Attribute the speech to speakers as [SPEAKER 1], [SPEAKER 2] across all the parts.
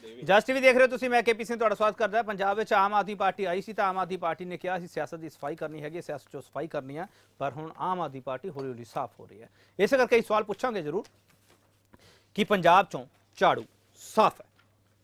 [SPEAKER 1] ਜਸ TV ਦੇਖ ਰਹੇ ਹੋ ਤੁਸੀਂ, ਮੈਂ ਕੇਪੀ ਸਿੰਘ ਤੁਹਾਡਾ ਸਵਾਗਤ ਕਰਦਾ। ਪੰਜਾਬ ਵਿੱਚ ਆਮ ਆਦਮੀ ਪਾਰਟੀ ਆਈ ਸੀ ਤਾਂ ਆਮ ਆਦਮੀ ਪਾਰਟੀ ਨੇ ਕਿਹਾ ਸੀ ਸਿਆਸਤ ਦੀ ਸਫਾਈ ਕਰਨੀ ਹੈਗੀ, ਸਿਆਸਤ ਚੋਂ ਸਫਾਈ ਕਰਨੀ ਹੈ, ਪਰ ਹੁਣ ਆਮ ਆਦਮੀ ਪਾਰਟੀ ਹੌਲੀ ਹੌਲੀ ਸਾਫ਼ ਹੋ ਰਹੀ ਹੈ। ਇਸੇ ਕਰਕੇ ਸਵਾਲ ਪੁੱਛਾਂਗੇ ਜ਼ਰੂਰ ਕਿ ਪੰਜਾਬ ਚੋਂ ਝਾੜੂ ਸਾਫ਼ ਹੈ।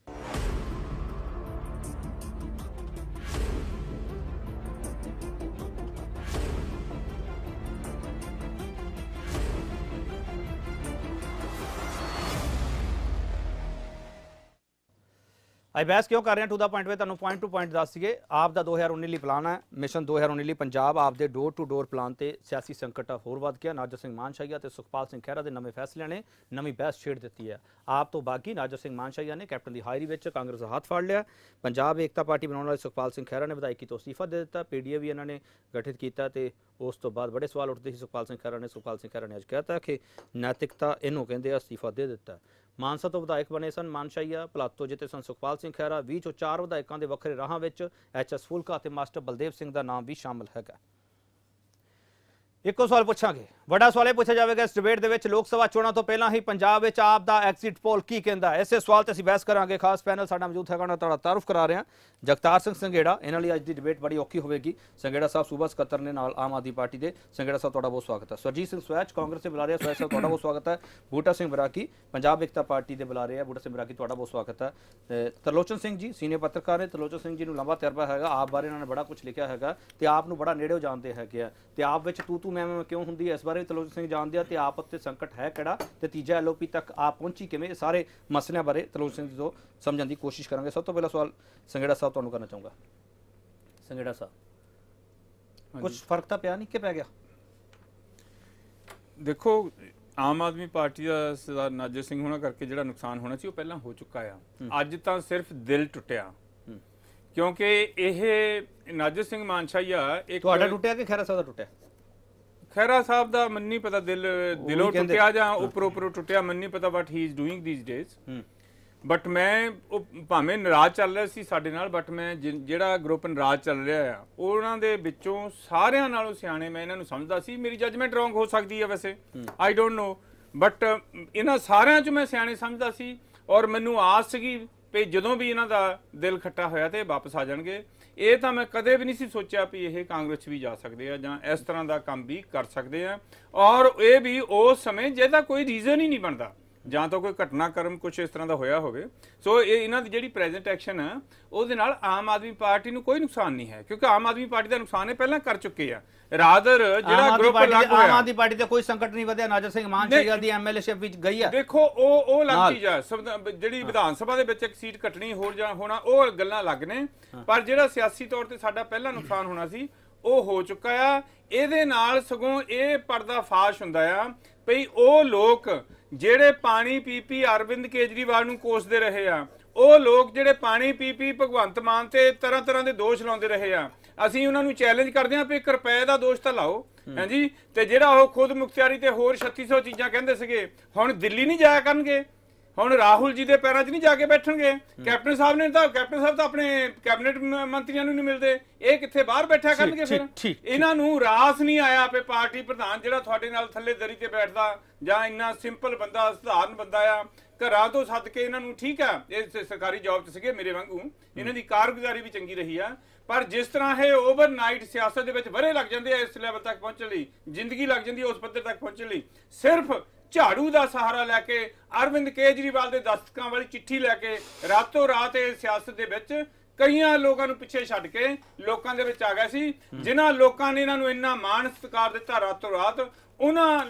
[SPEAKER 1] ਅੱਜ ਬਹਿਸ ਕਿਉਂ ਕਰ ਰਹੇ ਹਾਂ ਟੂ ਦਾ ਪੁਆਇੰਟ ਵੇ, ਤੁਹਾਨੂੰ ਪੁਆਇੰਟ ਟੂ ਪੁਆਇੰਟ ਦੱਸ ਸੀਗੇ। ਆਪ ਦਾ 2019 ਲਈ ਪਲਾਨ ਹੈ, ਮਿਸ਼ਨ 2019 ਲਈ ਪੰਜਾਬ ਆਪ ਦੇ ਡੋਰ ਟੂ ਡੋਰ ਪਲਾਨ ਤੇ ਸਿਆਸੀ ਸੰਕਟ ਹੋਰ ਵੱਧ ਗਿਆ। ਨਾਜਰ ਸਿੰਘ ਮਾਨਸ਼ਾਹੀਆ ਤੇ ਸੁਖਪਾਲ ਸਿੰਘ ਖਹਿਰਾ ਦੇ ਨਵੇਂ ਫੈਸਲਿਆਂ ਨੇ ਨਵੀਂ ਬਹਿਸ ਛੇੜ ਦਿੱਤੀ ਹੈ। ਆਪ ਤੋਂ ਬਾਗੀ ਨਾਜਰ ਸਿੰਘ ਮਾਨਸ਼ਾਹੀਆ ਨੇ ਕੈਪਟਨ ਦੀ ਹਾਇਰੀ ਵਿੱਚ ਕਾਂਗਰਸ ਦਾ ਹੱਥ ਫੜ ਲਿਆ। ਪੰਜਾਬ ਏਕਤਾ ਪਾਰਟੀ ਬਣਾਉਣ ਵਾਲੇ ਸੁਖਪਾਲ ਸਿੰਘ ਖਹਿਰਾ ਨੇ ਵਿਧਾਇਕੀ ਤੋਂ ਅਸਤੀਫਾ ਦੇ ਦਿੱਤਾ। ਪੀਡੀਏ ਵੀ ਇਹਨਾਂ ਨੇ ਗਠਿਤ ਕੀਤਾ ਤੇ ਉਸ ਤੋਂ ਬਾਅਦ ਬੜੇ ਸਵਾਲ ਉੱਠਦੇ ਸੀ ਸੁਖਪਾਲ ਸਿੰਘ ਖਹਿਰਾ ਨੇ ਅੱਜ ਕਹਿਤਾ ਕਿ ਨੈਤਿਕਤਾ ਇਹਨੂੰ ਕਹਿੰਦੇ ਅਸਤੀਫਾ ਦੇ ਦਿੱਤਾ। ਮਾਨਸਾ ਤੋਂ ਵਿਧਾਇਕ ਬਣੇ ਸਨ ਮਾਨਸ਼ਾਹੀਆ, ਪਲਾਤੋਂ ਜਿੱਤੇ ਸਨ ਸੁਖਪਾਲ ਸਿੰਘ ਖਹਿਰਾ। 20 ਚੋਂ 4 ਵਿਧਾਇਕਾਂ ਦੇ ਵੱਖਰੇ ਰਾਹਾਂ ਵਿੱਚ ਐਚਐਸ ਫੂਲਕਾ ਅਤੇ ਮਾਸਟਰ ਬਲਦੇਵ ਸਿੰਘ ਦਾ ਨਾਮ ਵੀ ਸ਼ਾਮਲ ਹੈਗਾ। ਇੱਕੋ ਸਵਾਲ ਪੁੱਛਾਂਗੇ, ਵੱਡਾ ਸਵਾਲ ਇਹ ਪੁੱਛਿਆ ਜਾਵੇਗਾ ਇਸ ਡਿਬੇਟ ਦੇ ਵਿੱਚ, ਲੋਕ ਸਭਾ ਚੋਣਾਂ ਤੋਂ ਪਹਿਲਾਂ ਹੀ ਪੰਜਾਬ ਵਿੱਚ ਆਪ ਦਾ ਐਗਜ਼ਿਟ ਪੋਲ ਕੀ ਕਹਿੰਦਾ ਹੈ। ਇਸੇ ਸਵਾਲ ਤੇ ਅਸੀਂ ਬਹਿਸ ਕਰਾਂਗੇ। ਖਾਸ ਪੈਨਲ ਸਾਡਾ ਮੌਜੂਦ ਹੈਗਾ, ਉਹਨਾਂ ਦਾ ਤਾਰਫ ਕਰਾ ਰਹੇ ਹਾਂ ਜਗਤਾਰ ਸਿੰਘ ਸੰਘੇੜਾ। ਇਹਨਾਂ ਲਈ ਅੱਜ ਦੀ ਡਿਬੇਟ ਬੜੀ ਔਖੀ ਹੋਵੇਗੀ। ਸੰਘੇੜਾ ਸਾਹਿਬ ਸੂਬਾ ਸਕੱਤਰ ਨੇ ਨਾਲ ਆਮ ਆਦਮੀ ਪਾਰਟੀ ਦੇ। ਸੰਘੇੜਾ ਸਾਹਿਬ ਤੁਹਾਡਾ ਬਹੁਤ ਸਵਾਗਤ ਹੈ। ਸਰਜੀਤ ਸਿੰਘ ਸਵੈਚ ਕਾਂਗਰਸ ਦੇ ਬੁਲਾ ਰਹੇ, ਸਵੈਚ ਸਾਹਿਬ ਤੁਹਾਡਾ ਬਹੁਤ ਸਵਾਗਤ ਹੈ। ਬੂਟਾ ਸਿੰਘ ਬਰਾਕੀ ਪੰਜਾਬ ਏਕਤਾ ਪਾਰਟੀ ਦੇ ਬੁਲਾ ਰਹੇ ਆ, ਬੂਟਾ ਸਿੰਘ ਬਰਾਕੀ ਤੁਹਾਡਾ ਬਹੁਤ ਸਵਾਗਤ ਹੈ। ਤਰਲੋਚਨ ਸਿੰਘ ਜੀ ਸੀਨੀਅਰ ਪੱਤਰਕਾਰ ਨੇ, ਤਰਲੋਚਨ ਸਿੰਘ ਜੀ ਨੂੰ ਲੰਬਾ ਤਜਰਬਾ ਹੈਗਾ, ਆਪ ਬਾਰੇ ਇਹਨਾਂ ਨੇ ਬੜਾ ਕੁਝ ਲਿਖਿਆ ਹੈਗਾ ਤੇ ਆਪ ਨੂੰ ਬੜਾ ਨੇੜਿਓਂ ਜਾਣਦੇ ਹੈਗੇ ਆ ਤੇ ਆਪ ਵਿੱਚ ਤੂੰ ਮੈਂ ਕਿਉਂ ਹੁੰਦੀ ਹੈ ਇਸ ਬਾਰੇ ਤਰਲੋਚਨ ਸਿੰਘ ਜਾਣਦੇ ਆ ਤੇ ਆਪ ਉੱਤੇ ਸੰਕਟ ਹੈ ਕਿਹੜਾ ਤੇ ਤੀਜਾ ਐਲਓਪੀ ਤੱਕ ਆਪ ਪਹੁੰਚੀ ਕਿਵੇਂ, ਸਾਰੇ ਮਸਲਿਆਂ ਬਾਰੇ ਤਰਲੋਚਨ ਸਿੰਘ ਜੀ ਤੋਂ ਸਮਝਣ ਦੀ ਕੋਸ਼ਿਸ਼ ਕਰਾਂਗੇ। ਸਭ ਤੋਂ ਪਹਿਲਾ ਸਵਾਲ ਸੰਘੇੜਾ ਸਾਹਿਬ ਤੁਹਾਨੂੰ ਕਰਨਾ ਚਾਹੂੰਗਾ। ਸੰਘੇੜਾ ਸਾਹਿਬ, ਕੁਝ ਫਰਕ ਤਾਂ ਪਿਆ ਨਹੀਂ ਕਿ ਪੈ ਗਿਆ?
[SPEAKER 2] ਦੇਖੋ, ਆਮ ਆਦਮੀ ਪਾਰਟੀ ਦਾ ਸਰਦਾਰ ਨਾਜਰ ਸਿੰਘ ਹੋਣਾ ਕਰਕੇ ਜਿਹੜਾ ਨੁਕਸਾਨ ਹੋਣਾ ਸੀ ਉਹ ਪਹਿਲਾਂ ਹੋ ਚੁੱਕਾ ਆ। ਅੱਜ ਤਾਂ ਸਿਰਫ ਦਿਲ ਟੁੱਟਿਆ, ਕਿਉਂਕਿ ਇਹ ਨਾਜਰ ਸਿੰਘ ਮਾਨਸ਼ਾਹੀਆ ਇੱਕ
[SPEAKER 1] ਤੁਹਾਡਾ ਟੁੱਟਿਆ ਕਿ ਖਹਿਰਾ ਸਾਹਿਬ ਦਾ ਟੁੱਟਿਆ?
[SPEAKER 2] ਖਹਿਰਾ ਸਾਹਿਬ ਦਾ ਮੈਨੂੰ ਨਹੀਂ ਪਤਾ ਦਿਲੋਂ ਟੁੱਟਿਆ ਜਾਂ ਉੱਪਰੋਂ ਟੁੱਟਿਆ, ਮੈਨੂੰ ਨਹੀਂ ਪਤਾ what he is doing these days. But ਮੈਂ ਉਹ ਭਾਵੇਂ ਨਾਰਾਜ਼ ਚੱਲ ਰਿਹਾ ਸੀ ਸਾਡੇ ਨਾਲ, ਬਟ ਮੈਂ ਜਿਹੜਾ ਗਰੁੱਪ ਨਾਰਾਜ਼ ਚੱਲ ਰਿਹਾ ਆ ਉਹਨਾਂ ਦੇ ਵਿੱਚੋਂ ਸਾਰਿਆਂ ਨਾਲੋਂ ਸਿਆਣੇ ਮੈਂ ਇਹਨਾਂ ਨੂੰ ਸਮਝਦਾ ਸੀ। ਮੇਰੀ ਜੱਜਮੈਂਟ ਰੋਂਗ ਹੋ ਸਕਦੀ ਹੈ ਵੈਸੇ, ਆਈ ਡੋਂਟ ਨੋ, ਬਟ ਇਹਨਾਂ ਸਾਰਿਆਂ 'ਚ ਮੈਂ ਸਿਆਣੇ ਸਮਝਦਾ ਸੀ ਔਰ ਮੈਨੂੰ ਆਸ ਸੀਗੀ ਵੀ ਜਦੋਂ ਵੀ ਇਹਨਾਂ ਦਾ ਦਿਲ ਖੱਟਾ ਹੋਇਆ ਤੇ ਵਾਪਸ ਆ ਜਾਣਗੇ। ਇਹ ਤਾਂ ਮੈਂ ਕਦੇ ਵੀ ਨਹੀਂ ਸੀ ਸੋਚਿਆ ਵੀ ਇਹ ਕਾਂਗਰਸ ਵੀ ਜਾ ਸਕਦੇ ਆ ਜਾਂ ਇਸ ਤਰ੍ਹਾਂ ਦਾ ਕੰਮ ਵੀ ਕਰ ਸਕਦੇ ਆ, ਔਰ ਇਹ ਵੀ ਉਸ ਸਮੇਂ ਜਿਹਦਾ ਕੋਈ ਰੀਜ਼ਨ ਹੀ ਨਹੀਂ ਬਣਦਾ ਜਾਂ ਤਾਂ ਕੋਈ ਘਟਨਾਕ੍ਰਮ ਕੁਛ ਇਸ ਤਰ੍ਹਾਂ ਦਾ ਹੋਇਆ ਹੋਵੇ। ਸੋ ਇਹ ਇਹਨਾਂ ਦੀ ਜਿਹੜੀ ਪ੍ਰੈਜ਼ੈਂਟ ਐਕਸ਼ਨ ਆ ਉਹਦੇ ਨਾਲ ਆਮ ਆਦਮੀ ਪਾਰਟੀ ਨੂੰ ਕੋਈ ਨੁਕਸਾਨ ਨਹੀਂ ਹੈ, ਕਿਉਂਕਿ ਆਮ ਆਦਮੀ ਪਾਰਟੀ ਦਾ ਨੁਕਸਾਨ ਇਹ ਪਹਿਲਾਂ ਕਰ ਚੁੱਕੇ ਆ। ਰਾਦਰ ਜਿਹੜਾ ਗਰੁੱਪ ਲੱਗ ਹੋਇਆ,
[SPEAKER 1] ਆਮ ਆਦਮੀ ਪਾਰਟੀ ਤੇ ਕੋਈ ਸੰਕਟ ਨਹੀਂ ਵਧਿਆ। ਨਾਜਰ ਸਿੰਘ ਮਾਨਸ਼ਾਹੀਆ ਦੀ ਐਮਐਲਏਸ਼ਿਪ ਵਿੱਚ ਗਈ ਆ।
[SPEAKER 2] ਦੇਖੋ ਉਹ ਲੱਗ ਚੀਜ਼ ਆ, ਜਿਹੜੀ ਵਿਧਾਨ ਸਭਾ ਦੇ ਵਿੱਚ ਇੱਕ ਸੀਟ ਕੱਟਣੀ ਹੋਰ ਜਾਂ ਹੋਣਾ ਉਹ ਗੱਲਾਂ ਲੱਗ ਨੇ, ਪਰ ਜਿਹੜਾ ਸਿਆਸੀ ਤੌਰ ਤੇ ਸਾਡਾ ਪਹਿਲਾ ਨੁਕਸਾਨ ਹੋਣਾ ਸੀ ਉਹ ਹੋ ਚੁੱਕਾ ਆ। ਇਹਦੇ ਨਾਲ ਸਗੋਂ ਇਹ ਪਰਦਾ ਫਾਸ਼ ਹੁੰਦਾ ਆ ਭਈ ਉਹ ਲੋਕ ਜਿਹੜੇ ਪਾਣੀ ਪੀ ਅਰਵਿੰਦ ਕੇਜਰੀਵਾਲ ਨੂੰ ਕੋਸਦੇ ਰਹੇ ਆ, ਉਹ ਲੋਕ ਜਿਹੜੇ ਪਾਣੀ ਪੀ ਭਗਵੰਤ ਮਾਨ ਤੇ ਤਰ੍ਹਾਂ ਤਰ੍ਹਾਂ ਦੇ ਦੋਸ਼ ਲਾਉਂਦੇ ਰਹੇ ਆ, ਅਸੀਂ ਉਹਨਾਂ ਨੂੰ ਚੈਲੰਜ ਕਰਦੇ ਹਾਂ ਵੀ 1 ਰੁਪਏ ਦਾ ਦੋਸ਼ ਤਾਂ ਲਾਓ ਹਾਂਜੀ। ਤੇ ਜਿਹੜਾ ਉਹ ਖੁਦ ਮੁਖਤਿਆਰੀ ਤੇ ਹੋਰ 3600 ਚੀਜ਼ਾਂ ਕਹਿੰਦੇ ਸੀਗੇ, ਹੁਣ ਦਿੱਲੀ ਨਹੀਂ ਜਾਇਆ ਕਰਨਗੇ, ਹੁਣ ਰਾਹੁਲ ਜੀ ਦੇ ਪੈਰਾਂ 'ਚ ਨਹੀਂ ਜਾ ਕੇ ਬੈਠਣਗੇ। ਕੈਪਟਨ ਸਾਹਿਬ ਤਾਂ ਆਪਣੇ ਕੈਬਨਿਟ ਮੰਤਰੀਆਂ ਨੂੰ ਨਹੀਂ ਮਿਲਦੇ, ਇਹ ਕਿੱਥੇ ਬਾਹਰ ਬੈਠਿਆ ਕਰਨਗੇ? ਫਿਰ ਇਹਨਾਂ ਨੂੰ ਰਾਸ ਨਹੀਂ ਆਇਆ ਵੀ ਪਾਰਟੀ ਪ੍ਰਧਾਨ ਜਿਹੜਾ ਤੁਹਾਡੇ ਨਾਲ ਥੱਲੇ ਦਰੀ ਤੇ ਬੈਠਦਾ ਜਾਂ ਇੰਨਾ ਸਿੰਪਲ ਬੰਦਾ ਸਧਾਰਨ ਬੰਦਾ ਆ, ਘਰਾਂ ਤੋਂ ਸੱਦ ਕੇ ਇਹਨਾਂ ਨੂੰ, ਠੀਕ ਆ ਇਹ ਸਰਕਾਰੀ ਜੌਬ 'ਚ ਸੀਗੇ ਮੇਰੇ ਵਾਂਗੂ, ਇਹਨਾਂ ਦੀ ਕਾਰਗੁਜ਼ਾਰੀ ਵੀ ਚੰਗੀ ਰਹੀ ਆ, ਪਰ ਜਿਸ ਤਰ੍ਹਾਂ ਇਹ ਓਵਰਨਾਈਟ ਸਿਆਸਤ ਦੇ ਵਿੱਚ ਵਰੇ ਲੱਗ ਜਾਂਦੇ ਆ ਇਸ ਲੈਵਲ ਤੱਕ ਪਹੁੰਚਣ ਲਈ, ਜ਼ਿੰਦਗੀ ਲੱਗ ਜਾਂਦੀ ਹੈ ਉਸ ਪੱਧਰ ਤੱਕ ਪਹੁੰਚਣ ਲਈ, ਸਿਰਫ ਝਾੜੂ ਦਾ ਸਹਾਰਾ ਲੈ ਕੇ ਅਰਵਿੰਦ ਕੇਜਰੀਵਾਲ ਦੇ ਦਸਤਕਾਂ ਵਾਲੀ ਚਿੱਠੀ ਲੈ ਕੇ ਰਾਤੋਂ ਰਾਤ ਇਹ ਸਿਆਸਤ ਦੇ ਵਿੱਚ ਕਈਆਂ ਲੋਕਾਂ ਨੂੰ ਪਿੱਛੇ ਛੱਡ ਕੇ ਲੋਕਾਂ ਦੇ ਵਿੱਚ ਆ ਗਿਆ ਸੀ। ਜਿਨ੍ਹਾਂ ਲੋਕਾਂ ਨੇ ਇਹਨਾਂ ਨੂੰ ਇੰਨਾ ਮਾਣ ਸਤਿਕਾਰ ਦਿੱਤਾ ਰਾਤੋਂ ਰਾਤ, ਉਹਨਾਂ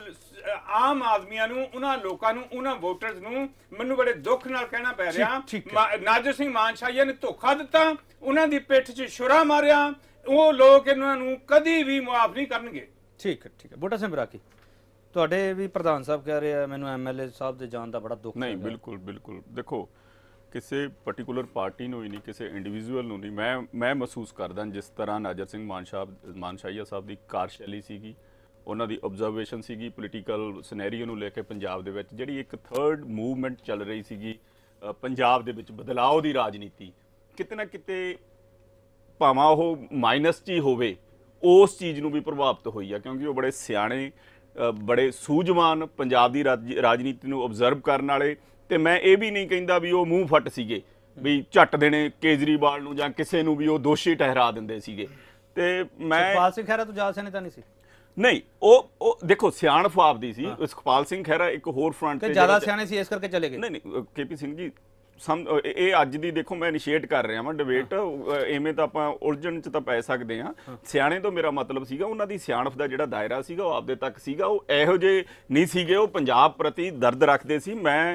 [SPEAKER 2] ਆਮ ਆਦਮੀਆਂ ਨੂੰ, ਉਹਨਾਂ ਲੋਕਾਂ ਨੂੰ, ਉਹਨਾਂ ਵੋਟਰਸ ਨੂੰ ਮੈਨੂੰ ਬੜੇ ਦੁੱਖ ਨਾਲ ਕਹਿਣਾ ਪੈ ਰਿਹਾ ਨਾਜਰ ਸਿੰਘ ਮਾਨਸ਼ਾਹੀਆ ਨੇ ਧੋਖਾ ਦਿੱਤਾ, ਉਹਨਾਂ ਦੀ ਪਿੱਠ 'ਚ ਛੁਰਾ ਮਾਰਿਆ। ਉਹ ਲੋਕ ਇਹਨਾਂ ਨੂੰ ਕਦੀ ਵੀ ਮੁਆਫ ਨਹੀਂ ਕਰਨਗੇ।
[SPEAKER 1] ਠੀਕ ਹੈ। ਬੂਟਾ ਸਿੰਘ ਬਰਾਕੀ, ਤੁਹਾਡੇ ਵੀ ਪ੍ਰਧਾਨ ਸਾਹਿਬ ਕਹਿ ਰਹੇ ਆ ਮੈਨੂੰ ਐਮਐਲਏ ਸਾਹਿਬ ਦੇ ਜਾਣ ਦਾ ਬੜਾ ਦੁੱਖ ਹੈ।
[SPEAKER 3] ਨਹੀਂ, ਬਿਲਕੁਲ ਦੇਖੋ, ਕਿਸੇ ਪਾਰਟੀਕੂਲਰ ਪਾਰਟੀ ਨੂੰ ਹੀ ਨਹੀਂ, ਕਿਸੇ ਇੰਡੀਵਿਜੂਅਲ ਨੂੰ ਨਹੀਂ, ਮੈਂ ਮਹਿਸੂਸ ਕਰਦਾ ਜਿਸ ਤਰ੍ਹਾਂ ਨਾਜਰ ਸਿੰਘ ਮਾਨਸ਼ਾਹੀਆ ਸਾਹਿਬ ਦੀ ਕਾਰਜਸ਼ੈਲੀ ਸੀਗੀ, ਉਹਨਾਂ ਦੀ ਆਬਜ਼ਰਵੇਸ਼ਨ ਸੀਗੀ ਪੋਲੀਟੀਕਲ ਸਿਨੈਰੀਓ ਨੂੰ ਲੈ ਕੇ ਪੰਜਾਬ ਦੇ ਵਿੱਚ, ਜਿਹੜੀ ਇੱਕ ਥਰਡ ਮੂਵਮੈਂਟ ਚੱਲ ਰਹੀ ਸੀਗੀ ਪੰਜਾਬ ਦੇ ਵਿੱਚ, ਬਦਲਾਅ ਦੀ ਰਾਜਨੀਤੀ ਕਿਤੇ ਨਾ ਕਿਤੇ ਭਾਵੇਂ ਉਹ ਮਾਈਨਸ 'ਚ ਹੀ ਹੋਵੇ ਉਸ ਚੀਜ਼ ਨੂੰ ਵੀ ਪ੍ਰਭਾਵਿਤ ਹੋਈ ਆ, ਕਿਉਂਕਿ ਉਹ ਬੜੇ ਸਿਆਣੇ, ਬੜੇ ਸੂਝਵਾਨ ਪੰਜਾਬ ਦੀ ਰਾਜਨੀਤੀ ਨੂੰ ਆਬਜ਼ਰਵ ਕਰਨ ਵਾਲੇ, ਤੇ ਮੈਂ ਇਹ ਵੀ ਨਹੀਂ ਕਹਿੰਦਾ ਵੀ ਉਹ ਮੂੰਹ ਫੱਟ ਸੀਗੇ, ਵੀ ਝੱਟ ਦੇਣੇ ਕੇਜਰੀਵਾਲ ਨੂੰ ਜਾਂ ਕਿਸੇ ਨੂੰ ਵੀ ਉਹ ਦੋਸ਼ੀ ਠਹਿਰਾ ਦਿੰਦੇ ਸੀਗੇ। ਤੇ ਮੈਂ
[SPEAKER 1] ਸੁਖਪਾਲ ਸਿੰਘ ਖਹਿਰਾ ਤੋਂ ਜ਼ਿਆਦਾ ਸਿਆਣੇ ਤਾਂ ਨਹੀਂ ਸੀ?
[SPEAKER 3] ਨਹੀਂ, ਉਹ ਦੇਖੋ ਸਿਆਣਪ ਆਪਦੀ ਸੀ। ਸੁਖਪਾਲ ਸਿੰਘ ਖਹਿਰਾ ਇੱਕ ਹੋਰ ਫਰੰਟ
[SPEAKER 1] ਤੇ ਜ਼ਿਆਦਾ ਸਿਆਣੇ ਸੀ ਇਸ ਕਰਕੇ ਚਲੇ ਗਏ।
[SPEAKER 3] ਨਹੀਂ ਕੇਪੀ ਸਿੰਘ ਜੀ ਇਹ ਅੱਜ ਦੀ ਦੇਖੋ ਮੈਂ ਇਨੀਸ਼ੀਏਟ ਕਰ ਰਿਹਾ ਵਾਂ ਡਿਬੇਟ, ਐਵੇਂ ਤਾਂ ਆਪਾਂ ਉਲਝਣ ਚ ਤਾਂ ਪੈ ਸਕਦੇ ਆ। ਸਿਆਣੇ ਤੋਂ ਮੇਰਾ ਮਤਲਬ ਸੀਗਾ ਉਹਨਾਂ ਦੀ ਸਿਆਣਪ ਦਾ ਜਿਹੜਾ ਦਾਇਰਾ ਸੀਗਾ ਉਹ ਆਪਦੇ ਤੱਕ ਸੀਗਾ, ਉਹ ਇਹੋ ਜਿਹੇ ਨਹੀਂ ਸੀਗੇ, ਉਹ ਪੰਜਾਬ ਪ੍ਰਤੀ ਦਰਦ ਰੱਖਦੇ ਸੀ। ਮੈਂ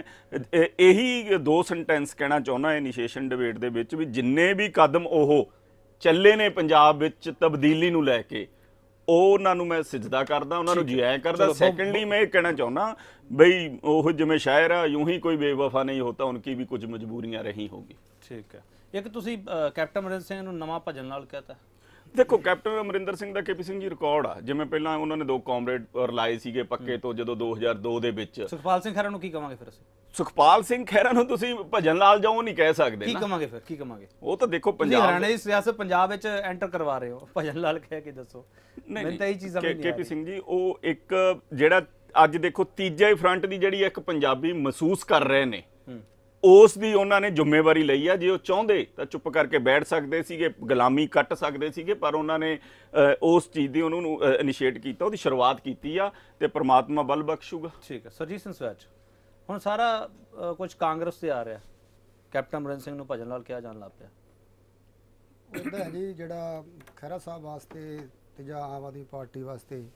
[SPEAKER 3] ਇਹੀ 2 ਸੈਂਟੈਂਸ ਕਹਿਣਾ ਚਾਹੁੰਦਾ ਇਨੀਸ਼ੀਏਸ਼ਨ ਡਿਬੇਟ ਦੇ ਵਿੱਚ ਵੀ ਜਿੰਨੇ ਵੀ ਕਦਮ ਉਹ ਚੱਲੇ ਨੇ ਪੰਜਾਬ ਵਿੱਚ ਤਬਦੀਲੀ ਨੂੰ ਲੈ ਕੇ, ਉਹ ਉਹਨਾਂ ਨੂੰ ਮੈਂ ਸਿਜਦਾ ਕਰਦਾ, ਉਹਨਾਂ ਨੂੰ ਜਿਆਇ ਕਰਦਾ। ਸੈਕੰਡਲੀ ਮੈਂ ਇਹ ਕਹਿਣਾ ਚਾਹੁੰਦਾ ਬਈ ਉਹ ਜਿਵੇਂ ਸ਼ਾਇਰ ਆ यूं ही कोई बेवफा नहीं होता उनकी भी कुछ मजबूरियां रही होगी।
[SPEAKER 1] ਠੀਕ ਹੈ। ਇੱਕ ਤੁਸੀਂ ਕੈਪਟਨ ਅਮਰਿੰਦਰ ਸਿੰਘ ਨੂੰ ਨਵਾਂ ਭਜਨ ਲਾਲ ਕਹਤਾ।
[SPEAKER 3] ਦੇਖੋ ਕੈਪਟਨ ਅਮਰਿੰਦਰ ਸਿੰਘ ਦਾ ਕੇਪੀ ਸਿੰਘ ਜੀ ਰਿਕਾਰਡ ਆ, ਜਿਵੇਂ ਪਹਿਲਾਂ ਉਹਨਾਂ ਨੇ 2 ਕਾਮਰੇਡ ਰਲਾਏ ਸੀਗੇ ਪੱਕੇ ਤੋਂ ਜਦੋਂ 2002 ਦੇ ਵਿੱਚ।
[SPEAKER 1] ਸੁਖਪਾਲ ਸਿੰਘ ਖਹਿਰਾ ਨੂੰ ਕੀ ਕਵਾਂਗੇ ਫਿਰ ਅਸੀਂ?
[SPEAKER 3] ਸੁਖਪਾਲ ਸਿੰਘ ਖਹਿਰਾ ਨੂੰ ਤੁਸੀਂ ਭਜਨ ਲਾਲ ਜਾਓ ਨਹੀਂ ਕਹਿ ਸਕਦੇ
[SPEAKER 1] ਕੀ ਕਵਾਂਗੇ ਫਿਰ? ਕੀ ਕਵਾਂਗੇ?
[SPEAKER 3] ਉਹ ਤਾਂ ਦੇਖੋ ਪੰਜਾਬ
[SPEAKER 1] ਹਰਿਆਣਾ ਦੀ ਸਿਆਸਤ ਪੰਜਾਬ ਵਿੱਚ ਐਂਟਰ ਕਰਵਾ ਰਹੇ ਹੋ, ਭਜਨ ਲਾਲ ਕਹਿ ਕੇ ਦੱਸੋ।
[SPEAKER 3] ਨਹੀਂ
[SPEAKER 1] ਤਾਂ ਇਹ ਚੀਜ਼ਾਂ ਨਹੀਂ
[SPEAKER 3] ਕੇਪੀ ਸਿੰਘ ਜੀ ਉਹ ਇੱਕ ਜਿਹੜਾ ਅੱਜ ਦੇਖੋ ਤੀਜਾ ਹੀ ਫਰੰਟ ਦੀ ਜਿਹੜੀ ਇੱਕ ਪੰਜਾਬੀ ਮਹਿਸੂਸ ਕਰ ਰਹੇ ਨੇ, ਉਸ ਦੀ ਉਹਨਾਂ ਨੇ ਜ਼ਿੰਮੇਵਾਰੀ ਲਈ ਆ। ਜੇ ਉਹ ਚਾਹੁੰਦੇ ਤਾਂ ਚੁੱਪ ਕਰਕੇ ਬੈਠ ਸਕਦੇ ਸੀਗੇ, ਗੁਲਾਮੀ ਕੱਟ ਸਕਦੇ ਸੀਗੇ, ਪਰ ਉਹਨਾਂ ਨੇ ਉਸ ਚੀਜ਼ ਦੀ ਉਹਨਾਂ ਨੂੰ ਇਨੀਸ਼ੀਏਟ ਕੀਤਾ, ਉਹਦੀ ਸ਼ੁਰੂਆਤ ਕੀਤੀ ਆ ਤੇ ਪ੍ਰਮਾਤਮਾ ਬਲ ਬਖਸ਼ੂਗਾ।
[SPEAKER 1] ਠੀਕ ਹੈ। ਸਰਜੀਤ ਸਿੰਘ ਸਵੈਚ, ਹੁਣ ਸਾਰਾ ਕੁਝ ਕਾਂਗਰਸ ਤੇ ਆ ਰਿਹਾ, ਕੈਪਟਨ ਅਮਰਿੰਦਰ ਸਿੰਘ ਨੂੰ ਭਜਨ ਲਾਲ ਕਿਹਾ ਜਾਣ ਲੱਗ ਪਿਆ।
[SPEAKER 4] ਉਹਦਾ ਹੈ ਜੀ ਜਿਹੜਾ ਖਹਿਰਾ ਸਾਹਿਬ ਵਾਸਤੇ ਤੇ ਜਾਂ ਆਮ ਆਦਮੀ ਪਾਰਟੀ ਵਾਸਤੇ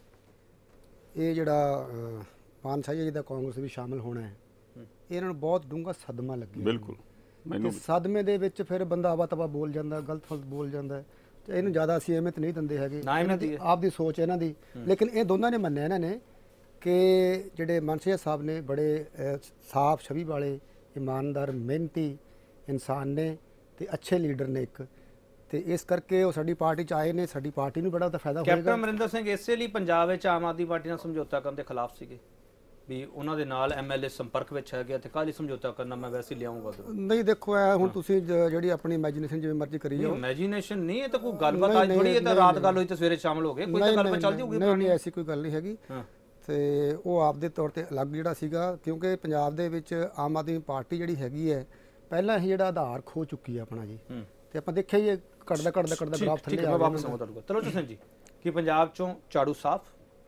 [SPEAKER 4] ਇਹ ਜਿਹੜਾ ਮਾਨ ਸਾਹਿਬ ਜੀ ਦਾ ਕਾਂਗਰਸ ਵੀ ਸ਼ਾਮਲ ਹੋਣਾ ਹੈ, ਇਹਨਾਂ ਨੂੰ ਬਹੁਤ ਡੂੰਘਾ ਸਦਮਾ ਲੱਗਿਆ।
[SPEAKER 3] ਬਿਲਕੁਲ ਮੈਨੂੰ
[SPEAKER 4] ਸਦਮੇ ਦੇ ਵਿੱਚ ਫਿਰ ਬੰਦਾ ਆਵਾ ਤਵਾ ਬੋਲ ਜਾਂਦਾ, ਗਲਤ ਫਲਤ ਬੋਲ ਜਾਂਦਾ, ਤੇ ਇਹਨੂੰ ਜ਼ਿਆਦਾ ਅਸੀਂ ਅਹਿਮੀਅਤ ਨਹੀਂ ਦਿੰਦੇ ਹੈਗੇ। ਆਪ ਦੀ ਸੋਚ ਇਹਨਾਂ ਦੀ, ਲੇਕਿਨ ਇਹ ਦੋਨਾਂ ਨੇ ਮੰਨਿਆ ਇਹਨਾਂ ਨੇ ਕਿ ਜਿਹੜੇ ਮਾਨ ਸਾਹਿਬ ਨੇ ਬੜੇ ਸਾਫ਼ ਛਵੀ ਵਾਲੇ, ਇਮਾਨਦਾਰ, ਮਿਹਨਤੀ ਇਨਸਾਨ ਨੇ ਤੇ ਅੱਛੇ ਲੀਡਰ ਨੇ ਇੱਕ, ਤੇ ਇਸ ਕਰਕੇ ਉਹ ਸਾਡੀ ਪਾਰਟੀ ਚ ਆਏ ਨੇ। ਸਾਡੀ ਪਾਰਟੀ ਨੂੰ ਬੜਾ ਤਾਂ ਫਾਇਦਾ ਹੋਏਗਾ।
[SPEAKER 1] ਕੈਪਟਨ ਅਮਰਿੰਦਰ ਸਿੰਘ ਇਸੇ ਲਈ ਪੰਜਾਬ ਵਿੱਚ ਆਮ ਆਦਮੀ ਪਾਰਟੀ ਨਾਲ ਸਮਝੌਤਾ ਕਰਨ ਦੇ ਖਿਲਾਫ ਸੀਗੇ ਵੀ ਉਹਨਾਂ ਦੇ ਨਾਲ ਐਮਐਲਏ ਸੰਪਰਕ ਵਿੱਚ ਹੈਗੇ ਤੇ ਕਾਹਲੀ ਸਮਝੌਤਾ ਕਰਨਾ, ਮੈਂ ਵੈਸੇ ਹੀ ਲਿਆਉਂਗਾ।
[SPEAKER 4] ਨਹੀਂ ਦੇਖੋ ਐ ਹੁਣ ਤੁਸੀਂ ਜਿਹੜੀ ਆਪਣੀ ਇਮੇਜਿਨੇਸ਼ਨ ਜਿਵੇਂ ਮਰਜ਼ੀ ਕਰੀ ਜਾਓ।
[SPEAKER 1] ਇਮੇਜਿਨੇਸ਼ਨ ਨਹੀਂ, ਇਹ ਤਾਂ ਕੋਈ ਗੱਲਬਾਤ ਅੱਜ ਥੋੜੀ, ਇਹ ਤਾਂ ਰਾਤ ਗੱਲ ਹੋਈ ਤੇ ਸਵੇਰੇ ਸ਼ਾਮਲ ਹੋ ਗਏ, ਕੋਈ ਤਾਂ ਗੱਲਬਾਤ ਚੱਲਦੀ ਹੋਊਗੀ।
[SPEAKER 4] ਨਹੀਂ ਐਸੀ ਕੋਈ ਗੱਲ ਨਹੀਂ ਹੈਗੀ। ਤੇ ਉਹ ਆਪਦੇ ਤੌਰ ਤੇ ਅਲੱਗ ਜਿਹੜਾ ਸੀਗਾ, ਕਿਉਂਕਿ ਪੰਜਾਬ ਦੇ ਵਿੱਚ ਆਮ ਆਦਮੀ ਪਾਰਟੀ ਜਿਹੜੀ ਹੈਗੀ ਹੈ ਪਹਿਲਾਂ ਹੀ ਜਿਹੜਾ ਆਧਾਰ ਖੋ ਚੁੱਕੀ ਹੈ ਆਪਣਾ ਜੀ, ਤੇ ਆਪਾਂ ਦੇਖਿਆ ਹੀ ਘਟਦਾ ਗ੍ਰਾਫ ਥੱਲੇ ਆ ਗਿਆ।
[SPEAKER 1] ਚਲੋ ਸਿੰਘ ਜੀ, ਕਿ ਪੰਜਾਬ ਚੋਂ ਝਾੜੂ ਸਾਫ਼?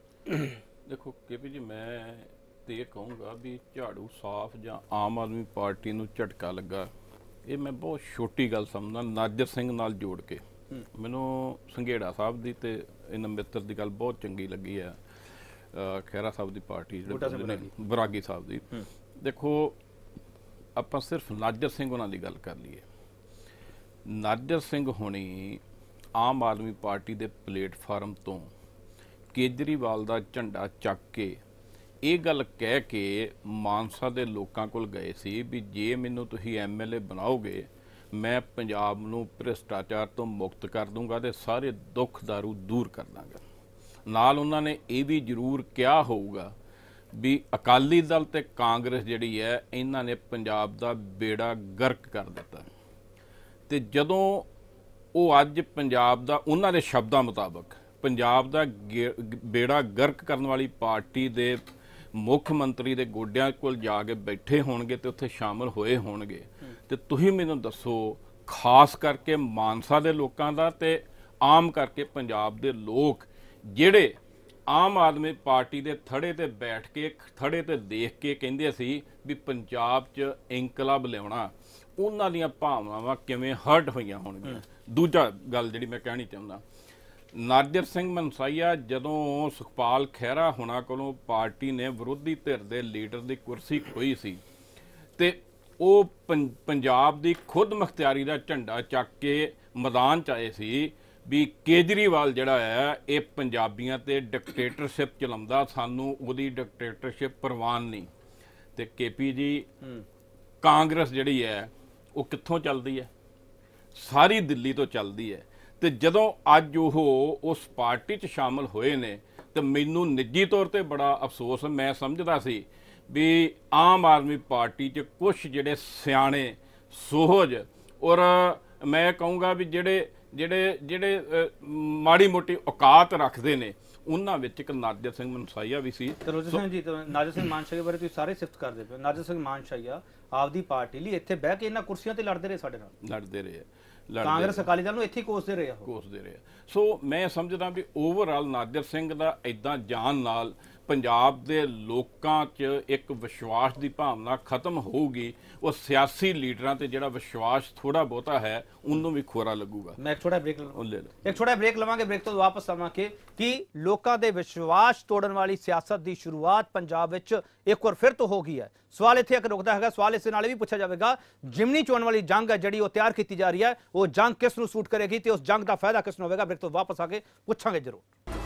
[SPEAKER 5] ਦੇਖੋ ਕੇਪੀ ਜੀ, ਮੈਂ ਤੇ ਇਹ ਕਹੂੰਗਾ ਵੀ ਝਾੜੂ ਸਾਫ਼ ਜਾਂ ਆਮ ਆਦਮੀ ਪਾਰਟੀ ਨੂੰ ਝਟਕਾ ਲੱਗਾ, ਇਹ ਮੈਂ ਬਹੁਤ ਛੋਟੀ ਗੱਲ ਸਮਝਦਾ। ਨਾਜਰ ਸਿੰਘ ਨਾਲ ਜੋੜ ਕੇ ਮੈਨੂੰ ਸੰਘੇੜਾ ਸਾਹਿਬ ਦੀ ਤੇ ਇਹਨਾਂ ਮਿੱਤਰ ਦੀ ਗੱਲ ਬਹੁਤ ਚੰਗੀ ਲੱਗੀ ਹੈ, ਖਹਿਰਾ ਸਾਹਿਬ ਦੀ ਪਾਰਟੀ ਜਿਹੜੇ ਬਰਾਗੀ ਸਾਹਿਬ ਦੀ। ਦੇਖੋ ਆਪਾਂ ਸਿਰਫ ਨਾਜਰ ਸਿੰਘ ਉਹਨਾਂ ਦੀ ਗੱਲ ਕਰ ਲਈਏ। ਨਾਜਰ ਸਿੰਘ ਹੋਣੀ ਆਮ ਆਦਮੀ ਪਾਰਟੀ ਦੇ ਪਲੇਟਫਾਰਮ ਤੋਂ ਕੇਜਰੀਵਾਲ ਦਾ ਝੰਡਾ ਚੱਕ ਕੇ ਇਹ ਗੱਲ ਕਹਿ ਕੇ ਮਾਨਸਾ ਦੇ ਲੋਕਾਂ ਕੋਲ ਗਏ ਸੀ ਵੀ ਜੇ ਮੈਨੂੰ ਤੁਸੀਂ ਐਮਐਲਏ ਬਣਾਓਗੇ ਮੈਂ ਪੰਜਾਬ ਨੂੰ ਭ੍ਰਿਸ਼ਟਾਚਾਰ ਤੋਂ ਮੁਕਤ ਕਰ ਦੂੰਗਾ ਤੇ ਸਾਰੇ ਦੁੱਖ ਦਾਰੂ ਦੂਰ ਕਰ ਦਾਂਗਾ। ਨਾਲ ਉਹਨਾਂ ਨੇ ਇਹ ਵੀ ਜ਼ਰੂਰ ਕਿਹਾ ਹੋਊਗਾ ਵੀ ਅਕਾਲੀ ਦਲ ਤੇ ਕਾਂਗਰਸ ਜਿਹੜੀ ਹੈ ਇਹਨਾਂ ਨੇ ਪੰਜਾਬ ਦਾ ਬੇੜਾ ਗਰਕ ਕਰ ਦਿੱਤਾ। ਤੇ ਜਦੋਂ ਉਹ ਅੱਜ ਪੰਜਾਬ ਦਾ, ਉਹਨਾਂ ਦੇ ਸ਼ਬਦਾਂ ਮੁਤਾਬਕ, ਪੰਜਾਬ ਦਾ ਬੇੜਾ ਗਰਕ ਕਰਨ ਵਾਲੀ ਪਾਰਟੀ ਦੇ ਮੁੱਖ ਮੰਤਰੀ ਦੇ ਗੋਡਿਆਂ ਕੋਲ ਜਾ ਕੇ ਬੈਠੇ ਹੋਣਗੇ ਤੇ ਉੱਥੇ ਸ਼ਾਮਲ ਹੋਏ ਹੋਣਗੇ, ਤੇ ਤੁਸੀਂ ਮੈਨੂੰ ਦੱਸੋ ਖਾਸ ਕਰਕੇ ਮਾਨਸਾ ਦੇ ਲੋਕਾਂ ਦਾ ਤੇ ਆਮ ਕਰਕੇ ਪੰਜਾਬ ਦੇ ਲੋਕ ਜਿਹੜੇ ਆਮ ਆਦਮੀ ਪਾਰਟੀ ਦੇ ਥੜੇ ਤੇ ਬੈਠ ਕੇ, ਥੜੇ ਤੇ ਦੇਖ ਕੇ ਕਹਿੰਦੇ ਸੀ ਵੀ ਪੰਜਾਬ 'ਚ ਇਨਕਲਾਬ ਲਿਆਉਣਾ, ਉਹਨਾਂ ਦੀਆਂ ਭਾਵਨਾਵਾਂ ਕਿਵੇਂ ਹਰਟ ਹੋਈਆਂ ਹੋਣਗੀਆਂ। ਦੂਜਾ ਗੱਲ ਜਿਹੜੀ ਮੈਂ ਕਹਿਣੀ ਚਾਹੁੰਦਾ, ਨਾਜਰ ਸਿੰਘ ਮਨਸਾਈਆ ਜਦੋਂ ਸੁਖਪਾਲ ਖਹਿਰਾ ਹੋਣਾ ਕੋਲੋਂ ਪਾਰਟੀ ਨੇ ਵਿਰੋਧੀ ਧਿਰ ਦੇ ਲੀਡਰ ਦੀ ਕੁਰਸੀ ਖੋਈ ਸੀ ਤੇ ਉਹ ਪੰਜਾਬ ਦੀ ਖੁਦ ਮੁਖਤਿਆਰੀ ਦਾ ਝੰਡਾ ਚੱਕ ਕੇ ਮੈਦਾਨ 'ਚ ਆਏ ਸੀ ਵੀ ਕੇਜਰੀਵਾਲ ਜਿਹੜਾ ਹੈ ਇਹ ਪੰਜਾਬੀਆਂ ਤੇ ਡਿਕਟੇਟਰਸ਼ਿਪ ਚਲਾਉਂਦਾ, ਸਾਨੂੰ ਉਹਦੀ ਡਿਕਟੇਟਰਸ਼ਿਪ ਪ੍ਰਵਾਨ ਨਹੀਂ। ਤੇ ਕੇਪੀ ਜੀ, ਕਾਂਗਰਸ ਜਿਹੜੀ ਹੈ ਉਹ ਕਿੱਥੋਂ ਚੱਲਦੀ ਹੈ? ਸਾਰੀ ਦਿੱਲੀ ਤੋਂ ਚੱਲਦੀ ਹੈ। ਤੇ ਜਦੋਂ ਅੱਜ ਉਹ ਉਸ ਪਾਰਟੀ 'ਚ ਸ਼ਾਮਲ ਹੋਏ ਨੇ ਤੇ ਮੈਨੂੰ ਨਿੱਜੀ ਤੌਰ ਤੇ ਬੜਾ ਅਫਸੋਸ, ਮੈਂ ਸਮਝਦਾ ਸੀ ਵੀ ਆਮ ਆਦਮੀ ਪਾਰਟੀ 'ਚ ਕੁਝ ਜਿਹੜੇ ਸਿਆਣੇ, ਸੋਹਜ ਔਰ ਮੈਂ ਕਹੂੰਗਾ ਵੀ ਜਿਹੜੇ ਜਿਹੜੇ ਮਾੜੀ ਮੋਟੀ ਔਕਾਤ ਰੱਖਦੇ ਨੇ ਉਹਨਾਂ ਵਿੱਚ ਇੱਕ ਨਾਜਰ ਸਿੰਘ ਮਨਸਾਈਆ ਵੀ ਸੀ।
[SPEAKER 1] ਤਰਲੋਚਨ ਸਿੰਘ ਜੀ, ਨਾਜਰ ਸਿੰਘ ਮਾਨਸ਼ਾਹੀਆ ਬਾਰੇ ਤੁਸੀਂ ਸਾਰੇ ਸਿਫਤ ਕਰਦੇ ਪਏ। ਨਾਜਰ ਸਿੰਘ ਮਾਨਸ਼ਾਹੀਆ ਆਪਦੀ ਪਾਰਟੀ ਲਈ ਇੱਥੇ ਬਹਿ ਕੇ ਇਹਨਾਂ ਕੁਰਸੀਆਂ ਤੇ ਲੜਦੇ ਰਹੇ, ਸਾਡੇ ਨਾਲ
[SPEAKER 5] ਲੜਦੇ ਰਹੇ,
[SPEAKER 1] ਕਾਂਗਰਸ ਅਕਾਲੀ ਦਲ ਨੂੰ ਇੱਥੇ ਕੋਸਦੇ ਰਹੇ।
[SPEAKER 5] ਸੋ ਮੈਂ ਸਮਝਦਾ ਵੀ ਓਵਰਆਲ ਨਾਜਰ ਸਿੰਘ ਦਾ ਇਦਾਂ ਜਾਣ ਨਾਲ ਪੰਜਾਬ ਦੇ ਲੋਕਾਂ 'ਚ ਇੱਕ ਵਿਸ਼ਵਾਸ ਦੀ ਭਾਵਨਾ ਖਤਮ ਹੋਊਗੀ। ਉਹ ਸਿਆਸੀ ਲੀਡਰਾਂ ਤੇ ਜਿਹੜਾ ਵਿਸ਼ਵਾਸ ਥੋੜਾ ਬਹੁਤਾ ਹੈ ਉਹਨੂੰ ਵੀ ਖੋਰਾ ਲੱਗੂਗਾ।
[SPEAKER 1] ਮੈਂ ਇੱਕ ਛੋਟਾ ਬ੍ਰੇਕ ਲਵਾਂਗੇ। ਬ੍ਰੇਕ ਤੋਂ ਵਾਪਸ ਆਵਾਂਗੇ ਕਿ ਲੋਕਾਂ ਦੇ ਵਿਸ਼ਵਾਸ ਤੋੜਨ ਵਾਲੀ ਸਿਆਸਤ ਦੀ ਸ਼ੁਰੂਆਤ ਪੰਜਾਬ ਵਿੱਚ ਇੱਕ ਵਾਰ ਫਿਰ ਤੋਂ ਹੋ ਗਈ ਹੈ। ਸਵਾਲ ਇੱਥੇ ਇੱਕ ਰੁਕਦਾ ਹੈਗਾ। ਸਵਾਲ ਇਸ ਨਾਲ ਵੀ ਪੁੱਛਿਆ ਜਾਵੇਗਾ, ਜਿਮਨੀ ਚੋਣ ਵਾਲੀ ਜੰਗ ਹੈ ਜਿਹੜੀ ਉਹ ਤਿਆਰ ਕੀਤੀ ਜਾ ਰਹੀ ਹੈ, ਉਹ ਜੰਗ ਕਿਸ ਨੂੰ ਸੂਟ ਕਰੇਗੀ ਤੇ ਉਸ ਜੰਗ ਦਾ ਫਾਇਦਾ ਕਿਸ ਨੂੰ ਹੋਵੇਗਾ? ਬ੍ਰੇਕ ਤੋਂ ਵਾਪਸ ਆ ਕੇ ਪੁੱਛਾਂਗੇ ਜ਼ਰੂਰ।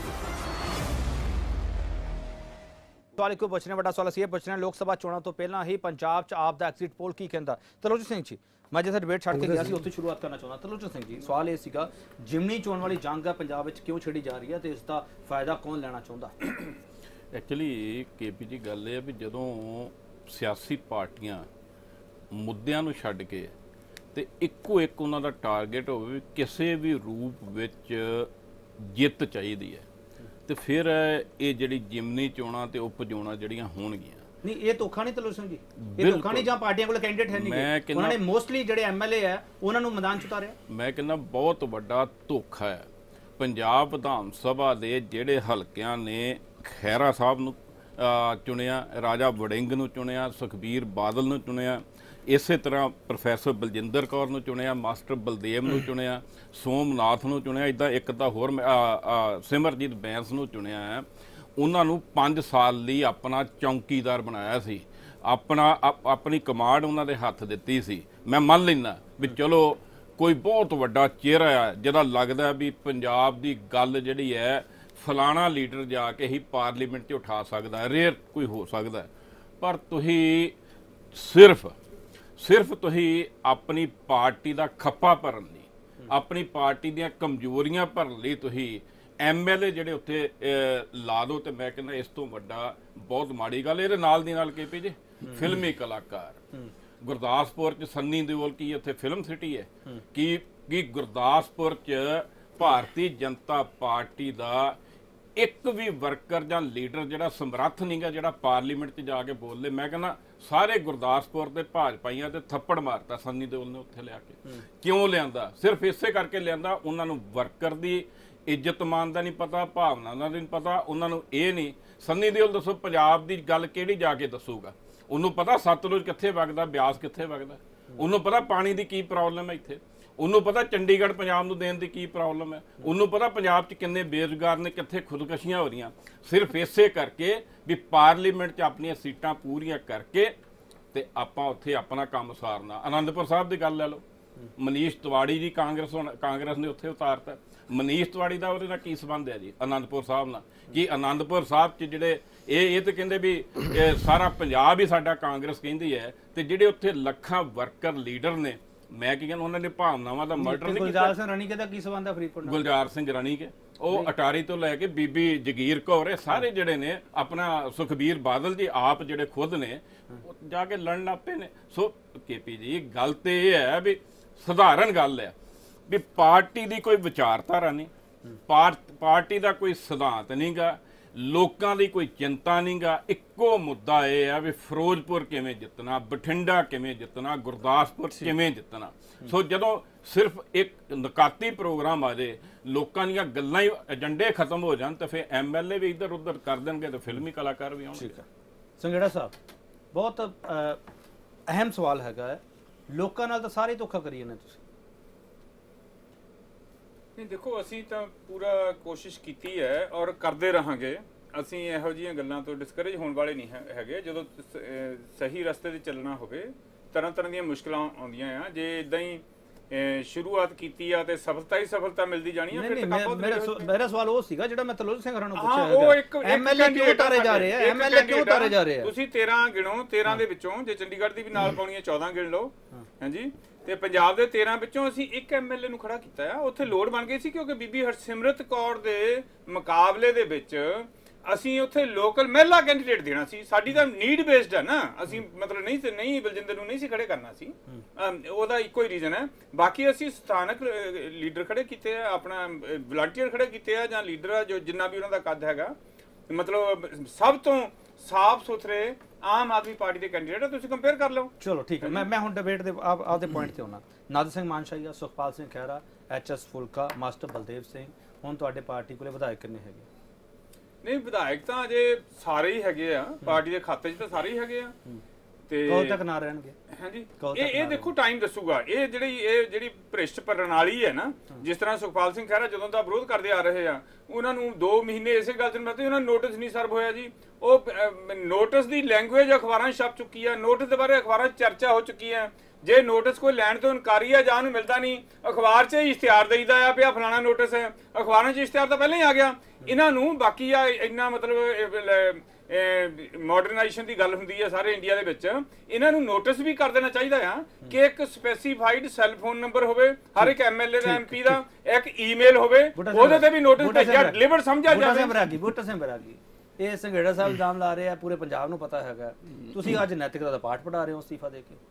[SPEAKER 1] ਸਵਾਲ ਕਿਉਂ ਪੁੱਛ ਰਹੇ? ਵੱਡਾ ਸਵਾਲ ਅਸੀਂ ਇਹ ਪੁੱਛ ਰਹੇ ਹਾਂ, ਲੋਕ ਸਭਾ ਚੋਣਾਂ ਤੋਂ ਪਹਿਲਾਂ ਹੀ ਪੰਜਾਬ 'ਚ ਆਪ ਦਾ ਐਗਜ਼ਿਟ ਪੋਲ ਕੀ ਕਹਿੰਦਾ? ਤਰਲੋਚਨ ਸਿੰਘ ਜੀ, ਮੈਂ ਜਿੱਥੇ ਡਿਬੇਟ ਛੱਡ ਕੇ ਗਿਆ ਸੀ ਉੱਥੇ ਸ਼ੁਰੂਆਤ ਕਰਨਾ ਚਾਹੁੰਦਾ। ਤਰਲੋਚਨ ਸਿੰਘ ਜੀ, ਸਵਾਲ ਇਹ ਸੀਗਾ, ਜਿਮਨੀ ਚੋਣ ਵਾਲੀ ਜੰਗ ਹੈ ਪੰਜਾਬ ਵਿੱਚ ਕਿਉਂ ਛੇੜੀ ਜਾ ਰਹੀ ਹੈ ਤੇ ਇਸ ਦਾ ਫਾਇਦਾ ਕੌਣ ਲੈਣਾ ਚਾਹੁੰਦਾ?
[SPEAKER 5] ਐਕਚੁਅਲੀ ਕੇਪੀ ਜੀ ਗੱਲ ਇਹ ਹੈ ਵੀ ਜਦੋਂ ਸਿਆਸੀ ਪਾਰਟੀਆਂ ਮੁੱਦਿਆਂ ਨੂੰ ਛੱਡ ਕੇ ਤੇ ਇੱਕੋ ਇੱਕ ਉਹਨਾਂ ਦਾ ਟਾਰਗੇਟ ਹੋਵੇ ਵੀ ਕਿਸੇ ਵੀ ਰੂਪ ਵਿੱਚ ਜਿੱਤ ਚਾਹੀਦੀ ਹੈ, ਤੇ ਫਿਰ ਇਹ ਜਿਹੜੀ ਜਿਮਨੀ ਚੋਣਾਂ ਤੇ ਉਪ ਚੋਣਾਂ ਜਿਹੜੀਆਂ ਹੋਣਗੀਆਂ,
[SPEAKER 1] ਨਹੀਂ ਇਹ ਧੋਖਾ ਨਹੀਂ ਤਰਲੋਚਨ ਜੀ, ਇਹ ਧੋਖਾ ਨਹੀਂ ਜਾਂ ਪਾਰਟੀਆਂ ਕੋਲ ਕੈਂਡੀਡੇਟ ਹੈ ਨਹੀਂ, ਉਹਨਾਂ ਨੇ ਮੋਸਟਲੀ ਜਿਹੜੇ ਐਮਐਲਏ ਹੈ ਉਹਨਾਂ ਨੂੰ ਮੈਦਾਨ 'ਚ ਉਤਾਰਿਆ। ਮੈਂ
[SPEAKER 5] ਕਹਿੰਦਾ ਬਹੁਤ ਵੱਡਾ ਧੋਖਾ ਹੈ। ਪੰਜਾਬ ਵਿਧਾਨ ਸਭਾ ਦੇ ਜਿਹੜੇ ਹਲਕਿਆਂ ਨੇ ਖਹਿਰਾ ਸਾਹਿਬ ਨੂੰ ਚੁਣਿਆ, ਰਾਜਾ ਵੜਿੰਗ ਨੂੰ ਚੁਣਿਆ, ਸੁਖਬੀਰ ਬਾਦਲ ਨੂੰ ਚੁਣਿਆ, ਇਸੇ ਤਰ੍ਹਾਂ ਪ੍ਰੋਫੈਸਰ ਬਲਜਿੰਦਰ ਕੌਰ ਨੂੰ ਚੁਣਿਆ, ਮਾਸਟਰ ਬਲਦੇਵ ਨੂੰ ਚੁਣਿਆ, ਸੋਮਨਾਥ ਨੂੰ ਚੁਣਿਆ, ਇੱਦਾਂ ਇੱਕ ਤਾਂ ਹੋਰ ਸਿਮਰਜੀਤ ਬੈਂਸ ਨੂੰ ਚੁਣਿਆ ਹੈ। ਉਹਨਾਂ ਨੂੰ 5 ਸਾਲ ਲਈ ਆਪਣਾ ਚੌਂਕੀਦਾਰ ਬਣਾਇਆ ਸੀ, ਆਪਣੀ ਕਮਾਂਡ ਉਹਨਾਂ ਦੇ ਹੱਥ ਦਿੱਤੀ ਸੀ। ਮੈਂ ਮੰਨ ਲੈਂਦਾ ਵੀ ਚਲੋ ਕੋਈ ਬਹੁਤ ਵੱਡਾ ਚਿਹਰਾ ਹੈ ਜਿਹਦਾ ਲੱਗਦਾ ਵੀ ਪੰਜਾਬ ਦੀ ਗੱਲ ਜਿਹੜੀ ਹੈ ਫਲਾਣਾ ਲੀਡਰ ਜਾ ਕੇ ਹੀ ਪਾਰਲੀਮੈਂਟ 'ਚ ਉਠਾ ਸਕਦਾ ਹੈ, ਰੇਅਰ ਕੋਈ ਹੋ ਸਕਦਾ ਹੈ। ਪਰ ਤੁਸੀਂ ਸਿਰਫ ਤੁਸੀਂ ਆਪਣੀ ਪਾਰਟੀ ਦਾ ਖੱਪਾ ਭਰਨ ਲਈ, ਆਪਣੀ ਪਾਰਟੀ ਦੀਆਂ ਕਮਜ਼ੋਰੀਆਂ ਭਰਨ ਲਈ ਤੁਸੀਂ ਐਮਐਲਏ ਜਿਹੜੇ ਉੱਥੇ ਲਾ ਦਿਓ, ਤੇ ਮੈਂ ਕਹਿੰਦਾ ਇਸ ਤੋਂ ਵੱਡਾ ਬਹੁਤ ਮਾੜੀ ਗੱਲ। ਇਹਦੇ ਨਾਲ ਦੀ ਨਾਲ ਕੇਪੀ ਜੀ ਫਿਲਮੀ ਕਲਾਕਾਰ, ਗੁਰਦਾਸਪੁਰ 'ਚ ਸੰਨੀ ਦਿਓਲ ਕੀ ਉੱਥੇ ਫਿਲਮ ਸਿਟੀ ਹੈ ਕੀ ਗੁਰਦਾਸਪੁਰ 'ਚ ਭਾਰਤੀ ਜਨਤਾ ਪਾਰਟੀ ਦਾ ਇੱਕ ਵੀ ਵਰਕਰ ਜਾਂ ਲੀਡਰ ਜਿਹੜਾ ਸਮਰੱਥ ਨਹੀਂਗਾ ਜਿਹੜਾ ਪਾਰਲੀਮੈਂਟ 'ਚ ਜਾ ਕੇ ਬੋਲੇ? ਮੈਂ ਕਹਿੰਦਾ ਸਾਰੇ ਗੁਰਦਾਸਪੁਰ ਦੇ ਭਾਜਪਾਈਆਂ ਤੇ ਥੱਪੜ ਮਾਰਤਾ ਸੰਨੀ ਦਿਓਲ ਨੇ ਉੱਥੇ ਲਿਆ ਕੇ। ਕਿਉਂ ਲਿਆਂਦਾ? ਸਿਰਫ ਇਸੇ ਕਰਕੇ ਲਿਆਂਦਾ, ਉਹਨਾਂ ਨੂੰ ਵਰਕਰ ਦੀ ਇੱਜ਼ਤ ਮਾਨ ਦਾ ਨਹੀਂ ਪਤਾ, ਭਾਵਨਾ ਦਾ ਨਹੀਂ ਪਤਾ, ਉਹਨਾਂ ਨੂੰ ਇਹ ਨਹੀਂ। ਸੰਨੀ ਦਿਓਲ ਦੱਸੋ ਪੰਜਾਬ ਦੀ ਗੱਲ ਕਿਹੜੀ ਜਾ ਕੇ ਦੱਸੂਗਾ? ਉਹਨੂੰ ਪਤਾ ਸਤਲੁਜ ਕਿੱਥੇ ਵਗਦਾ, ਬਿਆਸ ਕਿੱਥੇ ਵਗਦਾ, ਉਹਨੂੰ ਪਤਾ ਪਾਣੀ ਦੀ ਕੀ ਪ੍ਰੋਬਲਮ ਹੈ ਇੱਥੇ, ਉਹਨੂੰ ਪਤਾ ਚੰਡੀਗੜ੍ਹ ਪੰਜਾਬ ਨੂੰ ਦੇਣ ਦੀ ਕੀ ਪ੍ਰੋਬਲਮ ਹੈ, ਉਹਨੂੰ ਪਤਾ ਪੰਜਾਬ 'ਚ ਕਿੰਨੇ ਬੇਰੁਜ਼ਗਾਰ ਨੇ, ਕਿੱਥੇ ਖੁਦਕਸ਼ੀਆਂ ਹੋ ਰਹੀਆਂ। ਸਿਰਫ ਇਸੇ ਕਰਕੇ ਵੀ ਪਾਰਲੀਮੈਂਟ 'ਚ ਆਪਣੀਆਂ ਸੀਟਾਂ ਪੂਰੀਆਂ ਕਰਕੇ ਤੇ ਆਪਾਂ ਉੱਥੇ ਆਪਣਾ ਕੰਮ ਸਾਰਨਾ। ਅਨੰਦਪੁਰ ਸਾਹਿਬ ਦੀ ਗੱਲ ਲੈ ਲਓ, ਮਨੀਸ਼ ਤਿਵਾੜੀ ਜੀ ਕਾਂਗਰਸ ਨੇ ਉੱਥੇ ਉਤਾਰਤਾ। ਮਨੀਸ਼ ਤਿਵਾੜੀ ਦਾ ਉਹਦੇ ਨਾਲ ਕੀ ਸੰਬੰਧ ਹੈ ਜੀ ਅਨੰਦਪੁਰ ਸਾਹਿਬ ਨਾਲ? ਕਿ ਅਨੰਦਪੁਰ ਸਾਹਿਬ 'ਚ ਜਿਹੜੇ ਇਹ ਤਾਂ ਕਹਿੰਦੇ ਵੀ ਸਾਰਾ ਪੰਜਾਬ ਹੀ ਸਾਡਾ ਕਾਂਗਰਸ ਕਹਿੰਦੀ ਹੈ, ਤੇ ਜਿਹੜੇ ਉੱਥੇ ਲੱਖਾਂ ਵਰਕਰ ਲੀਡਰ ਨੇ, ਮੈਂ ਕੀ ਕਹਿੰਦਾ ਉਹਨਾਂ ਨੇ ਭਾਵਨਾਵਾਂ ਦਾ ਮਰਡਰ ਨਹੀਂ ਕੀਤਾ।
[SPEAKER 1] ਗੁਲਜ਼ਾਰ ਸਿੰਘ ਰਣੀਕੇ ਦਾ ਕੀ ਸੰਬੰਧ ਹੈ ਫਰੀਦਕੋਟ ਨਾਲ?
[SPEAKER 5] ਗੁਲਜ਼ਾਰ ਸਿੰਘ ਰਣੀਕੇ ਉਹ ਅਟਾਰੀ ਤੋਂ ਲੈ ਕੇ ਬੀਬੀ ਜਗੀਰ ਕੌਰ, ਇਹ ਸਾਰੇ ਜਿਹੜੇ ਨੇ ਆਪਣਾ ਸੁਖਬੀਰ ਬਾਦਲ ਜੀ ਆਪ ਜਿਹੜੇ ਖੁਦ ਨੇ ਜਾ ਕੇ ਲੜਨ ਆਪੇ ਨੇ। ਸੋ ਕੇਪੀ ਜੀ ਗੱਲ ਤੇ ਇਹ ਹੈ ਵੀ ਸਧਾਰਨ ਗੱਲ ਹੈ ਵੀ ਪਾਰਟੀ ਦੀ ਕੋਈ ਵਿਚਾਰਧਾਰਾ ਨਹੀਂ, ਪਾਰਟੀ ਦਾ ਕੋਈ ਸਿਧਾਂਤ ਨਹੀਂਗਾ, ਲੋਕਾਂ ਦੀ ਕੋਈ ਚਿੰਤਾ ਨਹੀਂਗਾ। ਇੱਕੋ ਮੁੱਦਾ ਇਹ ਹੈ ਵੀ ਫਿਰੋਜ਼ਪੁਰ ਕਿਵੇਂ ਜਿੱਤਣਾ, ਬਠਿੰਡਾ ਕਿਵੇਂ ਜਿੱਤਣਾ, ਗੁਰਦਾਸਪੁਰ ਕਿਵੇਂ ਜਿੱਤਣਾ। ਸੋ ਜਦੋਂ ਸਿਰਫ ਇੱਕ ਨਕਾਤੀ ਪ੍ਰੋਗਰਾਮ ਆ ਜੇ, ਲੋਕਾਂ ਦੀਆਂ ਗੱਲਾਂ ਹੀ ਏਜੰਡੇ ਖਤਮ ਹੋ ਜਾਣ, ਤਾਂ ਫਿਰ ਐਮਐਲਏ ਵੀ ਇੱਧਰ ਉੱਧਰ ਕਰ ਦੇਣਗੇ ਤੇ ਫਿਲਮੀ ਕਲਾਕਾਰ ਵੀ ਆਉਣਗੇ।
[SPEAKER 1] ਸੰਘੇੜਾ ਸਾਹਿਬ, ਬਹੁਤ ਅਹਿਮ ਸਵਾਲ ਹੈਗਾ, ਲੋਕਾਂ ਨਾਲ ਤਾਂ ਸਾਰੇ ਧੋਖਾ ਕਰੀ ਜਾਂਦੇ ਤੁਸੀਂ।
[SPEAKER 2] ਨਹੀਂ ਦੇਖੋ, ਅਸੀਂ ਤਾਂ ਪੂਰਾ ਕੋਸ਼ਿਸ਼ ਕੀਤੀ ਹੈ ਔਰ ਕਰਦੇ ਰਹਾਂਗੇ। ਅਸੀਂ ਇਹੋ ਜਿਹੀਆਂ ਗੱਲਾਂ ਤੋਂ ਡਿਸਕਰੇਜ ਹੋਣ ਵਾਲੇ ਨਹੀਂ ਹੈਗੇ। ਜਦੋਂ ਸਹੀ ਰਸਤੇ ਤੇ ਚੱਲਣਾ ਹੋਵੇ, ਤਰ੍ਹਾਂ ਤਰ੍ਹਾਂ ਦੀਆਂ ਮੁਸ਼ਕਲਾਂ ਆਉਂਦੀਆਂ ਆ। ਜੇ ਇਦਾਂ ਹੀ ਸ਼ੁਰੂਆਤ ਕੀਤੀ ਆ ਤੇ ਸਫਲਤਾ ਮਿਲਦੀ ਜਾਣੀ ਆ। ਫਿਰ
[SPEAKER 1] ਮੇਰਾ ਸਵਾਲ ਉਹ ਸੀਗਾ ਜਿਹੜਾ ਮੈਂ ਤਰਲੋਚਨ ਸਿੰਘ ਹਰਾਂ ਨੂੰ ਪੁੱਛਿਆ, ਐਮਐਲਏ ਕਿਉਂ ਉਤਾਰੇ ਜਾ ਰਹੇ ਆ? ਐਮਐਲਏ ਕਿਉਂ ਉਤਾਰੇ ਜਾ ਰਹੇ ਆ?
[SPEAKER 2] ਤੁਸੀਂ 13 ਗਿਣੋ, 13 ਦੇ ਵਿੱਚੋਂ ਜੇ ਚੰਡੀਗੜ੍ਹ ਦੀ ਵੀ ਨਾਲ ਪਾਉਣੀ ਹੈ 14 ਗਿਣ ਲਓ, ਹਾਂਜੀ, ਤੇ ਪੰਜਾਬ ਦੇ 13 ਵਿੱਚੋਂ ਅਸੀਂ ਇੱਕ ਐਮਐਲਏ ਨੂੰ ਖੜਾ ਕੀਤਾ ਆ। ਉੱਥੇ ਲੋੜ ਬਣ ਗਈ ਸੀ ਕਿਉਂਕਿ ਬੀਬੀ ਹਰਸਿਮਰਤ ਕੌਰ ਦੇ ਮੁਕਾਬਲੇ ਦੇ ਵਿੱਚ ਅਸੀਂ ਉੱਥੇ ਲੋਕਲ ਮਹਿਲਾ ਕੈਂਡੀਡੇਟ ਦੇਣਾ ਸੀ। ਸਾਡੀ ਤਾਂ ਨੀਡ ਬੇਸਡ ਹੈ ਨਾ, ਅਸੀਂ ਮਤਲਬ ਨਹੀਂ ਬਲਜਿੰਦਰ ਨੂੰ ਨਹੀਂ ਸੀ ਖੜੇ ਕਰਨਾ ਸੀ, ਉਹਦਾ ਇੱਕੋ ਹੀ ਰੀਜ਼ਨ ਹੈ। ਬਾਕੀ ਅਸੀਂ ਸਥਾਨਕ ਲੀਡਰ ਖੜੇ ਕੀਤੇ ਆ, ਆਪਣਾ ਵਲੰਟੀਅਰ ਖੜੇ ਕੀਤੇ ਆ, ਜਾਂ ਲੀਡਰ ਆ ਜੋ ਜਿੰਨਾ ਵੀ ਉਹਨਾਂ ਦਾ ਕੱਦ ਹੈਗਾ, ਮਤਲਬ ਸਭ ਤੋਂ ਸਾਫ਼ ਸੁਥਰੇ ਆਮ ਆਦਮੀ ਪਾਰਟੀ ਦੇ ਕੈਂਡੀਡੇਟ ਆ, ਤੁਸੀਂ ਕੰਪੇਅਰ ਕਰ ਲਓ।
[SPEAKER 1] ਚਲੋ ਠੀਕ ਹੈ, ਮੈਂ ਹੁਣ ਡਿਬੇਟ ਦੇ ਆਪਦੇ ਪੁਆਇੰਟ ਤੇ ਆਉਣਾ। ਨਾਦਰ ਸਿੰਘ ਮਾਨਸ਼ਾਹੀਆ, ਸੁਖਪਾਲ ਸਿੰਘ ਖਹਿਰਾ, HS ਫੁਲਕਾ, ਮਾਸਟਰ ਬਲਦੇਵ ਸਿੰਘ, ਹੁਣ ਤੁਹਾਡੇ ਪਾਰਟੀ ਕੋਲੇ ਵਿਧਾਇਕ ਕਿੰਨੇ ਹੈਗੇ?
[SPEAKER 2] ਨਹੀਂ, ਵਿਧਾਇਕ ਤਾਂ ਅਜੇ ਸਾਰੇ ਹੀ ਹੈਗੇ ਆ, ਪਾਰਟੀ ਦੇ ਖਾਤੇ 'ਚ ਤਾਂ ਸਾਰੇ ਹੀ ਹੈਗੇ ਆ। ਤੇ
[SPEAKER 1] ਕਦੋਂ ਤੱਕ ਨਾ ਰਹਿਣਗੇ?
[SPEAKER 2] ਹਾਂਜੀ, ਇਹ ਦੇਖੋ ਟਾਈਮ ਦੱਸੂਗਾ। ਇਹ ਜਿਹੜੀ ਭ੍ਰਿਸ਼ਟ ਪ੍ਰਣਾਲੀ ਹੈ ਨਾ, ਜਿਸ ਤਰ੍ਹਾਂ ਸੁਖਪਾਲ ਸਿੰਘ ਖਹਿਰਾ ਜਦੋਂ ਦਾ ਵਿਰੋਧ ਕਰਦੇ ਆ ਰਹੇ ਆ, ਉਹਨਾਂ ਨੂੰ 2 ਮਹੀਨੇ ਇਸੇ ਗੱਲ 'ਚ ਮਿਲਦੇ, ਉਹਨਾਂ ਨੂੰ ਨੋਟਿਸ ਨਹੀਂ ਸਰਵ ਹੋਇਆ ਜੀ। ਉਹ ਨੋਟਿਸ ਦੀ ਲੈਂਗੁਏਜ ਅਖਬਾਰਾਂ 'ਚ ਛਪ ਚੁੱਕੀ ਆ, ਨੋਟਿਸ ਦੇ ਬਾਰੇ ਅਖਬਾਰਾਂ 'ਚ ਚਰਚਾ ਹੋ ਚੁੱਕੀ ਹੈ। ਜੇ ਨੋਟਿਸ ਕੋਈ ਲੈਣ ਤੋਂ ਇਨਕਾਰੀ ਆ ਜਾਂ ਉਹਨੂੰ ਮਿਲਦਾ ਨਹੀਂ, ਅਖਬਾਰ 'ਚ ਹੀ ਇਸ਼ਤਿਹਾਰ ਦੇਈਦਾ ਆ ਪਿਆ ਫਲਾਣਾ ਨੋਟਿਸ ਹੈ, ਅਖਬਾਰਾਂ 'ਚ ਇਸ਼ਤਿਹਾਰ ਤਾਂ ਪਹਿਲਾਂ ਹੀ ਆ ਗਿਆ। ਇਹਨਾਂ ਨੂੰ ਬਾਕੀ ਆ ਇੰਨਾ ਮਤਲਬ ਮਾਡਰਨਾਈਜੇਸ਼ਨ ਦੀ ਗੱਲ ਹੁੰਦੀ ਹੈ ਸਾਰੇ ਇੰਡੀਆ ਦੇ ਵਿੱਚ, ਇਹਨਾਂ ਨੂੰ ਨੋਟਿਸ ਵੀ ਕਰ ਦੇਣਾ ਚਾਹੀਦਾ ਆ ਕਿ ਇੱਕ ਸਪੈਸੀਫਾਈਡ ਸੈੱਲ ਫੋਨ ਨੰਬਰ ਹੋਵੇ ਹਰ ਇੱਕ MLA ਦਾ, MP ਦਾ, ਇੱਕ ਈਮੇਲ ਹੋਵੇ, ਉਹਦੇ ਤੇ ਵੀ ਨੋਟਿਸ ਭੇਜਿਆ, ਡਿਲੀਵਰ ਸਮਝਿਆ ਜਾਵੇ।
[SPEAKER 1] ਬੂਟਾ ਸਿੰਘ ਬਰਾਗੀ ਇਹ ਸੰਘੇੜਾ ਸਾਹਿਬ ਇਲਜ਼ਾਮ ਲਾ ਰਹੇ ਆ, ਪੂਰੇ ਪੰਜਾਬ ਨੂੰ ਪਤਾ ਹੈਗਾ, ਤੁਸੀਂ ਅੱਜ ਨੈਤਿਕਤਾ ਦਾ ਪਾਠ ਪੜ੍ਹਾ ਰਹੇ ਹੋ ਅਸਤੀਫਾ ਦੇ ਕੇ,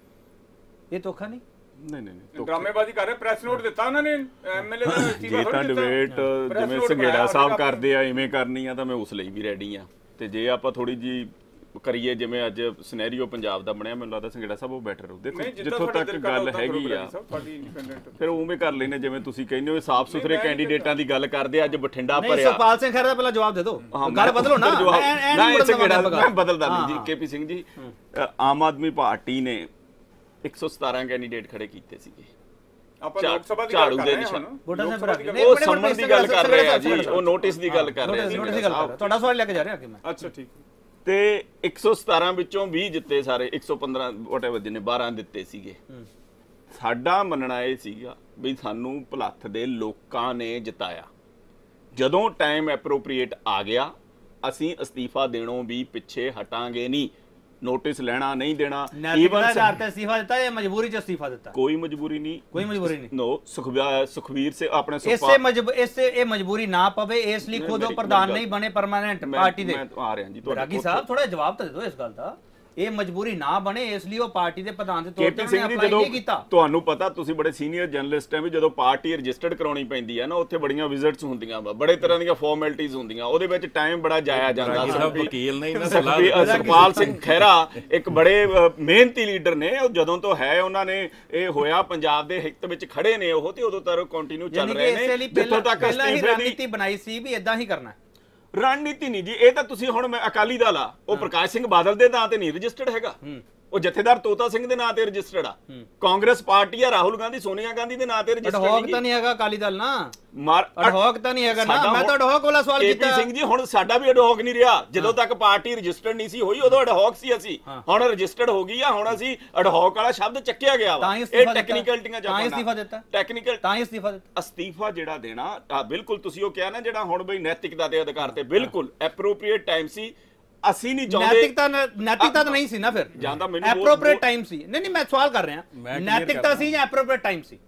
[SPEAKER 1] ਇਹ ਧੋਖਾ ਨਹੀਂ?
[SPEAKER 3] ਨਹੀਂ
[SPEAKER 2] ਡਰਾਮੇਬਾਜ਼ੀ ਕਰ ਰਹੇ। ਪ੍ਰੈਸ ਨੋਟ ਦਿੱਤਾ ਉਹਨਾਂ ਨੇ MLA ਦਾ ਅਸਤੀਫਾ।
[SPEAKER 3] ਜੇ ਤਾਂ ਡਿਬੇਟ ਜਿਵੇਂ ਸੰਘੇੜਾ ਸਾਹਿਬ ਕਰਦੇ ਆ ਇਵੇਂ ਕਰਨੀ ਆ ਤਾਂ ਮੈਂ ਉਸ ਲਈ ਵੀ ਰੈਡੀ ਆ, ਤੇ ਜੇ ਆਪਾਂ ਥੋੜੀ ਜੀ ਕਰੀਏ ਜਿਵੇਂ ਅੱਜ ਸਿਨੈਰੀਓ ਪੰਜਾਬ ਦਾ ਬਣਿਆ, ਮੈਨੂੰ ਲੱਗਦਾ ਸੰਘੇੜਾ ਸਾਹਿਬ ਉਹ ਬੈਟਰ ਹੋ। ਦੇਖੋ ਜਿੱਥੋਂ ਤੱਕ ਗੱਲ ਹੈਗੀ ਆ ਫਿਰ ਉਵੇਂ ਕਰ ਲੈਨੇ, ਜਿਵੇਂ ਤੁਸੀਂ ਕਹਿੰਦੇ ਹੋ ਸਾਫ਼ ਸੁਥਰੇ ਕੈਂਡੀਡੇਟਾਂ ਦੀ ਗੱਲ ਕਰਦੇ, ਅੱਜ ਬਠਿੰਡਾ ਭਰਿਆ।
[SPEAKER 1] ਸੁਖਪਾਲ ਸਿੰਘ ਖਹਿਰਾ ਦਾ ਪਹਿਲਾਂ ਜਵਾਬ ਦੇ ਦਿਓ, ਗੱਲ ਬਦਲੋ ਨਾ।
[SPEAKER 3] ਮੈਂ ਬਦਲਦਾ ਨਹੀਂ ਜੀ। KP ਸਿੰਘ ਜੀ, ਆਮ ਆਦਮੀ ਪਾਰਟੀ ਨੇ 117 ਕੈਂਡੀਡੇਟ ਖੜੇ ਕੀਤੇ ਸੀਗੇ,
[SPEAKER 2] ਆਪਾਂ ਲੋਕ ਸਭਾ ਦੀ ਗੱਲ ਕਰ ਰਹੇ ਹਾਂ,
[SPEAKER 3] ਉਹ ਸੰਮਣ ਦੀ ਗੱਲ ਕਰ ਰਹੇ ਆ ਜੀ, ਉਹ ਨੋਟਿਸ ਦੀ ਗੱਲ ਕਰ ਰਹੇ ਆ।
[SPEAKER 1] ਤੁਹਾਡਾ ਸਵਾਲ ਲੈ ਕੇ ਜਾ ਰਿਹਾ ਅੱਗੇ ਮੈਂ।
[SPEAKER 2] ਅੱਛਾ ਠੀਕ।
[SPEAKER 3] ਤੇ 117 ਵਿੱਚੋਂ 20 ਜਿੱਤੇ ਸਾਰੇ, 115 ਵਾਟਐਵਰ ਜਿਹਨੇ 12 ਦਿੱਤੇ ਸੀਗੇ। ਸਾਡਾ ਮੰਨਣਾ ਇਹ ਸੀਗਾ ਵੀ ਸਾਨੂੰ ਭੁਲੱਥ ਦੇ ਲੋਕਾਂ ਨੇ ਜਿਤਾਇਆ। ਜਦੋਂ ਟਾਈਮ ਐਪਰੋਪਰੀਏਟ ਆ ਗਿਆ, ਅਸੀਂ ਅਸਤੀਫਾ ਦੇਣੋਂ ਵੀ ਪਿੱਛੇ ਹਟਾਂਗੇ ਨਹੀਂ, ਨੋਟਿਸ ਲੈਣਾ ਨਹੀਂ ਦੇਣਾ।
[SPEAKER 1] ਈਵਨ ਆਧਾਰ ਤੇ ਅਸਤੀਫਾ ਦਿੱਤਾ ਜਾਂ ਮਜਬੂਰੀ 'ਚ ਅਸਤੀਫਾ ਦਿੱਤਾ?
[SPEAKER 3] ਕੋਈ ਮਜਬੂਰੀ ਨਹੀਂ,
[SPEAKER 1] ਕੋਈ ਮਜਬੂਰੀ ਨਹੀਂ।
[SPEAKER 3] ਨੋ, ਸੁਖਵੀਰ ਸੇ ਆਪਣੇ
[SPEAKER 1] ਇਸੇ ਇਹ ਮਜਬੂਰੀ ਨਾ ਪਵੇ, ਇਸ ਲਈ ਖੁਦ ਉਹ ਪ੍ਰਧਾਨ ਨਹੀਂ ਬਣੇ ਪਰਮਾਨੈਂਟ ਪਾਰਟੀ ਦੇ।
[SPEAKER 3] ਮੈਂ ਆ ਰਿਹਾ ਜੀ ਤੁਹਾਡੇ
[SPEAKER 1] ਰਾਗੀ ਸਾਹਿਬ, ਥੋੜਾ ਜਵਾਬ ਤਾਂ ਦੇ ਦਿਓ ਇਸ ਗੱਲ ਦਾ। ਇਹ ਮਜਬੂਰੀ ਨਾ ਬਣੇ, ਇਸ ਲਈ ਉਹ ਪਾਰਟੀ ਦੇ ਪ੍ਰਧਾਨ ਦੇ ਤੌਰ ਤੇ ਉਹਨੇ ਅਪਲਾਈ ਨਹੀਂ ਕੀਤਾ।
[SPEAKER 3] ਤੁਹਾਨੂੰ ਪਤਾ, ਤੁਸੀਂ ਬੜੇ ਸੀਨੀਅਰ ਜਰਨਲਿਸਟ ਹੈ, ਵੀ ਜਦੋਂ ਪਾਰਟੀ ਰਜਿਸਟਰਡ ਕਰਾਉਣੀ ਪੈਂਦੀ ਹੈ ਨਾ, ਉੱਥੇ ਬੜੀਆਂ ਵਿਜ਼ਿਟਸ ਹੁੰਦੀਆਂ ਵਾ, ਬੜੇ ਤਰ੍ਹਾਂ ਦੀਆਂ ਫਾਰਮੈਲਿਟੀਆਂ ਹੁੰਦੀਆਂ, ਉਹਦੇ ਵਿੱਚ ਟਾਈਮ ਬੜਾ ਜਾਇਆ ਜਾਂਦਾ।
[SPEAKER 5] ਵਕੀਲ ਨਹੀਂ ਨਾ
[SPEAKER 3] ਸੁਖਪਾਲ ਸਿੰਘ ਖਹਿਰਾ ਇੱਕ ਬੜੇ ਮਿਹਨਤੀ ਲੀਡਰ ਨੇ, ਉਹ ਜਦੋਂ ਤੋਂ ਹੈ ਉਹਨਾਂ ਨੇ ਇਹ ਹੋਇਆ ਪੰਜਾਬ ਦੇ ਹਿੱਤ ਵਿੱਚ ਖੜੇ ਨੇ ਉਹ, ਤੇ ਉਦੋਂ ਤੱਕ ਕੰਟੀਨਿਊ ਚੱਲ ਰਹੇ ਨੇ। ਜਿੱਥੋਂ ਤੱਕ
[SPEAKER 1] ਰਣਨੀਤੀ ਬਣਾਈ ਸੀ ਵੀ ਇਦਾਂ ਹੀ ਕਰਨਾ।
[SPEAKER 3] ਰਣਨੀਤੀ ਨਹੀਂ ਜੀ, ਇਹ ਤਾਂ ਤੁਸੀਂ ਹੁਣ ਮੈਂ ਅਕਾਲੀ ਦਲ ਆ, ਉਹ ਪ੍ਰਕਾਸ਼ ਸਿੰਘ ਬਾਦਲ ਦੇ ਨਾਂ ਤੇ ਨਹੀਂ ਰਜਿਸਟਰਡ ਹੈਗਾ, ਉਹ ਜਥੇਦਾਰ ਤੋਤਾ ਸਿੰਘ ਦੇ ਨਾਂ ਤੇ ਰਜਿਸਟਰਡ ਆ। ਕਾਂਗਰਸ ਪਾਰਟੀ ਆ, ਰਾਹੁਲ ਗਾਂਧੀ, ਸੋਨੀਆ ਗਾਂਧੀ ਦੇ ਨਾਂ ਤੇ ਰਜਿਸਟਰਡ ਨਹੀਂ।
[SPEAKER 1] ਅਡਹੌਕ ਤਾਂ ਨਹੀਂ ਹੈਗਾ ਅਕਾਲੀ ਦਲ ਨਾ, ਅਡਹੌਕ ਤਾਂ ਨਹੀਂ ਹੈਗਾ ਨਾ। ਮੈਂ ਤਾਂ ਅਡਹੌਕ ਵਾਲਾ ਸਵਾਲ ਕੀਤਾ।
[SPEAKER 3] KP ਸਿੰਘ ਜੀ, ਹੁਣ ਸਾਡਾ ਵੀ ਅਡਹੌਕ ਨਹੀਂ ਰਿਹਾ। ਜਦੋਂ ਤੱਕ ਪਾਰਟੀ ਰਜਿਸਟਰਡ ਨਹੀਂ ਸੀ ਹੋਈ, ਉਦੋਂ ਅਡਹੌਕ ਸੀ ਅਸੀਂ, ਹੁਣ ਰਜਿਸਟਰਡ ਹੋ ਗਈ ਆ, ਹੁਣ ਅਸੀਂ ਅਡਹੌਕ ਵਾਲਾ ਸ਼ਬਦ ਚੱਕਿਆ ਗਿਆ ਵਾ। ਇਹ ਟੈਕਨੀਕਲਟੀਆਂ
[SPEAKER 1] ਤਾਂ ਅਸਤੀਫਾ ਦਿੱਤਾ,
[SPEAKER 3] ਟੈਕਨੀਕਲ
[SPEAKER 1] ਤਾਂ ਹੀ ਅਸਤੀਫਾ ਦਿੱਤਾ।
[SPEAKER 3] ਅਸਤੀਫਾ ਜਿਹੜਾ ਦੇਣਾ, ਬਿਲਕੁਲ ਤੁਸੀਂ ਉਹ ਕਿਹਾ ਨਾ, ਜਿਹੜਾ ਹੁਣ ਬਈ ਨੈਤਿਕਤਾ ਦੇ ਅਧਿਕਾਰ ਤੇ ਬਿਲਕੁਲ ਐਪਰੋਪਰੀਏਟ ਟਾਈਮ ਸੀ। ਅਸੀਂ ਨਹੀਂ ਚਾਹੁੰਦੇ
[SPEAKER 1] ਨੈਤਿਕਤਾ ਤਾਂ ਨਹੀਂ ਸੀ ਨਾ, ਫਿਰ
[SPEAKER 3] ਜਾਂਦਾ ਮੈਨੂੰ
[SPEAKER 1] ਐਪਰੋਪਰੀਏਟ ਟਾਈਮ ਸੀ। ਨਹੀਂ ਮੈਂ ਸਵਾਲ ਕਰ ਰਿਹਾ, ਨੈਤਿਕਤਾ ਸੀ ਜਾਂ ਐਪਰੋਪਰੀਏਟ ਟਾਈਮ ਸੀ?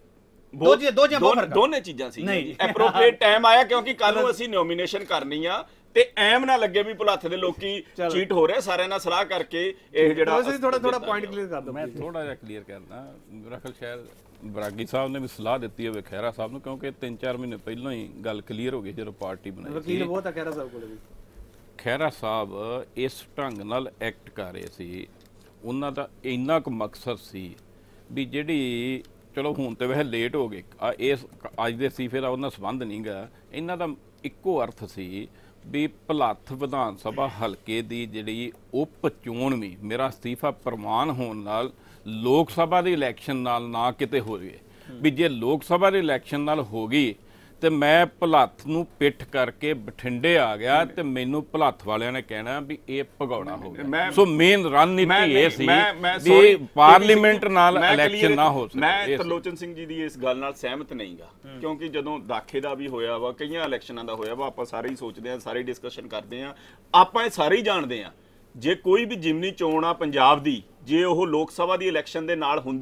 [SPEAKER 3] ਦੋਨੇ ਚੀਜ਼ਾਂ ਸੀ। ਐਪਰੋਪਰੀਏਟ ਟਾਈਮ ਆਇਆ ਕਿਉਂਕਿ ਕੱਲ ਨੂੰ ਅਸੀਂ ਨੋਮੀਨੇਸ਼ਨ ਕਰਨੀ ਆ, ਤੇ ਐਮ ਨਾ ਲੱਗੇ ਵੀ ਭੁਲੱਥ ਦੇ ਲੋਕੀ ਚੀਟ ਹੋ ਰਹੇ। ਸਾਰਿਆਂ ਨਾਲ ਸਲਾਹ ਕਰਕੇ ਇਹ ਜਿਹੜਾ
[SPEAKER 1] ਥੋੜਾ ਪੁਆਇੰਟ ਕਲੀਅਰ ਕਰ ਦਿਓ।
[SPEAKER 5] ਮੈਂ ਥੋੜਾ ਜਿਹਾ ਕਲੀਅਰ ਕਰਦਾ। ਮੇਰਾ ਖਿਆਲ ਸ਼ਾਇਦ ਬਰਾਗੀ ਸਾਹਿਬ ਨੇ ਵੀ ਸਲਾਹ ਦਿੱਤੀ ਹੋਵੇ ਖਹਿਰਾ ਸਾਹਿਬ ਨੂੰ, ਕਿਉਂਕਿ 3-4 ਮਹੀਨੇ ਪਹਿਲਾਂ ਹੀ ਗੱਲ ਕਲੀਅਰ ਹੋ ਗਈ ਜਦੋਂ ਪਾਰਟੀ ਬਣਾਈ ਸੀ।
[SPEAKER 1] ਵਕੀਲ ਬਹੁਤ ਆ ਖਹਿਰਾ ਸਾਹਿਬ ਕੋਲ ਵੀ।
[SPEAKER 5] ਖਹਿਰਾ ਸਾਹਿਬ ਇਸ ਢੰਗ ਨਾਲ ਐਕਟ ਕਰ ਰਹੇ ਸੀ, ਉਹਨਾਂ ਦਾ ਇੰਨਾ ਕੁ ਮਕਸਦ ਸੀ ਵੀ ਜਿਹੜੀ, ਚਲੋ ਹੁਣ ਤੇ ਵੈਸੇ ਲੇਟ ਹੋ ਗਏ, ਇਸ ਅੱਜ ਦੇ ਅਸਤੀਫੇ ਦਾ ਉਹਨਾਂ ਸੰਬੰਧ ਨਹੀਂ ਗਾ, ਇਹਨਾਂ ਦਾ ਇੱਕੋ ਅਰਥ ਸੀ ਵੀ ਭੁਲੱਥ ਵਿਧਾਨ ਸਭਾ ਹਲਕੇ ਦੀ ਜਿਹੜੀ ਉਪ ਚੋਣ ਵੀ ਮੇਰਾ ਅਸਤੀਫਾ ਪ੍ਰਵਾਨ ਹੋਣ ਨਾਲ ਲੋਕ ਸਭਾ ਦੇ ਇਲੈਕਸ਼ਨ ਨਾਲ ਨਾ ਕਿਤੇ ਹੋ ਜਾਵੇ, ਵੀ ਜੇ ਲੋਕ ਸਭਾ ਦੇ ਇਲੈਕਸ਼ਨ ਨਾਲ ਹੋ ਗਈ ਤੇ ਮੈਂ ਭੁਲੱਥ ਨੂੰ ਪਿੱਠ ਕਰਕੇ ਬਠਿੰਡੇ ਆ ਗਿਆ ਤੇ ਮੈਨੂੰ ਭੁਲੱਥ ਵਾਲਿਆਂ ਨੇ ਕਹਿਣਾ ਵੀ ਇਹ ਭਗੌੜਾ ਹੋ ਗਿਆ। ਸੋ ਮੇਨ ਰਣਨੀਤੀ ਇਹ ਸੀ ਵੀ ਪਾਰਲੀਮੈਂਟ ਨਾਲ ਇਲੈਕਸ਼ਨ ਨਾ ਹੋ ਸਕੇ।
[SPEAKER 3] ਮੈਂ ਤਰਲੋਚਨ ਸਿੰਘ ਜੀ ਦੀ ਇਸ ਗੱਲ ਨਾਲ ਸਹਿਮਤ ਨਹੀਂਗਾ, ਕਿਉਂਕਿ ਜਦੋਂ ਦਾਖੇ ਦਾ ਵੀ ਹੋਇਆ ਵਾ, ਕਈਆਂ ਇਲੈਕਸ਼ਨਾਂ ਦਾ ਹੋਇਆ ਵਾ, ਆਪਾਂ ਸਾਰੇ ਹੀ ਸੋਚਦੇ ਹਾਂ, ਸਾਰੇ ਡਿਸਕਸ਼ਨ ਕਰਦੇ ਹਾਂ, ਆਪਾਂ ਇਹ ਸਾਰੇ ਹੀ ਜਾਣਦੇ ਹਾਂ, ਜੇ ਕੋਈ ਵੀ ਜਿਮਨੀ ਚੋਣ ਆ ਪੰਜਾਬ ਦੀ, ਜੇ ਉਹ ਲੋਕ ਸਭਾ ਦੀ ਇਲੈਕਸ਼ਨ ਦੇ ਨਾਲ ਹੁੰਦੀ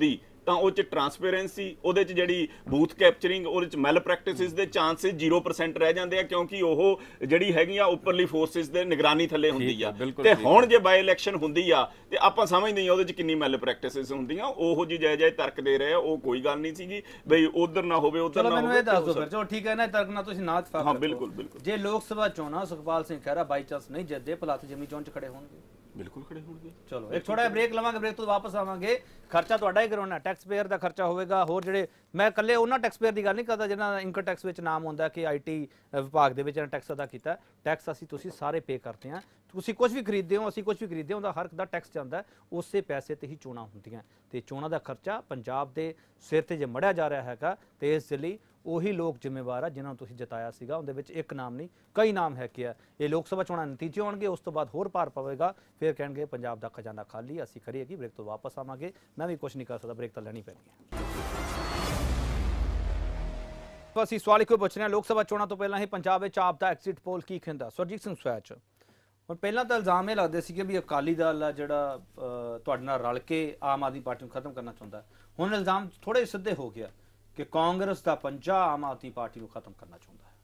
[SPEAKER 3] ਤਾਂ ਉਹ 'ਚ ਟਰਾਂਸਪੇਰੈਂਸੀ, ਉਹਦੇ 'ਚ ਜਿਹੜੀ ਬੂਥ ਕੈਪਚਰਿੰਗ, ਉਹਦੇ 'ਚ ਮੈਲ ਪ੍ਰੈਕਟਿਸਿਸ ਦੇ ਚਾਂਸਸ 0% ਰਹਿ ਜਾਂਦੇ ਆ, ਕਿਉਂਕਿ ਉਹ ਜਿਹੜੀ ਹੈਗੀਆਂ ਉੱਪਰਲੀ ਫੋਰਸਿਸ ਦੇ ਨਿਗਰਾਨੀ ਥੱਲੇ ਹੁੰਦੀ ਆ। ਤੇ ਹੁਣ ਜੇ ਬਾਈ ਇਲੈਕਸ਼ਨ ਹੁੰਦੀ ਆ ਤੇ ਆਪਾਂ ਸਮਝਦੇ ਹਾਂ ਉਹਦੇ 'ਚ ਕਿੰਨੀ ਮੈਲ ਪ੍ਰੈਕਟਿਸਿਸ ਹੁੰਦੀਆਂ। ਉਹੋ ਜਿਹੀ ਜਾਇਜ਼ ਤਰਕ ਦੇ ਰਹੇ ਆ, ਉਹ ਕੋਈ ਗੱਲ ਨਹੀਂ ਸੀਗੀ ਬਈ ਉਧਰ ਨਾ ਹੋਵੇ ਉਧਰ ਨਾ ਹੋਵੇ।
[SPEAKER 1] ਮੈਨੂੰ ਇਹ ਦੱਸ ਦਿਓ ਫਿਰ, ਚਲੋ ਠੀਕ ਹੈ ਨਾ, ਤਰਕ ਨਾਲ ਤੁਸੀਂ ਨਾ ਇਤਫਾਕ
[SPEAKER 3] ਹਾਂ ਬਿਲਕੁਲ ਬਿਲਕੁਲ।
[SPEAKER 1] ਜੇ ਲੋਕ ਸਭਾ ਚੋਣਾਂ ਸੁਖਪਾਲ ਸਿੰਘ ਖਹਿਰਾ ਬਾਈ ਚਾਂਸ ਨਹੀਂ ਜਿੱਤਦੇ, ਭਲਾ ਤੇ ਜਿਮਨੀ ਚੋਣ 'ਚ ਖੜੇ ਹੋਣਗੇ?
[SPEAKER 3] ਬਿਲਕੁਲ ਖੜੇ ਹੋਣਗੇ।
[SPEAKER 1] ਚਲੋ ਇੱਕ ਥੋੜਾ ਬ੍ਰੇਕ ਲਵਾਂਗੇ, ਬ੍ਰੇਕ ਤੋਂ ਵਾਪਸ ਆਵਾਂਗੇ। ਖਰਚਾ ਤੁਹਾਡਾ ਹੀ ਕਰਾਉਣਾ, ਟੈਕਸ ਪੇਅਰ ਦਾ ਖਰਚਾ ਹੋਵੇਗਾ। ਹੋਰ ਜਿਹੜੇ, ਮੈਂ ਇਕੱਲੇ ਉਹਨਾਂ ਟੈਕਸ ਪੇਅਰ ਦੀ ਗੱਲ ਨਹੀਂ ਕਰਦਾ ਜਿਹਨਾਂ ਦਾ ਇਨਕਮ ਟੈਕਸ ਵਿੱਚ ਨਾਮ ਹੁੰਦਾ ਕਿ IT ਵਿਭਾਗ ਦੇ ਵਿੱਚ ਇਹਨਾਂ ਟੈਕਸ ਅਦਾ ਕੀਤਾ। ਟੈਕਸ ਤੁਸੀਂ ਸਾਰੇ ਪੇ ਕਰਦੇ ਹਾਂ। ਤੁਸੀਂ ਕੁਝ ਵੀ ਖਰੀਦਦੇ ਹੋ, ਅਸੀਂ ਕੁਝ ਵੀ ਖਰੀਦਦੇ ਹਾਂ, ਉਹਦਾ ਹਰ ਇੱਕ ਦਾ ਟੈਕਸ ਜਾਂਦਾ, ਉਸੇ ਪੈਸੇ ਤੇ ਹੀ ਚੋਣਾਂ ਹੁੰਦੀਆਂ। ਤੇ ਚੋਣਾਂ ਦਾ ਖਰਚਾ ਪੰਜਾਬ ਦੇ ਸਿਰ ਤੇ ਜੇ ਮੜਿਆ ਜਾ ਰਿਹਾ ਹੈਗਾ, ਤੇ ਇਸ ਦੇ ਲਈ ਉਹੀ ਲੋਕ ਜ਼ਿੰਮੇਵਾਰ ਆ ਜਿਨ੍ਹਾਂ ਨੂੰ ਤੁਸੀਂ ਜਿਤਾਇਆ ਸੀਗਾ। ਉਹਦੇ ਵਿੱਚ ਇੱਕ ਨਾਮ ਨਹੀਂ, ਕਈ ਨਾਮ ਹੈਗੇ ਆ। ਇਹ ਲੋਕ ਸਭਾ ਚੋਣਾਂ ਨਤੀਜੇ ਹੋਣਗੇ, ਉਸ ਤੋਂ ਬਾਅਦ ਹੋਰ ਭਾਰ ਪਵੇਗਾ, ਫਿਰ ਕਹਿਣਗੇ ਪੰਜਾਬ ਦਾ ਖਜ਼ਾਨਾ ਖਾਲੀ। ਅਸੀਂ ਕਰੀਏ ਕਿ ਬ੍ਰੇਕ ਤੋਂ ਵਾਪਸ ਆਵਾਂਗੇ। ਮੈਂ ਵੀ ਕੁਝ ਨਹੀਂ ਕਰ ਸਕਦਾ, ਬ੍ਰੇਕ ਤਾਂ ਲੈਣੀ ਪੈਣੀ ਹੈ। ਅਸੀਂ ਸਵਾਲ ਇੱਕੋ ਪੁੱਛ ਰਹੇ ਹਾਂ, ਲੋਕ ਸਭਾ ਚੋਣਾਂ ਤੋਂ ਪਹਿਲਾਂ ਹੀ ਪੰਜਾਬ ਵਿੱਚ ਆਪ ਦਾ ਐਗਜ਼ਿਟ ਪੋਲ ਕੀ ਕਹਿੰਦਾ? ਸੁਰਜੀਤ ਸਿੰਘ ਸਵੈਚ, ਹੁਣ ਪਹਿਲਾਂ ਤਾਂ ਇਲਜ਼ਾਮ ਇਹ ਲੱਗਦੇ ਸੀ ਕਿ ਵੀ ਅਕਾਲੀ ਦਲ ਆ ਜਿਹੜਾ ਤੁਹਾਡੇ ਨਾਲ ਰਲ ਕੇ ਆਮ ਆਦਮੀ ਪਾਰਟੀ ਨੂੰ ਖਤਮ ਕਰਨਾ ਚਾਹੁੰਦਾ। ਹੁਣ ਇਲਜ਼ਾਮ ਥੋੜੇ ਸਿੱਧੇ ਹੋ ਗਿਆ ਕਿ ਕਾਂਗਰਸ ਦਾ ਪੰਜਾ ਆਮ ਆਦਮੀ ਪਾਰਟੀ ਨੂੰ ਖਤਮ ਕਰਨਾ ਚਾਹੁੰਦਾ ਹੈ।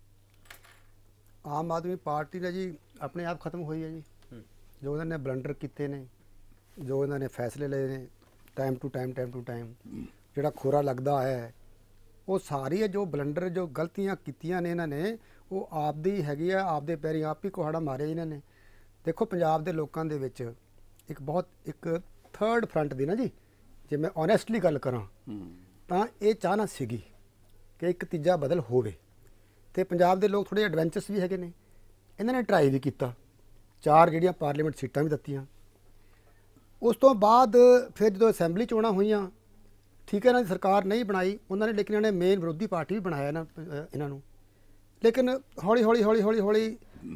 [SPEAKER 4] ਆਮ ਆਦਮੀ ਪਾਰਟੀ ਦਾ ਜੀ ਆਪਣੇ ਆਪ ਖਤਮ ਹੋਈ ਹੈ ਜੀ। ਜੋ ਇਹਨਾਂ ਨੇ ਬਲੰਡਰ ਕੀਤੇ ਨੇ, ਜੋ ਇਹਨਾਂ ਨੇ ਫੈਸਲੇ ਲਏ ਨੇ ਟਾਈਮ ਟੂ ਟਾਈਮ ਜਿਹੜਾ ਖੋਰਾ ਲੱਗਦਾ ਹੈ, ਉਹ ਸਾਰੀ ਹੈ ਜੋ ਬਲੰਡਰ, ਜੋ ਗਲਤੀਆਂ ਕੀਤੀਆਂ ਨੇ ਇਹਨਾਂ ਨੇ, ਉਹ ਆਪ ਦੀ ਹੈਗੀ ਆ। ਆਪ ਦੇ ਪੈਰੀ ਆਪ ਹੀ ਕੁਹਾੜਾ ਮਾਰਿਆ ਇਹਨਾਂ ਨੇ। ਦੇਖੋ ਪੰਜਾਬ ਦੇ ਲੋਕਾਂ ਦੇ ਵਿੱਚ ਇੱਕ ਥਰਡ ਫਰੰਟ ਦੀ ਨਾ ਜੀ, ਜੇ ਮੈਂ ਓਨੈਸਟਲੀ ਗੱਲ ਕਰਾਂ ਤਾਂ ਇਹ ਚਾਹਨਾ ਸੀਗੀ ਕਿ ਇੱਕ ਤੀਜਾ ਬਦਲ ਹੋਵੇ। ਤੇ ਪੰਜਾਬ ਦੇ ਲੋਕ ਥੋੜ੍ਹੇ ਐਡਵੈਂਚਰਸ ਵੀ ਹੈਗੇ ਨੇ, ਇਹਨਾਂ ਨੇ ਟਰਾਈ ਵੀ ਕੀਤਾ, 4 ਜਿਹੜੀਆਂ ਪਾਰਲੀਮੈਂਟ ਸੀਟਾਂ ਵੀ ਦਿੱਤੀਆਂ। ਉਸ ਤੋਂ ਬਾਅਦ ਫਿਰ ਜਦੋਂ ਅਸੈਂਬਲੀ ਚੋਣਾਂ ਹੋਈਆਂ, ਠੀਕ ਹੈ, ਇਹਨਾਂ ਦੀ ਸਰਕਾਰ ਨਹੀਂ ਬਣਾਈ ਉਹਨਾਂ ਨੇ, ਲੇਕਿਨ ਇਹਨਾਂ ਨੇ ਮੇਨ ਵਿਰੋਧੀ ਪਾਰਟੀ ਵੀ ਬਣਾਇਆ ਇਹਨਾਂ ਨੂੰ। ਲੇਕਿਨ ਹੌਲੀ ਹੌਲੀ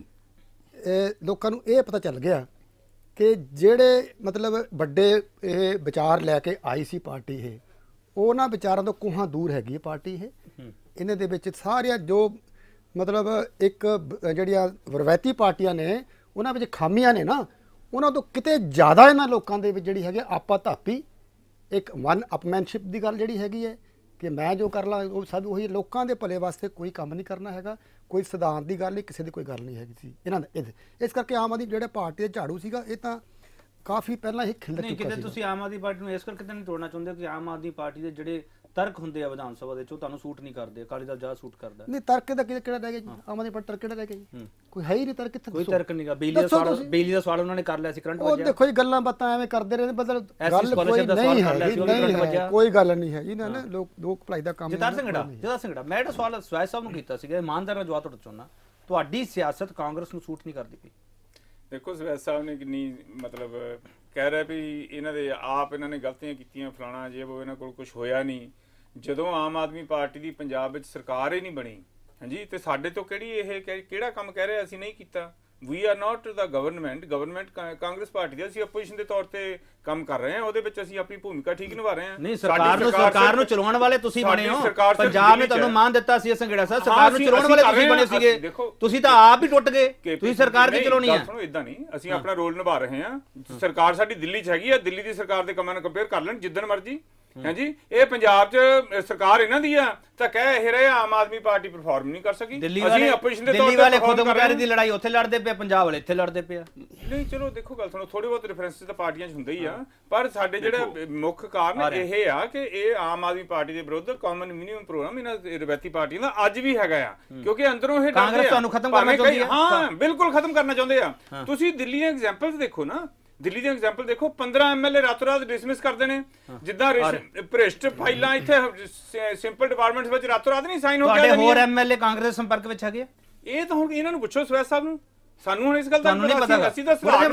[SPEAKER 4] ਲੋਕਾਂ ਨੂੰ ਇਹ ਪਤਾ ਚੱਲ ਗਿਆ ਕਿ ਜਿਹੜੇ ਮਤਲਬ ਵੱਡੇ ਇਹ ਵਿਚਾਰ ਲੈ ਕੇ ਆਈ ਸੀ ਪਾਰਟੀ, ਇਹ ਉਹਨਾਂ ਵਿਚਾਰਾਂ ਤੋਂ ਕੋਹਾਂ ਦੂਰ ਹੈਗੀ ਹੈ ਪਾਰਟੀ। ਇਹਨਾਂ ਦੇ ਵਿੱਚ ਸਾਰੀਆਂ ਜੋ ਮਤਲਬ ਇੱਕ ਜਿਹੜੀਆਂ ਰਵਾਇਤੀ ਪਾਰਟੀਆਂ ਨੇ, ਉਹਨਾਂ ਵਿੱਚ ਖਾਮੀਆਂ ਨੇ ਨਾ, ਉਹਨਾਂ ਤੋਂ ਕਿਤੇ ਜ਼ਿਆਦਾ ਇਹਨਾਂ ਲੋਕਾਂ ਦੇ ਵਿੱਚ ਜਿਹੜੀ ਹੈਗੀ ਆਪਾ ਧਾਪੀ, ਇੱਕ ਵਨ ਅਪਮੈਨਸ਼ਿਪ ਦੀ ਗੱਲ ਜਿਹੜੀ ਹੈਗੀ ਹੈ ਕਿ ਮੈਂ ਜੋ ਕਰ ਲਾਂ ਉਹ ਸਭ ਉਹੀ। ਲੋਕਾਂ ਦੇ ਭਲੇ ਵਾਸਤੇ ਕੋਈ ਕੰਮ ਨਹੀਂ ਕਰਨਾ ਹੈਗਾ, ਕੋਈ ਸਿਧਾਂਤ ਦੀ ਗੱਲ ਨਹੀਂ, ਕਿਸੇ ਦੀ ਕੋਈ ਗੱਲ ਨਹੀਂ ਹੈਗੀ ਸੀ ਇਹਨਾਂ ਦਾ। ਇਸ ਕਰਕੇ ਆਮ ਆਦਮੀ ਜਿਹੜੇ ਪਾਰਟੀ ਦਾ ਝਾੜੂ ਸੀਗਾ, ਇਹ ਤਾਂ ਕਾਫੀ ਪਹਿਲਾਂ ਹੀ ਖਿਲ ਚੁੱਕਾ ਸੀ।
[SPEAKER 1] ਕਿਤੇ ਤੁਸੀਂ ਆਮ ਆਦਮੀ ਪਾਰਟੀ ਨੂੰ ਇਸ ਕਰਕੇ ਤਾਂ ਨਹੀਂ ਤੋੜਨਾ ਚਾਹੁੰਦੇ ਕਿ ਆਮ ਆਦਮੀ ਪਾਰਟੀ ਦੇ ਜਿਹੜੇ ਤਰਕ ਹੁੰਦੇ ਆ ਵਿਧਾਨ ਸਭਾ ਦੇ, ਤੁਹਾਨੂੰ ਸੂਟ ਨਹੀਂ ਕਰਦੇ, ਅਕਾਲੀ ਦਲ ਜ਼ਿਆਦਾ ਸੂਟ ਕਰਦਾ? ਨਹੀਂ,
[SPEAKER 4] ਤਰਕ ਦਾ ਕਿਹੜਾ ਰਹਿ ਗਿਆ ਜੀ? ਆਮ ਆਦਮੀ ਪਾਰਟੀ ਤਰਕ ਕਿਹੜਾ ਰਹਿ ਗਿਆ ਜੀ? ਕੋਈ ਹੈ ਹੀ ਨਹੀਂ ਤਰਕ। ਕਿੱਥੇ
[SPEAKER 1] ਕੋਈ ਤਰਕ ਨਹੀਂਗਾ। ਬਿਜਲੀ ਦਾ ਸਵਾਲ ਉਹਨਾਂ ਨੇ ਕਰ ਲਿਆ ਸੀ, ਕਰੰਟ
[SPEAKER 4] ਉਹ ਦੇਖੋ ਜੀ, ਗੱਲਾਂ ਬਾਤਾਂ ਐਵੇਂ ਕਰਦੇ ਰਹੇ, ਬਦਲ ਗੱਲ ਕੋਈ ਨਹੀਂ ਹੈ, ਕੋਈ ਗੱਲ ਨਹੀਂ ਹੈ ਜੀ। ਨਾ ਲੋਕ ਭਲਾਈ ਦਾ ਕੰਮ।
[SPEAKER 1] ਜਤਾਰ ਸਿੰਘੜਾ ਮੈਂ ਤਾਂ ਸਵਾਲ ਸਵੈਚ ਸਾਹਿਬ ਨੂੰ ਕੀਤਾ ਸੀਗਾ, ਇਮਾਨਦਾਰ ਨਾਲ ਜਵਾਬ ਤੁਹਾਡਾ ਚਾਹੁੰਦਾ, ਤੁਹਾਡੀ ਸਿਆਸਤ ਕਾਂਗਰਸ ਨੂੰ ਸੂਟ ਨਹੀਂ ਕਰਦੀ ਪਈ?
[SPEAKER 2] ਦੇਖੋ ਸਵੈਚ ਸਾਹਿਬ ਨੇ ਕਿੰਨੀ ਮਤਲਬ ਕਹਿ ਰਿਹਾ ਵੀ ਇਹਨਾਂ ਨੇ ਗਲਤੀਆਂ ਕੀਤੀਆਂ, ਫਲਾਣਾ ਜੇ ਉਹ, ਇਹਨਾਂ ਕੋਲ ਕੁਝ ਹੋਇਆ ਨਹੀਂ। ਜਦੋਂ ਆਮ ਆਦਮੀ ਪਾਰਟੀ ਦੀ ਪੰਜਾਬ ਵਿੱਚ ਸਰਕਾਰ ਹੀ ਨਹੀਂ ਬਣੀ, ਹਾਂਜੀ, ਤੇ ਸਾਡੇ ਤੋਂ ਕਿਹੜਾ ਕੰਮ ਕਹਿ ਰਿਹਾ ਅਸੀਂ ਨਹੀਂ ਕੀਤਾ? We are not the government Congress party ਦੀ, ਅਸੀਂ ਆਪੋਜੀਸ਼ਨ ਦੇ ਤੌਰ ਤੇ ਕੰਮ ਕਰ ਰਹੇ ਹਾਂ, ਉਹਦੇ ਵਿੱਚ ਅਸੀਂ ਆਪਣੀ ਭੂਮਿਕਾ ਠੀਕ ਨਿਭਾ ਰਹੇ ਹਾਂ।
[SPEAKER 1] ਨਹੀਂ, ਸਰਕਾਰ ਨੂੰ ਚਲਾਉਣ ਵਾਲੇ ਤੁਸੀਂ ਬਣੇ ਹੋ, ਪੰਜਾਬ ਨੇ ਤੁਹਾਨੂੰ ਮਾਨ ਦਿੱਤਾ ਸੀ ਸੰਘੇੜਾ ਸਾਹਿਬ, ਸਰਕਾਰ ਨੂੰ ਚਲਾਉਣ ਵਾਲੇ ਤੁਸੀਂ ਬਣੇ ਸੀਗੇ, ਤੁਸੀਂ ਤਾਂ ਆਪ ਹੀ ਟੁੱਟ ਗਏ, ਤੁਸੀਂ ਸਰਕਾਰ ਕੀ ਚਲਾਉਣੀ ਹੈ?
[SPEAKER 2] ਇਦਾਂ ਨਹੀਂ, ਅਸੀਂ ਆਪਣਾ ਰੋਲ ਨਿਭਾ ਰਹੇ ਹਾਂ। ਸਰਕਾਰ ਸਾਡੀ ਦਿੱਲੀ 'ਚ ਹੈਗੀ ਆ, ਦਿੱਲੀ ਦੀ ਸਰਕਾਰ ਦੇ ਕੰਮਾਂ ਨਾਲ ਕੰਪੇਅਰ ਕਰ ਲੈਣ ਜਿੱਦਣ ਮਰਜ਼ੀ, ਹਾਂਜੀ। ਇਹ ਪੰਜਾਬ 'ਚ ਸਰਕਾਰ ਇਹਨਾਂ ਦੀ ਆ ਤਾਂ ਕਹਿ ਇਹ ਰਹੇ ਆਮ ਆਦਮੀ ਪਾਰਟੀ ਪਰਫਾਰਮ ਨਹੀਂ ਕਰ ਸਕੀ।
[SPEAKER 1] ਅਸੀਂ ਆਪੋਜੀਸ਼ਨ ਦੇ ਤੌਰ ਤੇ ਵਾਲੇ ਖੁਦਮੁਖਤਾਰੀ ਦੀ ਲੜਾਈ ਉੱਥੇ ਲੜਦੇ ਪਏ, ਪੰਜਾਬ ਵਾਲੇ ਇੱਥੇ ਲੜਦੇ ਪਏ।
[SPEAKER 2] ਨਹੀਂ ਚਲੋ ਦੇਖੋ ਗੱਲ ਸੁਣੋ, ਥੋੜੇ ਬਹੁਤ ਰੈਫਰੈਂਸ ਤਾਂ ਪਾਰਟੀਆਂ 'ਚ ਹੁੰਦੇ ਹੀ ਆ, ਪਰ ਸਾਡੇ ਜਿਹੜਾ ਮੁੱਖ ਕਾਰਨ ਇਹ ਆ ਕਿ ਇਹ ਆਮ ਆਦਮੀ ਪਾਰਟੀ ਦੇ ਵਿਰੁੱਧ ਕਾਮਨ ਮਿਨੀਮਮ ਪ੍ਰੋਗਰਾਮ ਇਹਨਾਂ ਰਵਾਇਤੀ ਪਾਰਟੀਆਂ ਦਾ ਅੱਜ ਵੀ ਹੈਗਾ ਆ, ਕਿਉਂਕਿ ਅੰਦਰੋਂ ਇਹ
[SPEAKER 1] ਕਾਂਗਰਸ ਤੁਹਾਨੂੰ ਖਤਮ ਕਰਨਾ ਚਾਹੁੰਦੀ ਹੈ।
[SPEAKER 2] ਹਾਂ ਬਿਲਕੁਲ ਖਤਮ ਕਰਨਾ ਚਾਹੁੰਦੇ ਆ। ਤੁਸੀਂ ਦਿੱਲੀ ਦੀਆਂ ਐਗਜ਼ਾਮਪਲਸ ਦੇਖੋ ਨਾ, ਦਿੱਲੀ ਦੀ ਐਗਜ਼ਾਮਪਲ ਦੇਖੋ, 15 MLA ਰਾਤੋਂ ਰਾਤ ਡਿਸਮਿਸ ਕਰਦੇ ਨੇ, ਜਿੱਦਾਂ ਭ੍ਰਿਸ਼ਟ ਫਾਈਲਾਂ ਇੱਥੇ ਸਿੰਪਲ ਡਿਪਾਰਟਮੈਂਟਸ ਵਿੱਚ ਰਾਤੋਂ ਰਾਤ ਨਹੀਂ ਸਾਈਨ ਹੋ ਜਾਂਦੀਆਂ।
[SPEAKER 1] ਤੁਹਾਡੇ ਹੋਰ MLA ਕਾਂਗਰਸ ਦੇ ਸੰਪਰਕ ਵਿੱਚ ਹੈਗੇ? ਇਹ
[SPEAKER 2] ਤਾਂ ਹੁਣ ਇਹਨਾਂ ਨੂੰ ਪੁੱਛੋ ਸਵੈਚ ਸਾਹਿਬ ਨੂੰ, ਸਾਨੂੰ ਹੁਣ ਇਸ ਗੱਲ ਦਾ
[SPEAKER 1] ਨਹੀਂ ਪਤਾ। ਅਸੀਂ ਤਾਂ ਤੁਹਾਡੇ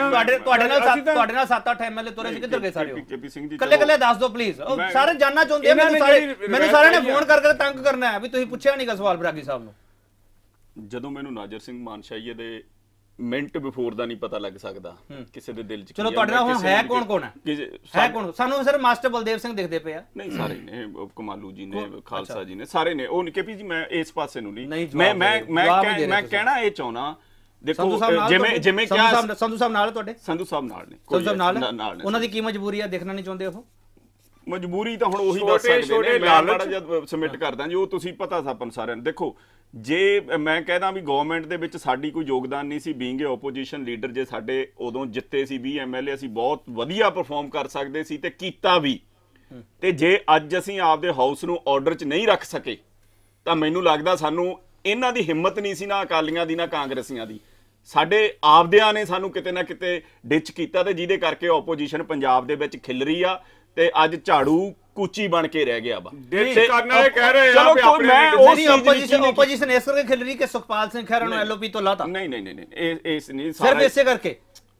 [SPEAKER 1] ਨਾਲ 7-8 MLA ਤੁਰੇ ਸੀ, ਕਿੱਧਰ ਗਏ ਸਾਰੇ? ਕੱਲੇ ਦੱਸ ਦਿਓ ਪਲੀਜ਼, ਸਾਰੇ ਜਾਨਣਾ ਚਾਹੁੰਦੇ ਆ। ਮੈਨੂੰ ਸਾਰਿਆਂ ਨੇ ਫੋਨ ਕਰਕੇ ਤੰਗ ਕਰਨਾ ਹੈ ਵੀ ਤੁਸੀਂ ਪੁੱਛਿਆ ਨਹੀਂਗਾ ਸਵਾਲ ਬਰਾਗੀ ਸਾਹਿਬ ਨੂੰ।
[SPEAKER 3] ਜਦੋਂ ਮੈਨੂੰ ਨਾਜਰ ਸਿੰਘ ਮਾਨਸ਼ਾਹੀਏ ਦੇ ਮਿੰਟ ਬਿਫੋਰ ਦਾ ਨਹੀਂ ਪਤਾ ਲੱਗ ਸਕਦਾ ਕਿਸੇ ਦੇ ਦਿਲ 'ਚ।
[SPEAKER 1] ਚਲੋ ਤੁਹਾਡੇ ਨਾਲ ਹੁਣ ਹੈ ਕੌਣ ਹੈ ਕੌਣ? ਸਾਨੂੰ ਸਿਰ ਮਾਸਟਰ ਬਲਦੇਵ ਸਿੰਘ ਦਿਖਦੇ ਪਏ ਆ।
[SPEAKER 3] ਨਹੀਂ ਸਾਰੇ ਨੇ, ਕਮਾਲੂ ਜੀ ਨੇ, ਖਾਲਸਾ ਜੀ ਨੇ, ਸਾਰੇ ਨੇ। ਉਹ ਕੇਪੀ ਜੀ ਮੈਂ ਇਸ ਪਾਸੇ ਨੂੰ ਨਹੀਂ, ਮੈਂ ਕਹਿਣਾ ਇਹ ਚਾਹੁੰਦਾ, ਦੇਖੋ ਜਿਵੇਂ ਕਿਹਾ
[SPEAKER 1] ਸੰਧੂ ਸਾਹਿਬ ਨਾਲ ਤੁਹਾਡੇ,
[SPEAKER 3] ਸੰਧੂ ਸਾਹਿਬ ਨਾਲ ਨੇ,
[SPEAKER 1] ਸੰਧੂ ਸਾਹਿਬ ਨਾਲ ਉਹਨਾਂ ਦੀ ਕੀ ਮਜਬੂਰੀ ਆ, ਦੇਖਣਾ ਨਹੀਂ ਚਾਹੁੰਦੇ ਉਹ?
[SPEAKER 3] ਮਜਬੂਰੀ ਤਾਂ ਹੁਣ ਉਹੀ ਦੱਸ ਸਕਦੇ ਨੇ। ਮੈਂ ਮਾੜਾ ਜਿਹਾ ਸਬਮਿਟ ਕਰਦਾ ਜੀ, ਉਹ ਤੁਸੀਂ ਪਤਾ ਸਾਪਨ ਸਾਰਿਆਂ ਨੂੰ। ਦੇਖੋ ਜੇ ਮੈਂ ਕਹਿੰਦਾ ਵੀ ਗਵਰਨਮੈਂਟ ਦੇ ਵਿੱਚ ਸਾਡੀ ਕੋਈ ਯੋਗਦਾਨ ਨਹੀਂ ਸੀ, ਬੀਇੰਗ ਏ ਓਪੋਜੀਸ਼ਨ ਲੀਡਰ, ਜੇ ਸਾਡੇ ਉਦੋਂ ਜਿੱਤੇ ਸੀ 20 MLA, ਅਸੀਂ ਬਹੁਤ ਵਧੀਆ ਪਰਫਾਰਮ ਕਰ ਸਕਦੇ ਸੀ ਤੇ ਕੀਤਾ ਵੀ। ਤੇ ਜੇ ਅੱਜ ਅਸੀਂ ਆਪਦੇ ਹਾਊਸ ਨੂੰ ਆਰਡਰ 'ਚ ਨਹੀਂ ਰੱਖ ਸਕੇ ਤਾਂ ਮੈਨੂੰ ਲੱਗਦਾ ਸਾਨੂੰ ਇਹਨਾਂ ਦੀ ਹਿੰਮਤ ਨਹੀਂ ਸੀ, ਨਾ ਅਕਾਲੀਆਂ ਦੀ ਨਾ ਕਾਂਗਰਸੀਆਂ ਦੀ, ਸਾਡੇ ਆਪਦਿਆਂ ਨੇ ਸਾਨੂੰ ਕਿਤੇ ਨਾ ਕਿਤੇ ਡਿਚ ਕੀਤਾ, ਤੇ ਜਿਹਦੇ ਕਰਕੇ ਓਪੋਜੀਸ਼ਨ ਪੰਜਾਬ ਦੇ ਵਿੱਚ ਖਿਲ ਰਹੀ ਆ ਤੇ ਅੱਜ ਝਾੜੂ ਕੂਚੀ ਬਣ ਕੇ ਰਹਿ ਗਿਆ ਵਾ।
[SPEAKER 2] ਡਿਚ ਕਰਨ ਵਾਲੇ ਕਹਿ ਰਹੇ ਆ
[SPEAKER 3] ਚਲੋ
[SPEAKER 2] ਵੀ
[SPEAKER 3] ਕੋਈ ਮੈਂ
[SPEAKER 1] ਨਹੀਂ ਓਪੋਜੀਸ਼ਨ ਇਸ ਕਰਕੇ ਖਿਲ ਰਹੀ ਕਿ ਸੁਖਪਾਲ ਸਿੰਘ ਖਹਿਰਾ ਨੂੰ LOP ਤੋਂ ਲਾਤਾ।
[SPEAKER 3] ਨਹੀਂ ਇਸ ਨਹੀਂ
[SPEAKER 1] ਸਿਰਫ ਇਸੇ ਕਰਕੇ।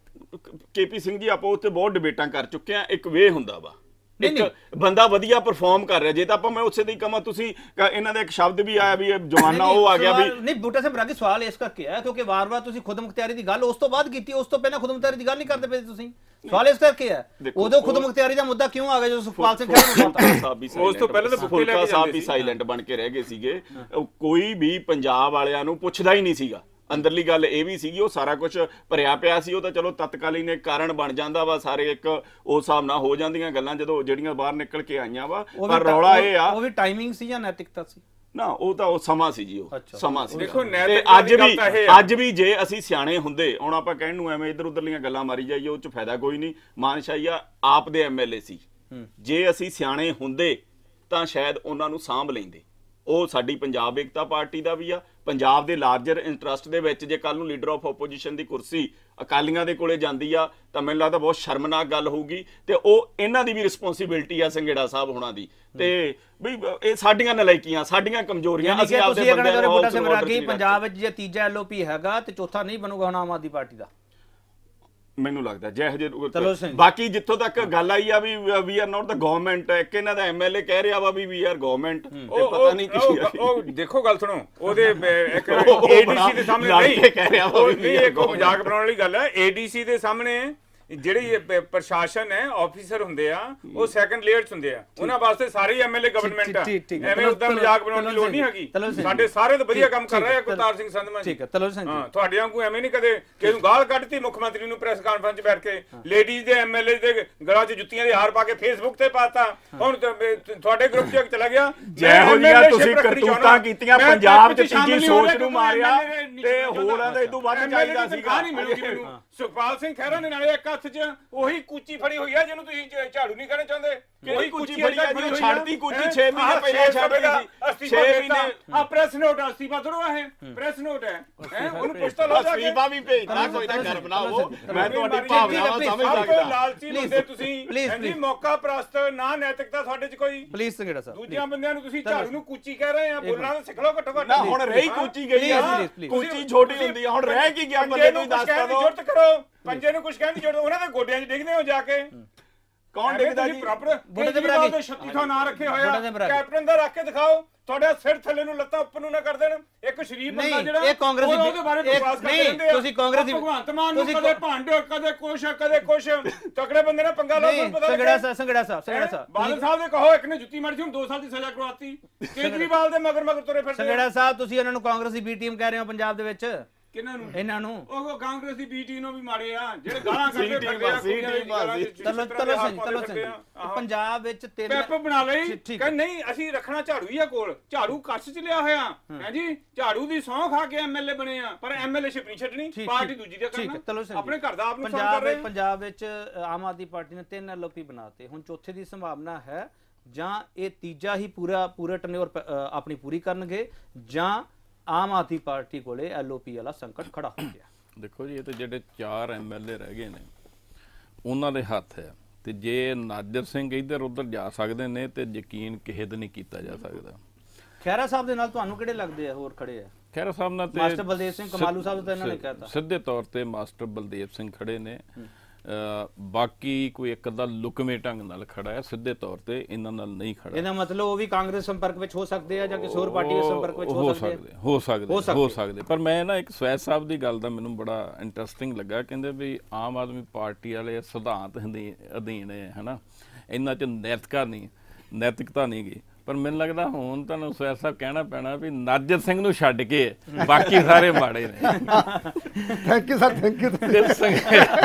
[SPEAKER 3] KP ਸਿੰਘ ਜੀ ਆਪਾਂ ਉੱਥੇ ਬਹੁਤ ਡਿਬੇਟਾਂ ਕਰ ਚੁੱਕੇ ਆ। ਇੱਕ ਵੇ ਹੁੰਦਾ ਵਾ, ਇੱਕ ਬੰਦਾ ਵਧੀਆ ਪਰਫਾਰਮ ਕਰ ਰਿਹਾ, ਜੇ ਤਾਂ ਆਪਾਂ ਮੈਂ ਉਸੇ ਦੀ ਕਹਾਂ, ਤੁਸੀਂ ਇਹਨਾਂ ਦਾ ਇੱਕ ਸ਼ਬਦ ਵੀ ਆਇਆ ਵੀ ਜਵਾਨਾ ਉਹ ਆ ਗਿਆ ਵੀ
[SPEAKER 1] ਨਹੀਂ। ਬੂਟਾ ਸਾਹਿਬ ਰਾਗੀ ਸਵਾਲ ਇਸ ਕਰਕੇ ਆ ਕਿਉਂਕਿ ਵਾਰ-ਵਾਰ ਤੁਸੀਂ ਖੁਦਮੁਖਤਿਆਰੀ ਦੀ ਗੱਲ ਉਸ ਤੋਂ ਬਾਅਦ ਕੀਤੀ, ਉਸ ਤੋਂ ਪਹਿਲਾਂ ਖੁਦਮੁਖਤਿਆਰੀ ਦੀ ਗੱਲ ਨਹੀਂ ਕਰਦੇ ਪਏ ਤੁਸੀਂ। ਸਵਾਲ ਇਸ ਕਰਕੇ ਆ ਉਦੋਂ ਖੁਦਮੁਖਤਿਆਰੀ ਦਾ ਮੁੱਦਾ ਕਿਉਂ ਆ ਗਿਆ ਜਦੋਂ ਸੁਖਪਾਲ ਸਿੰਘ ਖਹਿਰਾ ਨੂੰ ਲਾਤਾ?
[SPEAKER 3] ਉਸ ਤੋਂ ਪਹਿਲਾਂ ਤਾਂ ਫੁਲਕਾ ਸਾਹਿਬ ਵੀ ਸਾਇਲੈਂਟ ਬਣ ਕੇ ਰਹਿ ਗਏ ਸੀਗੇ। ਕੋਈ ਵੀ ਪੰਜਾਬ ਵਾਲਿਆਂ ਨੂੰ ਪੁੱਛਦਾ ਹੀ ਨਹੀਂ ਸੀਗਾ। ਅੰਦਰਲੀ ਗੱਲ ਇਹ ਵੀ ਸੀਗੀ, ਉਹ ਸਾਰਾ ਕੁਝ ਭਰਿਆ ਪਿਆ ਸੀ, ਉਹ ਤਾਂ ਚਲੋ ਤਤਕਾਲੀਨ ਇੱਕ ਕਾਰਨ ਬਣ ਜਾਂਦਾ ਵਾ, ਸਾਰੇ ਇੱਕ ਉਸ ਹਿਸਾਬ ਨਾਲ ਹੋ ਜਾਂਦੀਆਂ ਗੱਲਾਂ ਜਦੋਂ ਜਿਹੜੀਆਂ ਬਾਹਰ ਨਿਕਲ ਕੇ ਆਈਆਂ ਵਾ। ਪਰ ਰੌਲਾ ਇਹ ਆ,
[SPEAKER 1] ਉਹ ਵੀ ਟਾਈਮਿੰਗ ਸੀ ਜਾਂ ਨੈਤਿਕਤਾ ਸੀ?
[SPEAKER 3] ਨਾ ਉਹ ਤਾਂ ਉਹ ਸਮਾਂ ਸੀ ਜੀ, ਉਹ ਸਮਾਂ ਸੀ।
[SPEAKER 2] ਦੇਖੋ
[SPEAKER 3] ਅੱਜ ਵੀ ਜੇ ਅਸੀਂ ਸਿਆਣੇ ਹੁੰਦੇ, ਹੁਣ ਆਪਾਂ ਕਹਿਣ ਨੂੰ ਐਵੇਂ ਇੱਧਰ ਉੱਧਰਲੀਆਂ ਗੱਲਾਂ ਮਾਰੀ ਜਾਈਏ, ਉਹ ਚ ਫਾਇਦਾ ਕੋਈ ਨਹੀਂ। ਮਾਨਸ਼ਾਹੀਆ ਆਪ ਦੇ MLA ਸੀ, ਜੇ ਅਸੀਂ ਸਿਆਣੇ ਹੁੰਦੇ ਤਾਂ ਸ਼ਾਇਦ ਉਹਨਾਂ ਨੂੰ ਸਾਂਭ ਲੈਂਦੇ। ਉਹ ਸਾਡੀ ਪੰਜਾਬ ਏਕਤਾ ਪਾਰਟੀ ਦਾ ਵੀ ਆ, ਪੰਜਾਬ ਦੇ ਲਾਰਜਰ ਇੰਟਰਸਟ ਦੇ ਵਿੱਚ ਜੇ ਕੱਲ ਨੂੰ ਲੀਡਰ ਆਫ ਓਪੋਜੀਸ਼ਨ ਦੀ ਕੁਰਸੀ ਅਕਾਲੀਆਂ ਦੇ ਕੋਲੇ ਜਾਂਦੀ ਆ ਤਾਂ ਮੈਨੂੰ ਲੱਗਦਾ ਬਹੁਤ ਸ਼ਰਮਨਾਕ ਗੱਲ ਹੋਊਗੀ। ਤੇ ਉਹ ਇਹਨਾਂ ਦੀ ਵੀ ਰਿਸਪੌਂਸਿਬਿਲਟੀ ਆ ਸੰਘੇੜਾ ਸਾਹਿਬ ਹੋਣਾ ਦੀ, ਤੇ ਵੀ ਇਹ ਸਾਡੀਆਂ ਨਲਾਇਕੀਆਂ, ਸਾਡੀਆਂ ਕਮਜ਼ੋਰੀਆਂ, ਅਸੀਂ ਆਪਦੇ ਬੰਦਿਆਂ ਨੂੰ।
[SPEAKER 1] ਪੰਜਾਬ ਵਿੱਚ ਜੇ ਤੀਜਾ LOP ਹੈਗਾ ਤੇ ਚੌਥਾ ਨਹੀਂ ਬਣੂਗਾ ਹੁਣ ਆਮ ਆਦਮੀ ਪਾਰਟੀ ਦਾ,
[SPEAKER 3] ਮੈਨੂੰ ਲੱਗਦਾ ਜਿਹੇ। ਬਾਕੀ ਜਿੱਥੋਂ ਤੱਕ ਗੱਲ ਆਈ ਆ ਵੀ ਵੀ ਆਰ ਨਾਟ ਦਾ ਗਵਰਨਮੈਂਟ, ਇੱਕ ਇਹਨਾਂ ਦਾ MLA ਕਹਿ ਰਿਹਾ ਵਾ ਵੀ ਆਰ ਗਵਰਨਮੈਂਟ, ਪਤਾ ਨਹੀਂ ਕੀ।
[SPEAKER 2] ਉਹ ਦੇਖੋ ਗੱਲ ਸੁਣੋ, ਉਹਦੇ ਇੱਕ ADC ਦੇ ਸਾਹਮਣੇ ਨਹੀਂ ਕਹਿ ਰਿਹਾ ਵਾ, ਨਹੀਂ ਇੱਕ ਮਜ਼ਾਕ ਬਣਾਉਣ ਵਾਲੀ ਗੱਲ ਹੈ। ADC ਦੇ ਸਾਹਮਣੇ ਜਿਹੜੀ ਪ੍ਰਸ਼ਾਸਨ ਹੈ, ਆਫੀਸਰ ਹੁੰਦੇ ਆ, ਉਹ ਸੈਕੰਡ ਲੇਅਰ ਚ ਹੁੰਦੇ ਆ, ਉਹਨਾਂ ਵਾਸਤੇ ਸਾਰੇ MLA ਗਵਰਨਮੈਂਟ ਆ। ਐਵੇਂ ਉਦਾਂ ਮਜ਼ਾਕ ਬਣਾਉਣ ਦੀ ਲੋੜ ਨਹੀਂ ਹੈਗੀ। ਸਾਡੇ ਸਾਰੇ ਤਾਂ ਵਧੀਆ ਕੰਮ ਕਰ ਰਹੇ ਆ। ਕੁਲਤਾਰ ਸਿੰਘ ਸੰਧਵਾਂ ਜੀ, ਹਾਂ, ਤੁਹਾਡੇ ਵਾਂਗੂ ਐਵੇਂ ਨਹੀਂ ਕਦੇ ਕਿਸੇ ਨੂੰ ਗਾਲ ਕੱਢਤੀ ਮੁੱਖ ਮੰਤਰੀ ਨੂੰ ਪ੍ਰੈਸ ਕਾਨਫਰੰਸ 'ਚ ਬੈਠ ਕੇ, ਲੇਡੀਜ਼ ਦੇ MLA ਦੇ ਗਲਾਂ 'ਚ ਜੁੱਤੀਆਂ ਦੇ ਹਾਰ ਪਾ ਕੇ ਫੇਸਬੁੱਕ ਤੇ ਪਾਤਾ। ਹੁਣ ਤੁਹਾਡੇ ਗਰੁੱਪ 'ਚ ਚਲਾ ਗਿਆ,
[SPEAKER 3] ਜਿਹੋ ਜਿਹੀਆਂ ਤੁਸੀਂ ਕਰਤੂਤਾਂ ਕੀਤੀਆਂ, ਪੰਜਾਬ 'ਚ ਤੀਜੀ ਸੋਚ ਨੂੰ ਮਾਰਿਆ, ਤੇ ਹੋਰਾਂ ਦਾ ਇਦੋਂ ਵੱਧ ਚਾਹੀਦਾ ਸੀਗਾ।
[SPEAKER 2] ਨਹੀਂ ਮਿਲੂਗੀ ਮੈਨੂੰ। ਸੁਖਪਾਲ ਸਿੰਘ ਖਹਿਰਾ ਨੇ ਨਾਲੇ ਇੱਕ ਹੱਥ 'ਚ ਉਹੀ ਕੂਚੀ ਫੜੀ ਹੋਈ ਆ ਜਿਹਨੂੰ ਤੁਸੀਂ ਝਾੜੂ ਨਹੀਂ ਕਹਿਣਾ ਚਾਹੁੰਦੇ।
[SPEAKER 3] ਉਹੀ ਕੂਚੀ ਫੜੀ ਆ ਜੀ, ਛੱਡਦੀ ਕੂਚੀ 6 ਮਹੀਨੇ ਪਹਿਲਾਂ ਛੱਡਦੀ ਸੀ। 6 ਮਹੀਨੇ
[SPEAKER 2] ਆ ਪ੍ਰੈਸ ਨੋਟ ਆ, ਅਸਤੀਫਾ ਥੋੜਾ ਹੈ, ਪ੍ਰੈਸ ਨੋਟ ਹੈ, ਉਹਨੂੰ ਪੁੱਛ ਤਾਂ ਲਓ ਜਾ ਕੇ।
[SPEAKER 3] ਅਸਤੀਫਾ ਵੀ ਭੇਜਦਾ, ਕੋਈ ਨਾ ਕਰ ਬਣਾਵੋ। ਮੈਂ ਤੁਹਾਡੀ ਭਾਵਨਾਵਾਂ ਸਮਝ ਸਕਦਾ।
[SPEAKER 2] ਲਾਲਚੀ ਬੰਦੇ ਤੁਸੀਂ, ਹਾਂਜੀ, ਮੌਕਾ ਪ੍ਰਸਤ, ਨਾ ਨੈਤਿਕਤਾ ਸਾਡੇ 'ਚ ਕੋਈ।
[SPEAKER 1] ਪਲੀਜ਼ ਸੰਘੇੜਾ ਸਾਹਿਬ,
[SPEAKER 2] ਦੂਜਿਆਂ ਬੰਦਿਆਂ ਨੂੰ ਤੁਸੀਂ ਝਾੜੂ ਨੂੰ ਕੂਚੀ ਕਹਿ ਰਹੇ ਆ, ਬੋਲਣਾ ਤਾਂ ਸਿੱਖ ਲਓ ਘੱਟੋ ਘੱਟ।
[SPEAKER 3] ਨਾ ਹੁਣ ਰਹੀ ਕੂਚੀ ਗਈ ਆ, ਕੂਚੀ ਛੋਟੀ ਹੁੰਦੀ ਆ, ਹੁਣ ਰਹਿ ਕੀ ਗਿਆ ਬੰਦੇ ਨੂੰ ਦੱਸ ਦੋ।
[SPEAKER 2] ਜੁਰਤ ਕਰੋ, ਪੰਜੇ ਨੂੰ ਕੁਝ ਕਹਿਣ ਦੀ ਜੁਰਤ, ਉਹਨਾਂ ਦੇ ਗੋਡਿਆਂ 'ਚ ਡਿੱਗਦੇ ਹੋ ਜਾ ਕੇ।
[SPEAKER 3] ਕੌਣ ਡਿੱਗਦਾ ਜੀ?
[SPEAKER 2] ਪ੍ਰੋਪਰ ਕੇਜਰੀਵਾਲ ਦੇ 36 ਥਾਂ ਨਾਂ ਰੱਖੇ ਹੋਏ ਆ, ਕੈਪਟਨ ਦਾ ਰੱਖ ਕੇ ਦਿਖਾਓ। ਤੁਹਾਡੇ ਸਿਰ ਥੱਲੇ ਨੂੰ ਲੱਤਾਂ ਉੱਪਰ ਨੂੰ ਨਾ ਕਰ ਦੇਣ। ਇੱਕ ਸ਼ਰੀਫ ਬੰਦਾ ਜਿਹੜਾ
[SPEAKER 1] ਇਹ ਕਾਂਗਰਸ ਦੀ
[SPEAKER 2] ਉਹਦੇ ਬਾਰੇ ਬਕਵਾਸ ਕਰਦੇ ਰਹਿੰਦੇ ਆ।
[SPEAKER 1] ਤੁਸੀਂ ਕਾਂਗਰਸ ਦੀ
[SPEAKER 2] ਭਗਵੰਤ ਮਾਨ ਨੂੰ ਕਦੇ ਭਾਂਡੋ, ਕਦੇ ਕੁਛ ਤਕੜੇ ਬੰਦੇ ਨਾਲ ਪੰਗਾ ਲਓ, ਤੁਹਾਨੂੰ ਪਤਾ
[SPEAKER 1] ਲੱਗੇ। ਸੰਘੇੜਾ ਸਾਹਿਬ
[SPEAKER 2] ਬਾਦਲ ਸਾਹਿਬ ਦੇ ਕਹੋ, ਇੱਕ ਨੇ ਜੁੱਤੀ ਮਾਰੀ ਸੀ, ਹੁਣ 2 ਸਾਲ ਦੀ ਸਜ਼ਾ ਕਰਵਾਤੀ। ਕੇਜਰੀਵਾਲ ਦੇ ਮਗਰ ਤੁਰੇ ਫਿਰਦੇ।
[SPEAKER 1] ਸੰਘੇੜਾ ਸਾਹਿਬ, ਤੁਸੀਂ ਇਹਨਾਂ ਨੂੰ ਕਾਂਗਰਸ ਦੀ B ਟੀਮ ਕਹਿ ਰਹੇ ਹੋ ਪੰਜਾਬ ਦੇ ਵਿੱਚ।
[SPEAKER 2] ਕਿਹਨਾਂ ਨੂੰ?
[SPEAKER 1] ਇਹਨਾਂ ਨੂੰ।
[SPEAKER 2] ਉਹ ਕਾਂਗਰਸ ਦੀ B ਟੀਮ ਨੂੰ ਵੀ ਮਾਰੇ ਆ, ਜਿਹੜੇ ਗਾਲਾਂ ਕੱਢਦੇ ਫਿਰਦੇ ਆ।
[SPEAKER 1] ਪੰਜਾਬ ਵਿੱਚ ਤਿੰਨ
[SPEAKER 2] ਪੈਪ ਬਣਾ ਲਈ, ਕਹਿੰਦੇ ਨਹੀਂ ਅਸੀਂ ਰੱਖਣਾ ਝਾੜੂ ਹੀ ਆ ਕੋਲ, ਝਾੜੂ ਕੱਛ 'ਚ ਲਿਆ ਹੋਇਆ ਹੈ ਜੀ। ਝਾੜੂ ਦੀ ਸਹੁੰ ਖਾ ਕੇ MLA ਬਣੇ ਆ, ਪਰ MLA-ਸ਼ਿਪ ਨਹੀਂ ਛੱਡਣੀ, ਪਾਰਟੀ ਦੂਜੀ ਦਾ ਕਰਨਾ, ਆਪਣੇ ਘਰ ਦਾ ਆਪ ਨੂੰ ਸਾਂਭ ਕਰ ਰਹੇ।
[SPEAKER 1] ਪੰਜਾਬ ਵਿੱਚ ਆਮ ਆਦਮੀ ਪਾਰਟੀ ਨੇ 3 LOP ਬਣਾਤੇ, ਹੁਣ ਚੌਥੇ ਦੀ ਸੰਭਾਵਨਾ ਹੈ, ਜਾਂ ਇਹ ਤੀਜਾ ਹੀ ਪੂਰਾ ਟਰਨਓਵਰ ਆਪਣੀ ਪੂਰੀ ਕਰਨਗੇ, ਜਾਂ ਆਮ ਆਦਮੀ ਪਾਰਟੀ ਕੋਲੇ LOP ਵਾਲਾ ਸੰਕਟ ਖੜਾ ਹੋ ਗਿਆ।
[SPEAKER 5] ਦੇਖੋ ਜੀ, ਇਹ ਤੇ ਜਿਹੜੇ 4 MLA ਰਹਿ ਗਏ ਨੇ ਉਹਨਾਂ ਦੇ ਹੱਥ ਹੈ, ਤੇ ਜੇ ਨਾਜਰ ਸਿੰਘ ਇੱਧਰ ਉੱਧਰ ਜਾ ਸਕਦੇ ਨੇ ਤੇ ਯਕੀਨ ਕਿਸੇ ਤੇ ਨਹੀਂ ਕੀਤਾ ਜਾ ਸਕਦਾ।
[SPEAKER 1] ਖਹਿਰਾ ਸਾਹਿਬ ਦੇ ਨਾਲ ਤੁਹਾਨੂੰ ਕਿਹੜੇ ਲੱਗਦੇ ਆ ਹੋਰ ਖੜੇ ਆ?
[SPEAKER 5] ਖਹਿਰਾ ਸਾਹਿਬ ਨਾਲ ਤੇ
[SPEAKER 1] ਮਾਸਟਰ ਬਲਦੇਵ ਸਿੰਘ ਕਮਾਲੂ ਸਾਹਿਬ ਤਾਂ ਇਹਨਾਂ ਨੇ ਕਹਿਤਾ
[SPEAKER 5] ਸਿੱਧੇ ਤੌਰ ਤੇ ਮਾਸਟਰ ਬਲਦੇਵ ਸਿੰਘ ਖੜੇ ਨੇ। ਬਾਕੀ ਕੋਈ ਇੱਕ ਦਾ ਲੁਕਵੇਂ ਢੰਗ ਨਾਲ ਖੜਾ ਹੈ, ਸਿੱਧੇ ਤੌਰ ਤੇ ਇਹਨਾਂ ਨਾਲ ਨਹੀਂ ਖੜਾ।
[SPEAKER 1] ਇਹਦਾ ਮਤਲਬ ਉਹ ਵੀ ਕਾਂਗਰਸ ਸੰਪਰਕ ਵਿੱਚ ਹੋ ਸਕਦੇ ਆ ਜਾਂ ਕਿਸੇ ਹੋਰ ਪਾਰਟੀ ਦੇ ਸੰਪਰਕ ਵਿੱਚ ਹੋ ਸਕਦੇ।
[SPEAKER 5] ਪਰ ਮੈਂ ਨਾ ਇੱਕ ਸਵੈਦ ਸਾਹਿਬ ਦੀ ਗੱਲ ਦਾ ਮੈਨੂੰ ਬੜਾ ਇੰਟਰਸਟਿੰਗ ਲੱਗਾ, ਕਹਿੰਦੇ ਵੀ ਆਮ ਆਦਮੀ ਪਾਰਟੀ ਵਾਲੇ ਸਿਧਾਂਤ ਅਧੀਨ ਹੈ ਹਨਾ, ਇਹਨਾਂ 'ਚ ਨੈਤਿਕਤਾ ਨਹੀਂ ਗਈ। ਪਰ ਮੈਨੂੰ ਲੱਗਦਾ ਹੁਣ ਤੁਹਾਨੂੰ ਸਵੈਦ ਸਾਹਿਬ ਕਹਿਣਾ ਪੈਣਾ ਵੀ ਨਾਜਰ ਸਿੰਘ ਨੂੰ ਛੱਡ ਕੇ ਬਾਕੀ ਸਾਰੇ ਮਾੜੇ ਨੇ।
[SPEAKER 4] Thank you sir, thank you.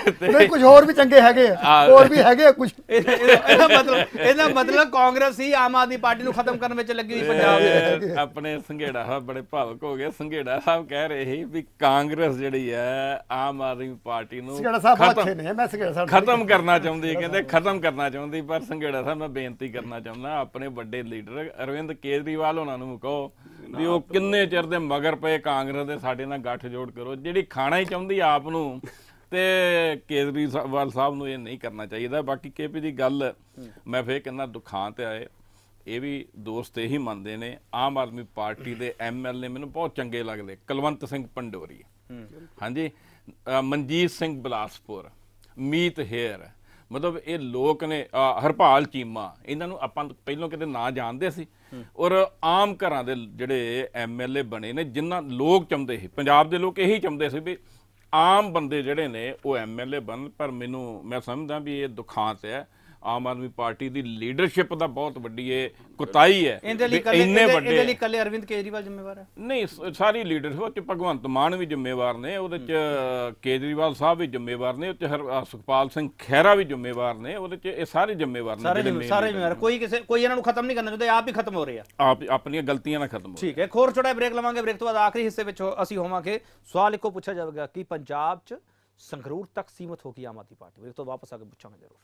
[SPEAKER 4] ਨਹੀਂ ਕੁਝ ਹੋਰ ਵੀ ਚੰਗੇ ਹੈਗੇ ਆ, ਹੋਰ ਵੀ ਹੈਗੇ ਆ ਕੁਝ।
[SPEAKER 1] ਇਹਦਾ ਮਤਲਬ ਕਾਂਗਰਸ ਹੀ ਆਮ ਆਦਮੀ ਪਾਰਟੀ ਨੂੰ ਖਤਮ ਕਰਨ ਵਿੱਚ ਲੱਗੀ ਹੋਈ ਪੰਜਾਬ ਦੇ ਵਿੱਚ।
[SPEAKER 5] ਆਪਣੇ ਸੰਘੇੜਾ ਸਾਹਿਬ ਬੜੇ ਭਾਵਕ ਹੋ ਗਏ। ਸੰਘੇੜਾ ਸਾਹਿਬ ਕਹਿ ਰਹੇ ਸੀ ਵੀ ਕਾਂਗਰਸ ਜਿਹੜੀ ਹੈ ਆਮ ਆਦਮੀ ਪਾਰਟੀ ਨੂੰ ਖਤਮ ਕਰਨਾ ਚਾਹੁੰਦੀ, ਕਹਿੰਦੇ ਖਤਮ ਕਰਨਾ ਚਾਹੁੰਦੀ। ਪਰ ਸੰਘੇੜਾ ਸਾਹਿਬ ਮੈਂ ਬੇਨਤੀ ਕਰਨਾ ਚਾਹੁੰਦਾ ਆਪਣੇ ਵੱਡੇ ਲੀਡਰ ਅਰਵਿੰਦ ਕੇਜਰੀਵਾਲ ਉਹਨਾਂ ਨੂੰ ਕਹੋ ਵੀ ਉਹ ਕਿੰਨੇ ਚਿਰ ਦੇ ਮਗਰ ਪਏ ਕਾਂਗਰਸ ਦੇ, ਸਾਡੇ ਨਾਲ ਗੱਠਜੋੜ ਕਰੋ। ਜਿਹੜੀ ਖਾਣਾ ਹੀ ਚਾਹੁੰਦੀ ਆਪ ਨੂੰ, ਤੇ ਕੇਜਰੀਵਾਲ ਸਾਹਿਬ ਨੂੰ ਇਹ ਨਹੀਂ ਕਰਨਾ ਚਾਹੀਦਾ। ਬਾਕੀ KP ਦੀ ਗੱਲ ਮੈਂ ਫੇਰ ਕਹਿੰਦਾ ਦੁਖਾਂ ਤੇ ਆਏ, ਇਹ ਵੀ ਦੋਸਤ ਇਹੀ ਮੰਨਦੇ ਨੇ। ਆਮ ਆਦਮੀ ਪਾਰਟੀ ਦੇ MLA ਮੈਨੂੰ ਬਹੁਤ ਚੰਗੇ ਲੱਗਦੇ, ਕੁਲਵੰਤ ਸਿੰਘ ਪੰਡੋਰੀ, ਹਾਂਜੀ, ਮਨਜੀਤ ਸਿੰਘ ਬਿਲਾਸਪੁਰ, ਮੀਤ ਹੇਅਰ, ਮਤਲਬ ਇਹ ਲੋਕ ਨੇ, ਹਰਪਾਲ ਚੀਮਾ, ਇਹਨਾਂ ਨੂੰ ਆਪਾਂ ਪਹਿਲਾਂ ਕਿਤੇ ਨਾ ਜਾਣਦੇ ਸੀ। ਔਰ ਆਮ ਘਰਾਂ ਦੇ ਜਿਹੜੇ MLA ਬਣੇ ਨੇ, ਜਿਨ੍ਹਾਂ ਲੋਕ ਚਾਹੁੰਦੇ ਸੀ, ਪੰਜਾਬ ਦੇ ਲੋਕ ਇਹੀ ਚਾਹੁੰਦੇ ਸੀ ਵੀ ਆਮ ਬੰਦੇ ਜਿਹੜੇ ਨੇ ਉਹ MLA ਬਣਨ। ਪਰ ਮੈਂ ਸਮਝਦਾ ਵੀ ਇਹ ਦੁਖਾਂਤ ਹੈ। ਆਮ ਆਦਮੀ ਪਾਰਟੀ ਦੀ ਲੀਡਰਸ਼ਿਪ ਦਾ ਬਹੁਤ ਵੱਡੀ ਇਹ ਕੁਤਾਹੀ ਹੈ।
[SPEAKER 1] ਇਹਦੇ ਲਈ ਕੱਲੇ ਅਰਵਿੰਦ ਕੇਜਰੀਵਾਲ ਜ਼ਿੰਮੇਵਾਰ ਹੈ? ਨਹੀਂ,
[SPEAKER 5] ਸਾਰੀ ਲੀਡਰਸ਼ਿਪ ਚ ਭਗਵੰਤ ਮਾਨ ਵੀ ਜ਼ਿੰਮੇਵਾਰ ਨੇ, ਉਹਦੇ ਚ ਕੇਜਰੀਵਾਲ ਸਾਹਿਬ ਵੀ ਜ਼ਿੰਮੇਵਾਰ ਨੇ, ਉਹਦੇ ਚ ਸੁਖਪਾਲ ਸਿੰਘ ਖਹਿਰਾ ਵੀ ਜ਼ਿੰਮੇਵਾਰ ਨੇ, ਉਹਦੇ ਚ ਇਹ ਸਾਰੇ ਜ਼ਿੰਮੇਵਾਰ ਨੇ,
[SPEAKER 1] ਸਾਰੇ ਜ਼ਿੰਮੇਵਾਰ। ਕੋਈ ਇਹਨਾਂ ਨੂੰ ਖਤਮ ਨਹੀਂ ਕਰਨਾ ਚਾਹੁੰਦੇ, ਆਪ ਹੀ ਖਤਮ ਹੋ ਰਹੇ ਆ,
[SPEAKER 5] ਆਪ ਆਪਣੀਆਂ ਗਲਤੀਆਂ ਨਾਲ ਖਤਮ ਹੋ।
[SPEAKER 1] ਠੀਕ ਹੈ, ਹੋਰ ਛੋਟਾ ਬ੍ਰੇਕ ਲਵਾਂਗੇ। ਬ੍ਰੇਕ ਤੋਂ ਬਾਅਦ ਆਖਰੀ ਹਿੱਸੇ ਵਿੱਚ ਅਸੀਂ ਹੋਵਾਂਗੇ, ਸਵਾਲ ਇੱਕੋ ਪੁੱਛਿਆ ਜਾਵੇਗਾ ਕਿ ਪੰਜਾਬ ਚ ਸੰਗਰੂਰ ਤੱਕ ਸੀਮਤ ਹੋ ਗਈ ਆਮ ਆਦਮੀ ਪਾਰਟੀ। ਬ੍ਰੇਕ ਤੋਂ ਵਾਪਸ ਆ ਕੇ ਪੁੱਛਾਂਗੇ ਜ਼ਰੂਰ।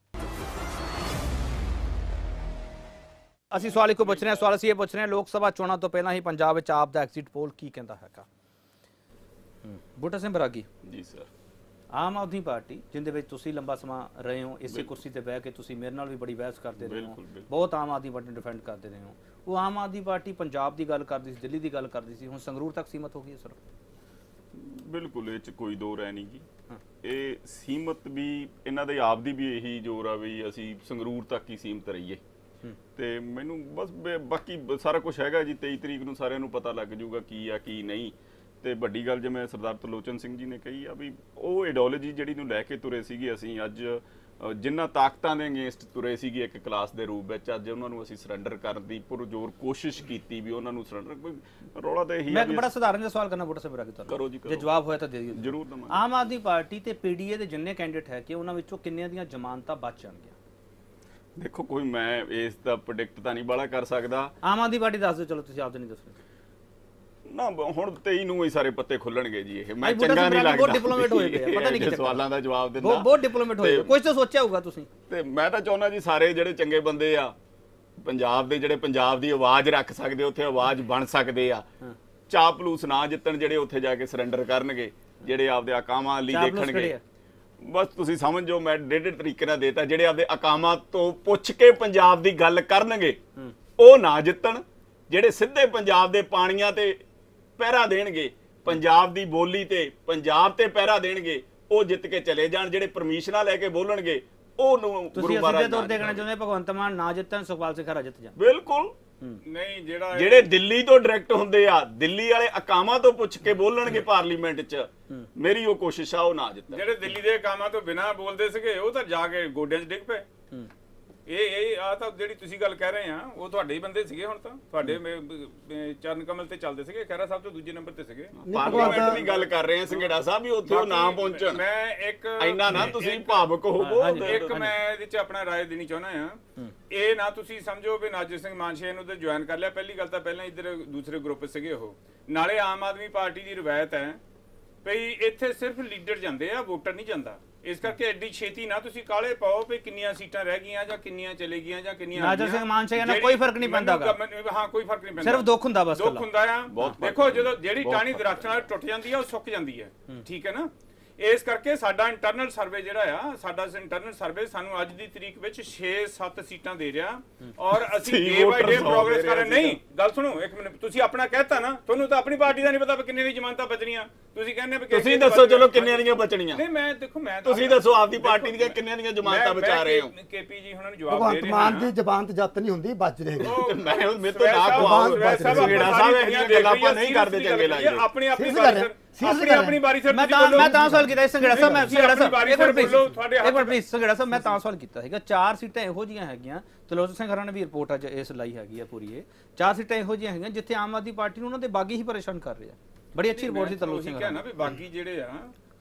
[SPEAKER 1] ਅਸੀਂ ਸਵਾਲ ਇੱਕੋ ਪੁੱਛ ਰਹੇ ਹਾਂ। ਸਵਾਲ ਅਸੀਂ ਇਹ ਪੁੱਛ ਰਹੇ ਹਾਂ, ਲੋਕ ਸਭਾ ਚੋਣਾਂ ਤੋਂ ਪਹਿਲਾਂ ਹੀ ਪੰਜਾਬ ਵਿੱਚ ਆਪ ਦਾ ਐਗਜ਼ਿਟ ਪੋਲ ਕੀ ਕਹਿੰਦਾ ਹੈਗਾ? ਬੂਟਾ ਸਿੰਘ ਬਰਾਗੀ
[SPEAKER 3] ਜੀ ਸਰ,
[SPEAKER 1] ਆਮ ਆਦਮੀ ਪਾਰਟੀ ਜਿੰਦੇ ਵਿੱਚ ਤੁਸੀਂ ਲੰਬਾ ਸਮਾਂ ਰਹੇ ਹੋ, ਇਸੇ ਕੁਰਸੀ ਤੇ ਬਹਿ ਕੇ ਤੁਸੀਂ ਮੇਰੇ ਨਾਲ ਵੀ ਬੜੀ ਬਹਿਸ ਕਰਦੇ ਰਹੇ ਹੋ, ਬਹੁਤ ਆਮ ਆਦਮੀ ਪਾਰਟੀ ਨੂੰ ਡਿਫੈਂਡ ਕਰਦੇ ਰਹੇ ਹੋ। ਉਹ ਆਮ ਆਦਮੀ ਪਾਰਟੀ ਪੰਜਾਬ ਦੀ ਗੱਲ ਕਰਦੀ ਸੀ, ਦਿੱਲੀ ਦੀ ਗੱਲ ਕਰਦੀ ਸੀ, ਹੁਣ ਸੰਗਰੂਰ ਤੱਕ ਸੀਮਤ ਹੋ ਗਈ ਹੈ ਸਰ?
[SPEAKER 3] ਬਿਲਕੁਲ, ਇਹ ਚ ਕੋਈ ਦੋ ਰਹਿ ਨਹੀਂ ਗੀ। ਇਹ ਸੀਮਤ ਵੀ ਇਹਨਾਂ ਦੇ ਆਪ ਦੀ ਵੀ ਇਹੀ ਜ਼ੋਰ ਆ ਵੀ ਅਸੀਂ ਸੰਗਰੂਰ ਤੱਕ ਹੀ ਸੀਮਤ ਰਹੀਏ। ਤੇ ਮੈਨੂੰ ਬਸ ਬਾਕੀ ਸਾਰਾ ਕੁਝ ਹੈਗਾ ਜੀ, 23 ਤਰੀਕ ਨੂੰ ਸਾਰਿਆਂ ਨੂੰ ਪਤਾ ਲੱਗ ਜਾਊਗਾ ਕੀ ਆ ਕੀ ਨਹੀਂ। ਤੇ ਵੱਡੀ ਗੱਲ ਜਿਵੇਂ ਸਰਦਾਰ ਤਰਲੋਚਨ ਸਿੰਘ ਜੀ ਨੇ ਕਹੀ ਆ ਵੀ ਉਹ ਆਈਡੀਓਲੋਜੀ ਜਿਹੜੀ ਨੂੰ ਲੈ ਕੇ ਤੁਰੇ ਸੀਗੇ, ਅਸੀਂ ਅੱਜ ਜਿੰਨਾ ਤਾਕਤਾਂ ਦੇ ਅਗੇਂਸਟ ਤੁਰੇ ਸੀਗੇ ਇੱਕ ਕਲਾਸ ਦੇ ਰੂਪ ਵਿੱਚ, ਅੱਜ ਉਹਨਾਂ ਨੂੰ ਅਸੀਂ ਸਰੈਂਡਰ ਕਰਨ ਦੀ ਪੁਰਜ਼ੋਰ ਕੋਸ਼ਿਸ਼ ਕੀਤੀ ਵੀ ਉਹਨਾਂ ਨੂੰ ਸਰੈਂਡਰ। ਕੋਈ ਰੌਲਾ ਤਾਂ ਇਹੀ।
[SPEAKER 1] ਮੈਂ ਇੱਕ ਬੜਾ ਸਧਾਰਨ ਜਿਹਾ ਸਵਾਲ ਕਰਨਾ ਬੂਟਾ ਸਿੰਘ ਬਰਾਗੀ ਤੁਹਾਨੂੰ,
[SPEAKER 3] ਕਰੋ ਜੀ,
[SPEAKER 1] ਜੇ ਜਵਾਬ ਹੋਇਆ ਤਾਂ ਦੇ ਦਿਓ।
[SPEAKER 3] ਜ਼ਰੂਰ ਦਵਾਂਗੇ।
[SPEAKER 1] ਆਮ ਆਦਮੀ ਪਾਰਟੀ ਤੇ PDA ਦੇ ਜਿੰਨੇ ਕੈਂਡੀਡੇਟ ਹੈ ਕਿ ਉਹਨਾਂ ਵਿੱਚੋਂ ਕਿੰਨਿਆਂ ਦੀਆਂ ਜ਼ਮਾਨਤਾਂ ਬਚ ਜਾਣਗੀਆਂ?
[SPEAKER 3] ਦੇਖੋ, ਕੋਈ ਮੈਂ ਇਸ ਦਾ ਪ੍ਰੈਡਿਕਟ ਤਾਂ ਨਹੀਂ ਬਾਲਾ ਕਰ ਸਕਦਾ।
[SPEAKER 1] ਆਮ ਆਦਮੀ ਪਾਰਟੀ ਦੱਸ ਦਿਓ, ਚਲੋ ਤੁਸੀਂ ਆਪਦੇ ਨਹੀਂ ਦੱਸੋ
[SPEAKER 3] ਨਾ। ਹੁਣ 23 ਨੂੰ ਹੀ ਸਾਰੇ ਪੱਤੇ ਖੁੱਲਣਗੇ ਜੀ। ਇਹ ਮੈਂ ਚੰਗਾ ਨਹੀਂ ਲੱਗਦਾ,
[SPEAKER 1] ਬਹੁਤ ਡਿਪਲੋਮੇਟ ਹੋਏ ਪਏ ਆ, ਪਤਾ ਨਹੀਂ ਕਿ
[SPEAKER 3] ਸਵਾਲਾਂ ਦਾ ਜਵਾਬ ਦਿੰਦਾ,
[SPEAKER 1] ਬਹੁਤ ਡਿਪਲੋਮੇਟ ਹੋਏ। ਕੁਝ ਤਾਂ ਸੋਚਿਆ ਹੋਊਗਾ ਤੁਸੀਂ।
[SPEAKER 3] ਤੇ ਮੈਂ ਤਾਂ ਚਾਹੁੰਦਾ ਜੀ ਸਾਰੇ ਜਿਹੜੇ ਚੰਗੇ ਬੰਦੇ ਆ ਪੰਜਾਬ ਦੇ, ਜਿਹੜੇ ਪੰਜਾਬ ਦੀ ਆਵਾਜ਼ ਰੱਖ ਸਕਦੇ, ਉੱਥੇ ਆਵਾਜ਼ ਬਣ ਸਕਦੇ ਆ, ਚਾਪਲੂਸ ਨਾ ਜਿੱਤਣ, ਜਿਹੜੇ ਉੱਥੇ ਜਾ ਕੇ ਸਰੈਂਡਰ ਕਰਨਗੇ, ਜਿਹੜੇ ਆਪਦੇ ਅਕਾਮਾਂ ਲਈ ਦੇਖਣਗੇ। ਬਸ ਤੁਸੀਂ ਸਮਝੋ, ਮੈਂ ਡੇਢ ਤਰੀਕੇ ਨਾਲ ਦੇਤਾ, ਜਿਹੜੇ ਆਪਦੇ ਅਕਾਮਾਂ ਤੋਂ ਪੁੱਛ ਕੇ ਪੰਜਾਬ ਦੀ ਗੱਲ ਕਰਨਗੇ ਉਹ ਨਾ ਜਿੱਤਣ, ਜਿਹੜੇ ਸਿੱਧੇ ਪੰਜਾਬ ਦੇ ਪਾਣੀਆਂ ਤੇ ਪਹਿਰਾ ਦੇਣਗੇ, ਪੰਜਾਬ ਦੀ ਬੋਲੀ ਤੇ ਪੰਜਾਬ ਤੇ ਪਹਿਰਾ ਦੇਣਗੇ, ਉਹ ਜਿੱਤ ਕੇ ਚਲੇ ਜਾਣ। ਜਿਹੜੇ ਪਰਮਿਸ਼ਨਾਂ ਲੈ ਕੇ ਬੋਲਣਗੇ ਉਹਨੂੰ ਗੁਰੂ ਮਹਾਰਾਜ ਦੇ ਤੌਰ ਤੇ ਕਹਿਣਾ ਚਾਹੁੰਦੇ ਭਗਵੰਤ ਮਾਨ ਨਾ ਜਿੱਤਣ, ਸੁਖਪਾਲ ਸਿੰਘ ਖਹਿਰਾ ਜਿੱਤ ਜਾਣ। ਬਿਲਕੁਲ
[SPEAKER 2] ਨਹੀਂ,
[SPEAKER 3] ਜਿਹੜੇ ਦਿੱਲੀ ਤੋਂ ਡਾਇਰੈਕਟ ਹੁੰਦੇ ਆ, ਦਿੱਲੀ ਵਾਲੇ ਅਕਾਮਾਂ ਤੋਂ ਪੁੱਛ ਕੇ ਬੋਲਣਗੇ ਪਾਰਲੀਮੈਂਟ 'ਚ, ਮੇਰੀ ਉਹ ਕੋਸ਼ਿਸ਼ ਆ ਉਹ ਨਾ ਜਿੱਤਣ।
[SPEAKER 2] ਜਿਹੜੇ ਦਿੱਲੀ ਦੇ ਅਕਾਮਾਂ ਤੋਂ ਬਿਨਾਂ ਬੋਲਦੇ ਸੀਗੇ ਉਹ ਤਾਂ ਜਾ ਕੇ ਗੋਡਿਆਂ 'ਚ ਡਿੱਗ ਪਏ। ਇਹ ਆ ਤਾਂ ਜਿਹੜੀ ਤੁਸੀਂ ਗੱਲ ਕਹਿ ਰਹੇ ਆ ਉਹ ਤੁਹਾਡੇ ਹੀ ਬੰਦੇ ਸੀਗੇ। ਹੁਣ ਤਾਂ ਤੁਹਾਡੇ ਚਰਨ ਕਮਲ ਤੇ ਚੱਲਦੇ ਸੀਗੇ, ਖਹਿਰਾ ਸਾਹਿਬ ਤੋਂ ਦੂਜੇ ਨੰਬਰ ਤੇ ਸੀਗੇ।
[SPEAKER 3] ਪਾਰਲੀਮੈਂਟ ਦੀ ਗੱਲ ਕਰ ਰਹੇ ਆ ਸੰਘੇੜਾ ਸਾਹਿਬ, ਵੀ ਉੱਥੇ ਉਹ ਨਾ ਪਹੁੰਚਣ।
[SPEAKER 2] ਮੈਂ ਇੱਕ
[SPEAKER 3] ਇੰਨਾ ਨਾ ਤੁਸੀਂ ਭਾਵਕ ਹੋਵੋ।
[SPEAKER 2] ਇੱਕ ਮੈਂ ਇਹਦੇ 'ਚ ਆਪਣਾ ਰਾਏ ਦੇਣੀ ਚਾਹੁੰਦਾ ਆ। ਇਹ ਨਾ ਤੁਸੀਂ ਸਮਝੋ ਵੀ ਨਾਜਰ ਸਿੰਘ ਮਾਨਸ਼ੇ ਨੂੰ ਤੇ ਜੁਆਇਨ ਕਰ ਲਿਆ। ਪਹਿਲੀ ਗੱਲ ਤਾਂ ਪਹਿਲਾਂ ਇੱਧਰ ਦੂਸਰੇ ਗਰੁੱਪ ਸੀਗੇ ਉਹ। ਨਾਲੇ ਆਮ ਆਦਮੀ ਪਾਰਟੀ ਦੀ ਰਵਾਇਤ ਹੈ ਭਈ ਇੱਥੇ ਸਿਰਫ ਲੀਡਰ ਜਾਂਦੇ ਆ, ਵੋਟਰ ਨਹੀਂ ਜਾਂਦਾ। ਇਸ ਕਰਕੇ ਐਡੀ ਛੇਤੀ ਨਾ ਤੁਸੀਂ ਕਾਲੇ ਪਾਓ ਵੀ ਕਿੰਨੀਆਂ ਸੀਟਾਂ ਰਹਿ ਗਈਆਂ ਜਾਂ ਕਿੰਨੀਆਂ ਚਲੇ ਗਈਆਂ ਜਾਂ ਕਿੰਨੀਆਂ।
[SPEAKER 1] ਨਾਜਰ ਸਿੰਘ ਮਾਨਸ਼ੇ ਕਹਿੰਦਾ ਕੋਈ ਫਰਕ ਨਹੀਂ ਪੈਂਦਾ।
[SPEAKER 2] ਹਾਂ, ਕੋਈ ਫਰਕ ਨਹੀਂ ਪੈਂਦਾ,
[SPEAKER 1] ਸਿਰਫ ਦੁੱਖ ਹੁੰਦਾ, ਬਸ
[SPEAKER 2] ਦੁੱਖ ਹੁੰਦਾ ਆ। ਦੇਖੋ, ਜਦੋਂ ਜਿਹੜੀ ਟਾਹਣੀ ਦਰਖਤ ਨਾਲ ਟੁੱਟ ਜਾਂਦੀ ਆ ਉਹ ਸੁੱਕ ਜਾਂਦੀ ਹੈ, ਠੀਕ ਹੈ ਨਾ। ਇਸ ਕਰਕੇ ਸਾਡਾ ਇੰਟਰਨਲ ਸਰਵੇ ਜਿਹੜਾ ਆ, ਸਾਡਾ ਇੰਟਰਨਲ ਸਰਵੇ ਸਾਨੂੰ ਅੱਜ ਦੀ ਤਰੀਕ ਵਿੱਚ 6-7 ਸੀਟਾਂ ਦੇ ਰਿਹਾ ਔਰ ਅਸੀਂ ਡੇ ਬਾਈ ਡੇ ਪ੍ਰੋਗਰੈਸ ਕਰ ਰਹੇ। ਨਹੀਂ, ਗੱਲ ਸੁਣੋ ਇੱਕ ਮਿੰਟ, ਤੁਸੀਂ ਆਪਣਾ ਕਹਿਤਾ ਨਾ, ਤੁਹਾਨੂੰ ਤਾਂ ਆਪਣੀ ਪਾਰਟੀ ਦਾ ਨਹੀਂ ਪਤਾ ਕਿੰਨੇ ਦੀ ਜ਼ਮਾਨਤਾਂ ਬਚਣੀਆਂ। ਤੁਸੀਂ ਕਹਿੰਦੇ ਵੀ
[SPEAKER 3] ਤੁਸੀਂ ਦੱਸੋ, ਚਲੋ ਕਿੰਨੀਆਂ ਦੀਆਂ ਬਚਣੀਆਂ?
[SPEAKER 2] ਨਹੀਂ, ਮੈਂ ਦੇਖੋ, ਮੈਂ
[SPEAKER 3] ਤੁਸੀਂ ਦੱਸੋ ਆਪਦੀ ਪਾਰਟੀ ਦੀਆਂ ਕਿੰਨੀਆਂ ਦੀਆਂ ਜ਼ਮਾਨਤਾਂ ਬਚਾ ਰਹੇ ਹੋ?
[SPEAKER 2] KP ਜੀ ਹੁਣਾਂ ਨੂੰ ਜਵਾਬ ਦੇ ਰਹੇ ਹਾਂ।
[SPEAKER 4] ਮਾਨ ਦੀ ਜ਼ਮਾਨਤ ਜੱਤ ਨਹੀਂ ਹੁੰਦੀ, ਬਚ ਰਹੇਗੀ।
[SPEAKER 3] ਮੈਂ ਮੇਰੇ ਤੋਂ ਨਾ ਕਹਾਓ, ਸੰਘੇੜਾ ਸਾਹਿਬ ਇਹਦੀਆਂ ਗੱਲਾਂ ਆਪਾਂ ਨਹੀਂ ਕਰਦੇ ਚੰਗੇ ਲੱਗਦੇ।
[SPEAKER 2] ਆਪਣੀ ਆਪਣੀ ਵਾਰੀ ਸਿਰ
[SPEAKER 1] ਮੈਂ ਤਾਂ ਸਵਾਲ ਕੀਤਾ ਸੰਘੇੜਾ ਸਾਹਿਬ, ਮੈਂ ਸੰਘੇੜਾ ਸਾਹਿਬ ਇੱਕ ਮਿੰਟ ਪਲੀਜ਼ ਸੰਘੇੜਾ ਸਾਹਿਬ, ਮੈਂ ਤਾਂ ਸਵਾਲ ਕੀਤਾ ਸੀਗਾ। 4 ਸੀਟਾਂ ਇਹੋ ਜਿਹੀਆਂ ਹੈਗੀਆਂ, ਤਰਲੋਚਨ ਸਿੰਘ ਖਹਿਰਾ ਨੇ ਵੀ ਰਿਪੋਰਟ ਅੱਜ ਇਸ ਲਾਈ ਹੈਗੀ ਆ ਪੂਰੀ। ਇਹ 4 ਸੀਟਾਂ ਇਹੋ ਜਿਹੀਆਂ ਹੈਗੀਆਂ ਜਿੱਥੇ ਆਮ ਆਦਮੀ ਪਾਰਟੀ ਨੂੰ ਉਹਨਾਂ ਦੇ ਬਾਗੀ ਹੀ ਪਰੇਸ਼ਾਨ ਕਰ ਰਹੇ ਆ। ਬੜੀ ਅੱਛੀ ਰਿਪੋਰਟ ਸੀ ਤਰਲੋਚਨ ਸਿੰਘ ਖਹਿਰਾ
[SPEAKER 2] ਨਾ ਵੀ ਬਾਗੀ ਜਿਹੜੇ ਆ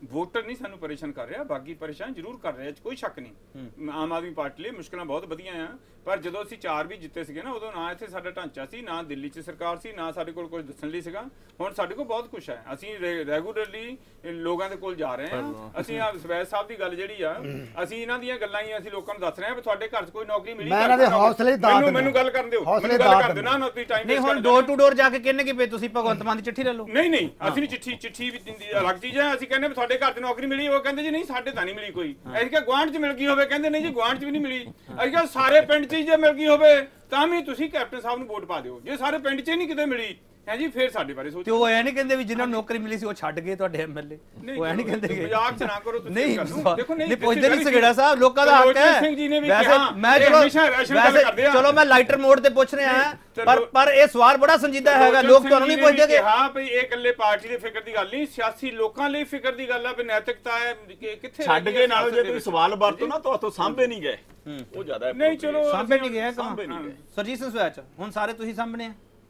[SPEAKER 2] ਵੋਟਰ ਨਹੀਂ ਸਾਨੂੰ ਪਰੇਸ਼ਾਨ ਕਰ ਰਿਹਾ, ਬਾਕੀ ਪਰੇਸ਼ਾਨ ਜ਼ਰੂਰ ਕਰ ਰਿਹਾ, ਕੋਈ ਸ਼ੱਕ ਨਹੀਂ। ਆਮ ਆਦਮੀ ਪਾਰਟੀ ਲਈ ਮੁਸ਼ਕਲਾਂ ਬਹੁਤ ਵਧੀਆ ਆ, ਪਰ ਜਦੋਂ ਅਸੀਂ 4 ਵੀ ਜਿੱਤੇ ਸੀਗੇ ਨਾ, ਉਦੋਂ ਨਾ ਇੱਥੇ ਸਾਡਾ ਢਾਂਚਾ ਸੀ, ਨਾ ਦਿੱਲੀ 'ਚ ਸਰਕਾਰ ਸੀ, ਨਾ ਸਾਡੇ ਕੋਲ ਕੁਝ ਦੱਸਣ ਲਈ ਸੀਗਾ। ਹੁਣ ਸਾਡੇ ਕੋਲ ਬਹੁਤ ਕੁਝ ਹੈ, ਅਸੀਂ ਰੈਗੂਲਰਲੀ ਲੋਕਾਂ ਦੇ ਕੋਲ ਜਾ ਰਹੇ ਹਾਂ। ਅਸੀਂ ਸਵੈਜ ਸਾਹਿਬ ਦੀ ਗੱਲ ਜਿਹੜੀ ਆ, ਅਸੀਂ ਇਹਨਾਂ ਦੀਆਂ ਗੱਲਾਂ ਹੀ ਅਸੀਂ ਲੋਕਾਂ ਨੂੰ ਦੱਸ ਰਹੇ ਹਾਂ ਵੀ ਤੁਹਾਡੇ ਘਰ 'ਚ ਕੋਈ ਨੌਕਰੀ ਮਿਲੀ।
[SPEAKER 4] ਮੈਂ ਇਹਨਾਂ ਦੇ ਹੌਸਲੇ ਦਾਤ
[SPEAKER 2] ਮੈਨੂੰ ਗੱਲ ਕਰਨ ਦਿਓ,
[SPEAKER 4] ਹੌਸਲੇ
[SPEAKER 2] ਗੱਲ ਕਰ
[SPEAKER 4] ਦਾਤ
[SPEAKER 2] ਦਿਓ ਨਾ, ਤੁਸੀਂ ਟਾਈਮ
[SPEAKER 1] ਨਹੀਂ ਹੁਣ ਡੋਰ ਟੂ ਡੋਰ ਜਾ ਕੇ ਕਹਿੰਨੇ ਕਿ ਵੀ ਤੁਸੀਂ ਭਗਵੰਤ ਮਾਨ ਦੀ ਚਿੱਠੀ ਲੈ ਲਓ।
[SPEAKER 2] ਨਹੀਂ ਅਸੀਂ ਨਹੀਂ ਚਿੱਠੀ ਵੀ ਅਲੱਗ ਚੀਜ਼ ਹੈ। ਅਸੀਂ ਕਹਿੰਦੇ ਤੁਹਾਡੇ ਘਰ 'ਚ ਨੌਕਰੀ ਮਿਲੀ, ਉਹ ਕਹਿੰਦੇ ਜੀ ਨਹੀਂ ਸਾਡੇ ਤਾਂ ਨਹੀਂ ਮਿਲੀ ਕੋਈ। ਅਸੀਂ ਕਿਹਾ ਗੁਆਂਢ 'ਚ ਮਿਲ ਗਈ ਹੋਵੇ, ਕਹਿੰਦੇ ਨਹੀਂ ਜੀ ਗੁਆਂਢ 'ਚ ਵੀ ਨਹੀਂ ਮਿਲੀ। ਅਸੀਂ ਕਿਹਾ ਸਾਰੇ ਪਿੰਡ 'ਚ ਜੇ ਮਿਲ ਗਈ ਹੋਵੇ ਤਾਂ ਵੀ ਤੁਸੀਂ ਕੈਪਟਨ ਸਾਹਿਬ ਨੂੰ ਵੋਟ ਪਾ ਦਿਓ, ਜੇ ਸਾਰੇ ਪਿੰਡ 'ਚ ਨਹੀਂ ਕਿਤੇ ਮਿਲੀ ਹੈ ਜੀ ਫਿਰ ਸਾਡੇ ਬਾਰੇ ਸੋਚੋ।
[SPEAKER 1] ਤੇ ਉਹ ਐ ਨਹੀਂ ਕਹਿੰਦੇ ਵੀ ਜਿਨ੍ਹਾਂ ਨੂੰ ਨੌਕਰੀ ਮਿਲੀ ਸੀ ਉਹ ਛੱਡ ਗਏ ਤੁਹਾਡੇ ਐਮਐਲਏ, ਉਹ ਐ ਨਹੀਂ ਕਹਿੰਦੇ ਕਿ
[SPEAKER 2] ਮਜ਼ਾਕ ਚ ਨਾ ਕਰੋ ਤੁਸੀਂ।
[SPEAKER 1] ਨਹੀਂ
[SPEAKER 2] ਦੇਖੋ
[SPEAKER 1] ਨਹੀਂ ਪੁੱਛਦੇ ਨਹੀਂ ਸੰਘੇੜਾ ਸਾਹਿਬ, ਲੋਕਾਂ ਦਾ ਹੱਕ ਹੈ। ਵੈਸੇ ਮੈਂ ਚਲੋ ਮੈਂ ਲਾਈਟਰ ਮੋਡ ਤੇ ਪੁੱਛ ਰਿਹਾ ਹਾਂ, ਪਰ ਇਹ ਸਵਾਲ ਬੜਾ ਸੰਜੀਦਾ ਹੈਗਾ, ਲੋਕ ਤੁਹਾਨੂੰ ਨਹੀਂ ਪੁੱਛਦੇ ਕਿ
[SPEAKER 2] ਹਾਂ ਭਈ ਇਹ ਇਕੱਲੇ ਪਾਰਟੀ ਦੇ ਫਿਕਰ ਦੀ ਗੱਲ ਨਹੀਂ, ਸਿਆਸੀ ਲੋਕਾਂ ਲਈ ਫਿਕਰ ਦੀ ਗੱਲ ਹੈ ਵੀ ਨੈਤਿਕਤਾ ਹੈ ਕਿੱਥੇ
[SPEAKER 3] ਛੱਡ ਕੇ ਨਾਲ ਜੇ ਤੁਸੀਂ ਸਵਾਲ ਵਰਤੋ ਨਾ ਤੁਹਾਤੋਂ ਸਾਂਭੇ ਨਹੀਂ ਗਏ, ਉਹ ਜ਼ਿਆਦਾ
[SPEAKER 2] ਨਹੀਂ। ਚਲੋ
[SPEAKER 1] ਸਾਂਭੇ ਨਹੀਂ ਗਏ
[SPEAKER 3] ਸਾਂਭੇ ਨਹੀਂ ਗਏ।
[SPEAKER 1] ਸਰਜੀਤ ਸਿੰਘ ਸਵੈਚ ਹੁਣ ਸਾਰੇ ਤੁਸੀਂ ਸਾਹਮਣੇ ਆ,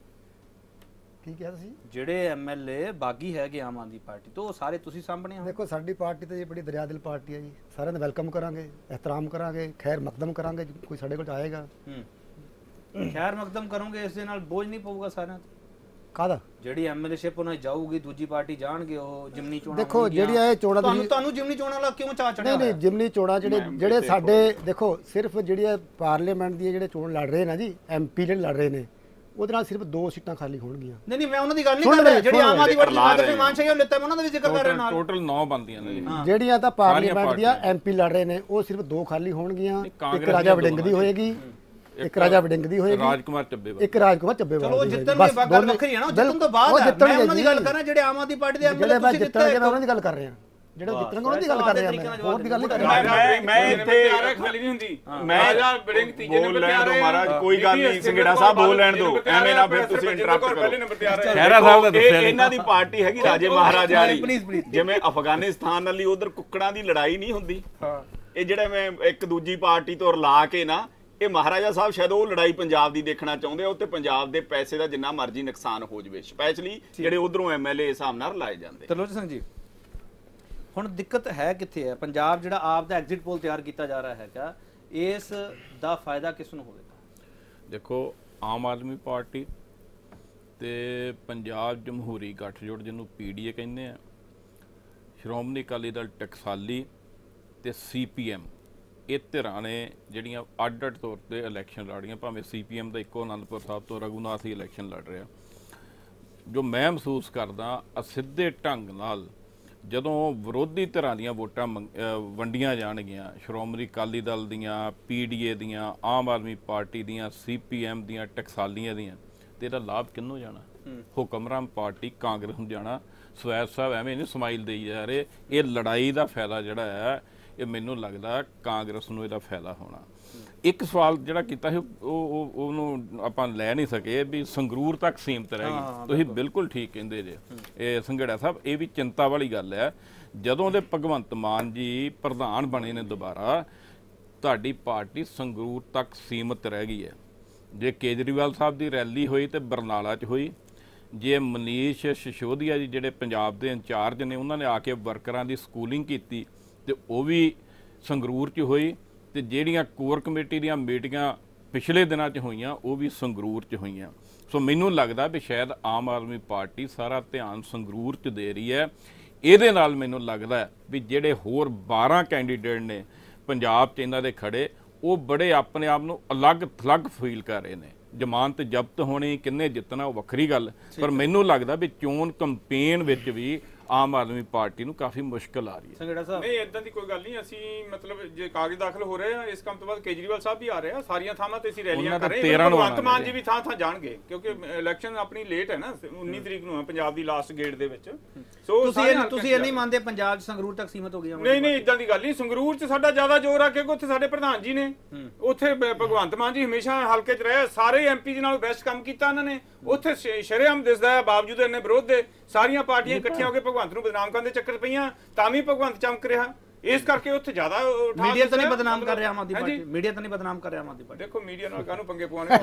[SPEAKER 4] ਕੀ ਕਿਹਾ ਤੁਸੀਂ?
[SPEAKER 1] ਜਿਹੜੇ ਐਮਐਲਏ ਬਾਗੀ ਹੈਗੇ ਆਮ ਆਦਮੀ ਪਾਰਟੀ ਤੋਂ, ਉਹ ਸਾਰੇ ਤੁਸੀਂ ਸਾਹਮਣੇ ਆ।
[SPEAKER 4] ਦੇਖੋ ਸਾਡੀ ਪਾਰਟੀ ਤੇ ਜੀ ਬੜੀ ਦਰਿਆਦਿਲ ਪਾਰਟੀ ਹੈ ਜੀ, ਸਾਰਿਆਂ ਦਾ ਵੈਲਕਮ ਕਰਾਂਗੇ, ਇਹਤਰਾਮ ਕਰਾਂਗੇ, ਖੈਰ ਮਕਦਮ ਕਰਾਂਗੇ, ਕੋਈ ਸਾਡੇ ਕੋਲ ਆਏਗਾ
[SPEAKER 1] ਖੈਰ ਮਕਦਮ ਕਰੋਗੇ, ਇਸ ਦੇ ਨਾਲ ਬੋਝ ਨਹੀਂ ਪਊਗਾ ਸਾਰਿਆਂ ਤੇ?
[SPEAKER 4] ਕਾਹਦਾ?
[SPEAKER 1] ਜਿਹੜੀ ਐਮਐਲਏਸ਼ਿਪ ਉਹਨਾਂ ਜਾਊਗੀ, ਦੂਜੀ ਪਾਰਟੀ ਜਾਣਗੇ, ਉਹ ਜਿਮਨੀ ਚੋਣਾਂ।
[SPEAKER 4] ਦੇਖੋ ਜਿਹੜੀਆਂ ਇਹ ਚੋਣਾਂ
[SPEAKER 1] ਤੁਹਾਨੂੰ ਜਿਮਨੀ ਚੋਣਾਂ ਵਾਲਾ ਕਿਉਂ ਚਾਹ ਚੜਿਆ?
[SPEAKER 4] ਨਹੀਂ ਜਿਮਨੀ ਚੋਣਾਂ ਜਿਹੜੇ ਸਾਡੇ ਦੇਖੋ ਸਿਰਫ ਜਿਹੜੀਆਂ ਪਾਰਲੀਮੈਂਟ ਦੀਆਂ ਜਿਹੜੇ ਚੋਣ ਲੜ ਰਹੇ ਨਾ ਜੀ, ਐਮਪੀ ਜਿਹੜੇ ਲੜ ਰਹੇ ਨੇ, ਉਹਦੇ ਨਾਲ ਸਿਰਫ 2 ਸੀਟਾਂ ਖਾਲੀ ਹੋਣਗੀਆਂ।
[SPEAKER 1] ਨਹੀਂ ਮੈਂ ਉਹਨਾਂ ਦੀ ਗੱਲ ਨਹੀਂ ਕਰ ਰਿਹਾ, ਜਿਹੜੀ ਆਮ ਆਦਮੀ ਪਾਰਟੀ ਦਾ ਤੇ ਮਾਨ ਸ਼ਾਹ ਲਿੱਤਾ, ਮੈਂ ਉਹਨਾਂ ਦਾ ਵੀ ਜ਼ਿਕਰ ਕਰ ਰਿਹਾ ਨਾਲ।
[SPEAKER 5] ਟੋਟਲ 9 ਬਣਦੀਆਂ ਨੇ
[SPEAKER 4] ਜਿਹੜੀਆਂ ਤਾਂ ਪਾਰਲੀਮੈਂਟ ਦੀਆਂ ਐਮਪੀ ਲੜ ਰਹੇ ਨੇ, ਉਹ ਸਿਰਫ 2 ਖਾਲੀ ਹੋਣਗੀਆਂ। ਇੱਕ ਰਾਜਾ ਵੜਿੰਗ ਦੀ ਹੋਏਗੀ, ਇੱਕ ਰਾਜਾ ਵੜਿੰਗ ਦੀ ਹੋਏਗੀ,
[SPEAKER 5] ਰਾਜਕੁਮਾਰ ਚੱਬੇਵਾਲ,
[SPEAKER 4] ਇੱਕ ਰਾਜਕੁਮਾਰ ਚੱਬੇਵਾਲ।
[SPEAKER 1] ਚਲੋ ਜਿੱਤਣਗੇ ਗੱਲ ਵੱਖਰੀ ਹੈ ਨਾ, ਜਿੱਤਣ ਤੋਂ ਬਾਅਦ ਮੈਂ ਉਹਨਾਂ ਦੀ ਗੱਲ ਕਰ ਰਿਹਾ, ਜਿਹੜੇ ਆਮ ਆਦਮੀ ਪਾਰਟੀ ਦੇ ਐਮਐਲਏ ਤੁਸੀਂ ਜਿੱਤਣਗੇ
[SPEAKER 4] ਮੈਂ ਉਹਨਾਂ ਦੀ ਗੱਲ ਕਰ ਰਿਹਾ, ਜਿਹੜੇ ਜਿੱਤਣਗੇ ਉਹਨਾਂ ਦੀ ਗੱਲ ਕਰ ਰਿਹਾ ਮੈਂ, ਹੋਰ ਦੀ ਗੱਲ ਨਹੀਂ ਕਰ ਰਿਹਾ।
[SPEAKER 3] ਮੈਂ ਇੱਥੇ
[SPEAKER 2] ਖਾਲੀ ਨਹੀਂ ਹੁੰਦੀ,
[SPEAKER 3] ਮੈਂ
[SPEAKER 2] ਰਾਜਾ ਵੜਿੰਗ ਤੀਜੇ ਨੰਬਰ ਤੇ ਆ ਰਹੇ
[SPEAKER 3] ਮਹਾਰਾਜ, ਕੋਈ ਗੱਲ ਨਹੀਂ, ਸੰਘੇੜਾ ਸਾਹਿਬ ਬੋਲ ਲੈਣ ਦਿਓ, ਐਵੇਂ ਨਾ ਫਿਰ ਤੁਸੀਂ ਇੰਟਰਪਟ ਕਰੋ।
[SPEAKER 5] ਖਹਿਰਾ ਸਾਹਿਬ ਦਾ ਦੱਸਿਆ
[SPEAKER 3] ਇਹਨਾਂ ਦੀ ਪਾਰਟੀ ਹੈਗੀ ਰਾਜੇ ਮਹਾਰਾਜਾ ਵਾਲੀ, ਜਿਵੇਂ ਅਫਗਾਨਿਸਤਾਨ ਵਾਲੀ ਉਧਰ ਕੁੱਕੜਾਂ ਦੀ ਲੜਾਈ ਨਹੀਂ ਹੁੰਦੀ, ਇਹ ਜਿਹੜੇ ਮੈਂ ਇੱਕ ਦੂਜੀ ਪਾਰਟੀ ਤੋਂ ਰਲਾ ਕੇ ਨਾ, ਇਹ ਮਹਾਰਾਜਾ ਸਾਹਿਬ ਸ਼ਾਇਦ ਉਹ ਲੜਾਈ ਪੰਜਾਬ ਦੀ ਦੇਖਣਾ ਚਾਹੁੰਦੇ ਆ, ਉੱਤੇ ਪੰਜਾਬ ਦੇ ਪੈਸੇ ਦਾ ਜਿੰਨਾ ਮਰਜ਼ੀ ਨੁਕਸਾਨ ਹੋ ਜਵੇ, ਸਪੈਸ਼ਲੀ ਜਿਹੜੇ ਉਧਰੋਂ ਐਮਐਲਏ ਹਿਸਾਬ ਨਾਲ ਲਾਏ ਜਾਂਦੇ।
[SPEAKER 1] ਤਰਲੋਚਨ ਸਿੰਘ ਜੀ ਹੁਣ ਦਿੱਕਤ ਹੈ ਕਿੱਥੇ ਹੈ? ਪੰਜਾਬ ਜਿਹੜਾ ਆਪ ਦਾ ਐਗਜ਼ਿਟ ਪੋਲ ਤਿਆਰ ਕੀਤਾ ਜਾ ਰਿਹਾ ਹੈਗਾ, ਇਸ ਦਾ ਫਾਇਦਾ ਕਿਸ ਨੂੰ ਹੋਵੇਗਾ?
[SPEAKER 5] ਦੇਖੋ ਆਮ ਆਦਮੀ ਪਾਰਟੀ ਤੇ ਪੰਜਾਬ ਜਮਹੂਰੀ ਗੱਠਜੋੜ ਜਿਹਨੂੰ ਪੀਡੀਏ ਕਹਿੰਦੇ ਆ, ਸ਼੍ਰੋਮਣੀ ਅਕਾਲੀ ਦਲ ਟਕਸਾਲੀ ਤੇ ਸੀਪੀਐਮ, ਇਹ ਧਿਰਾਂ ਨੇ ਜਿਹੜੀਆਂ ਅੱਡ-ਅੱਡ ਤੌਰ ਤੇ ਇਲੈਕਸ਼ਨ ਲੜ ਰਹੀਆਂ, ਭਾਵੇਂ ਸੀਪੀਐਮ ਦਾ ਇੱਕੋ ਅਨੰਦਪੁਰ ਸਾਹਿਬ ਤੋਂ ਰਘੂਨਾਥ ਹੀ ਇਲੈਕਸ਼ਨ ਲੜ ਰਿਹਾ। ਜੋ ਮੈਂ ਮਹਿਸੂਸ ਕਰਦਾ, ਅਸਿੱਧੇ ਢੰਗ ਨਾਲ ਜਦੋਂ ਵਿਰੋਧੀ ਧਿਰਾਂ ਦੀਆਂ ਵੋਟਾਂ ਵੰਡੀਆਂ ਜਾਣਗੀਆਂ, ਸ਼੍ਰੋਮਣੀ ਅਕਾਲੀ ਦਲ ਦੀਆਂ, ਪੀਡੀਏ ਦੀਆਂ, ਆਮ ਆਦਮੀ ਪਾਰਟੀ ਦੀਆਂ, ਸੀਪੀਐਮ ਦੀਆਂ, ਟਕਸਾਲੀਆਂ ਦੀਆਂ, ਤੇ ਇਹਦਾ ਲਾਭ ਕਿਹਨੂੰ ਜਾਣਾ? ਹੁਕਮਰਾਨ ਪਾਰਟੀ ਕਾਂਗਰਸ ਨੂੰ ਜਾਣਾ। ਸਵੈਜ ਸਾਹਿਬ ਐਵੇਂ ਨਹੀਂ ਸਮਾਈਲ ਦੇਈ ਜਾ ਰਹੇ, ਇਹ ਲੜਾਈ ਦਾ ਫਾਇਦਾ ਜਿਹੜਾ ਹੈ, ਇਹ ਮੈਨੂੰ ਲੱਗਦਾ ਕਾਂਗਰਸ ਨੂੰ ਇਹਦਾ ਫਾਇਦਾ ਹੋਣਾ। ਇੱਕ ਸਵਾਲ ਜਿਹੜਾ ਕੀਤਾ ਸੀ ਉਹਨੂੰ ਆਪਾਂ ਲੈ ਨਹੀਂ ਸਕੇ ਵੀ ਸੰਗਰੂਰ ਤੱਕ ਸੀਮਤ ਰਹਿ ਗਈ। ਤੁਸੀਂ ਬਿਲਕੁਲ ਠੀਕ ਕਹਿੰਦੇ ਜੇ ਇਹ ਸੰਘੇੜਾ ਸਾਹਿਬ, ਇਹ ਵੀ ਚਿੰਤਾ ਵਾਲੀ ਗੱਲ ਹੈ। ਜਦੋਂ ਦੇ ਭਗਵੰਤ ਮਾਨ ਜੀ ਪ੍ਰਧਾਨ ਬਣੇ ਨੇ ਦੁਬਾਰਾ, ਤੁਹਾਡੀ ਪਾਰਟੀ ਸੰਗਰੂਰ ਤੱਕ ਸੀਮਤ ਰਹਿ ਗਈ ਹੈ। ਜੇ ਕੇਜਰੀਵਾਲ ਸਾਹਿਬ ਦੀ ਰੈਲੀ ਹੋਈ ਤੇ ਬਰਨਾਲਾ 'ਚ ਹੋਈ, ਜੇ ਮਨੀਸ਼ ਸਿਸੋਦੀਆ ਜੀ ਜਿਹੜੇ ਪੰਜਾਬ ਦੇ ਇੰਚਾਰਜ ਨੇ, ਉਹਨਾਂ ਨੇ ਆ ਕੇ ਵਰਕਰਾਂ ਦੀ ਸਕੂਲਿੰਗ ਕੀਤੀ ਤੇ ਉਹ ਵੀ ਸੰਗਰੂਰ 'ਚ ਹੋਈ, ਤੇ ਜਿਹੜੀਆਂ ਕੋਰ ਕਮੇਟੀ ਦੀਆਂ ਮੀਟਿੰਗਾਂ ਪਿਛਲੇ ਦਿਨਾਂ 'ਚ ਹੋਈਆਂ ਉਹ ਵੀ ਸੰਗਰੂਰ 'ਚ ਹੋਈਆਂ। ਸੋ ਮੈਨੂੰ ਲੱਗਦਾ ਵੀ ਸ਼ਾਇਦ ਆਮ ਆਦਮੀ ਪਾਰਟੀ ਸਾਰਾ ਧਿਆਨ ਸੰਗਰੂਰ 'ਚ ਦੇ ਰਹੀ ਹੈ। ਇਹਦੇ ਨਾਲ ਮੈਨੂੰ ਲੱਗਦਾ ਵੀ ਜਿਹੜੇ ਹੋਰ 12 ਕੈਂਡੀਡੇਟ ਨੇ ਪੰਜਾਬ 'ਚ ਇਹਨਾਂ ਦੇ ਖੜੇ, ਉਹ ਬੜੇ ਆਪਣੇ ਆਪ ਨੂੰ ਅਲੱਗ-ਥਲੱਗ ਫੀਲ ਕਰ ਰਹੇ ਨੇ। ਜ਼ਮਾਨਤ ਜ਼ਬਤ ਹੋਣੀ, ਕਿੰਨੇ ਜਿੱਤਣਾ ਉਹ ਵੱਖਰੀ ਗੱਲ, ਪਰ ਮੈਨੂੰ ਲੱਗਦਾ ਵੀ ਚੋਣ ਕੰਪੇਨ ਵਿੱਚ ਵੀ ਆਮ ਆਦਮੀ ਪਾਰਟੀ ਨੂੰ ਕਾਫੀ ਮੁਸ਼ਕਲ ਆ ਰਹੀ ਹੈ।
[SPEAKER 1] ਸੰਘੇੜਾ ਸਾਹਿਬ
[SPEAKER 2] ਨਹੀਂ ਇਦਾਂ ਦੀ ਕੋਈ ਗੱਲ ਨਹੀਂ, ਅਸੀਂ ਮਤਲਬ ਜੇ ਕਾਗਜ਼ ਦਾਖਲ ਹੋ ਰਹੇ ਆ, ਇਸ ਕੰਮ ਤੋਂ ਬਾਅਦ ਕੇਜਰੀਵਾਲ ਸਾਹਿਬ ਵੀ ਆ ਰਹੇ ਆ, ਸਾਰੀਆਂ ਥਾਵਾਂ ਤੇ ਅਸੀਂ ਰੈਲੀਆਂ ਕਰ ਰਹੇ ਹਾਂ। ਭਗਵੰਤ ਮਾਨ ਜੀ ਵੀ ਥਾਂ ਜਾਣਗੇ, ਕਿਉਂਕਿ ਇਲੈਕਸ਼ਨ ਆਪਣੀ ਲੇਟ ਹੈ ਨਾ, 19 ਤਰੀਕ ਨੂੰ ਹੈ ਪੰਜਾਬ ਦੀ ਲਾਸਟ ਗੇਟ ਦੇ ਵਿੱਚ। ਸੋ
[SPEAKER 1] ਤੁਸੀਂ ਇਹ ਨਹੀਂ ਮੰਨਦੇ ਪੰਜਾਬ 'ਚ ਸੰਗਰੂਰ ਤੱਕ ਸੀਮਤ ਹੋ ਗਿਆ?
[SPEAKER 2] ਨਹੀਂ ਇਦਾਂ ਦੀ ਗੱਲ ਨਹੀਂ, ਸੰਗਰੂਰ 'ਚ ਸਾਡਾ ਜ਼ਿਆਦਾ ਜ਼ੋਰ ਆ, ਕਿਉਂਕਿ ਉੱਥੇ ਸਾਡੇ ਪ੍ਰਧਾਨ ਜੀ ਨੇ, ਉੱਥੇ ਭਗਵੰਤ ਮਾਨ ਜੀ ਹਮੇਸ਼ਾ ਹਲਕੇ 'ਚ ਰਹੇ, ਸਾਰੇ ਐਮਪੀ ਦੇ ਨਾਲ ਬੈਸਟ ਕੰਮ ਕੀਤਾ ਉਹਨਾਂ ਨੇ। ਉੱਥੇ ਸ਼ਰੇਆਮ ਦਿਸਦਾ ਹੈ, ਬਾਵਜੂਦ ਇੰਨੇ ਵਿਰੋਧ ਦੇ ਸਾਰੀਆਂ ਪਾਰਟੀਆਂ ਇਕੱਠੀਆਂ ਹੋ ਕੇ ਭਗਵੰਤ ਨੂੰ ਬਦਨਾਮ ਕਰਨ ਦੇ ਚੱਕਰ ਪਈਆਂ, ਤਾਂ ਵੀ ਭਗਵੰਤ ਚਮਕ ਰਿਹਾ। ਇਸ ਕਰਕੇ ਉੱਥੇ ਜ਼ਿਆਦਾ
[SPEAKER 1] ਮੀਡੀਆ ਤਾਂ ਨਹੀਂ ਬਦਨਾਮ ਕਰ ਰਿਹਾ ਆਮ ਆਦਮੀ ਪਾਰਟੀ? ਮੀਡੀਆ ਤਾਂ ਨਹੀਂ ਬਦਨਾਮ ਕਰ ਰਿਹਾ ਆਮ ਆਦਮੀ ਪਾਰਟੀ?
[SPEAKER 2] ਦੇਖੋ ਮੀਡੀਆ ਨਾਲ ਕਾਹਨੂੰ ਪੰਗੇ ਪਵਾਉਣੇ,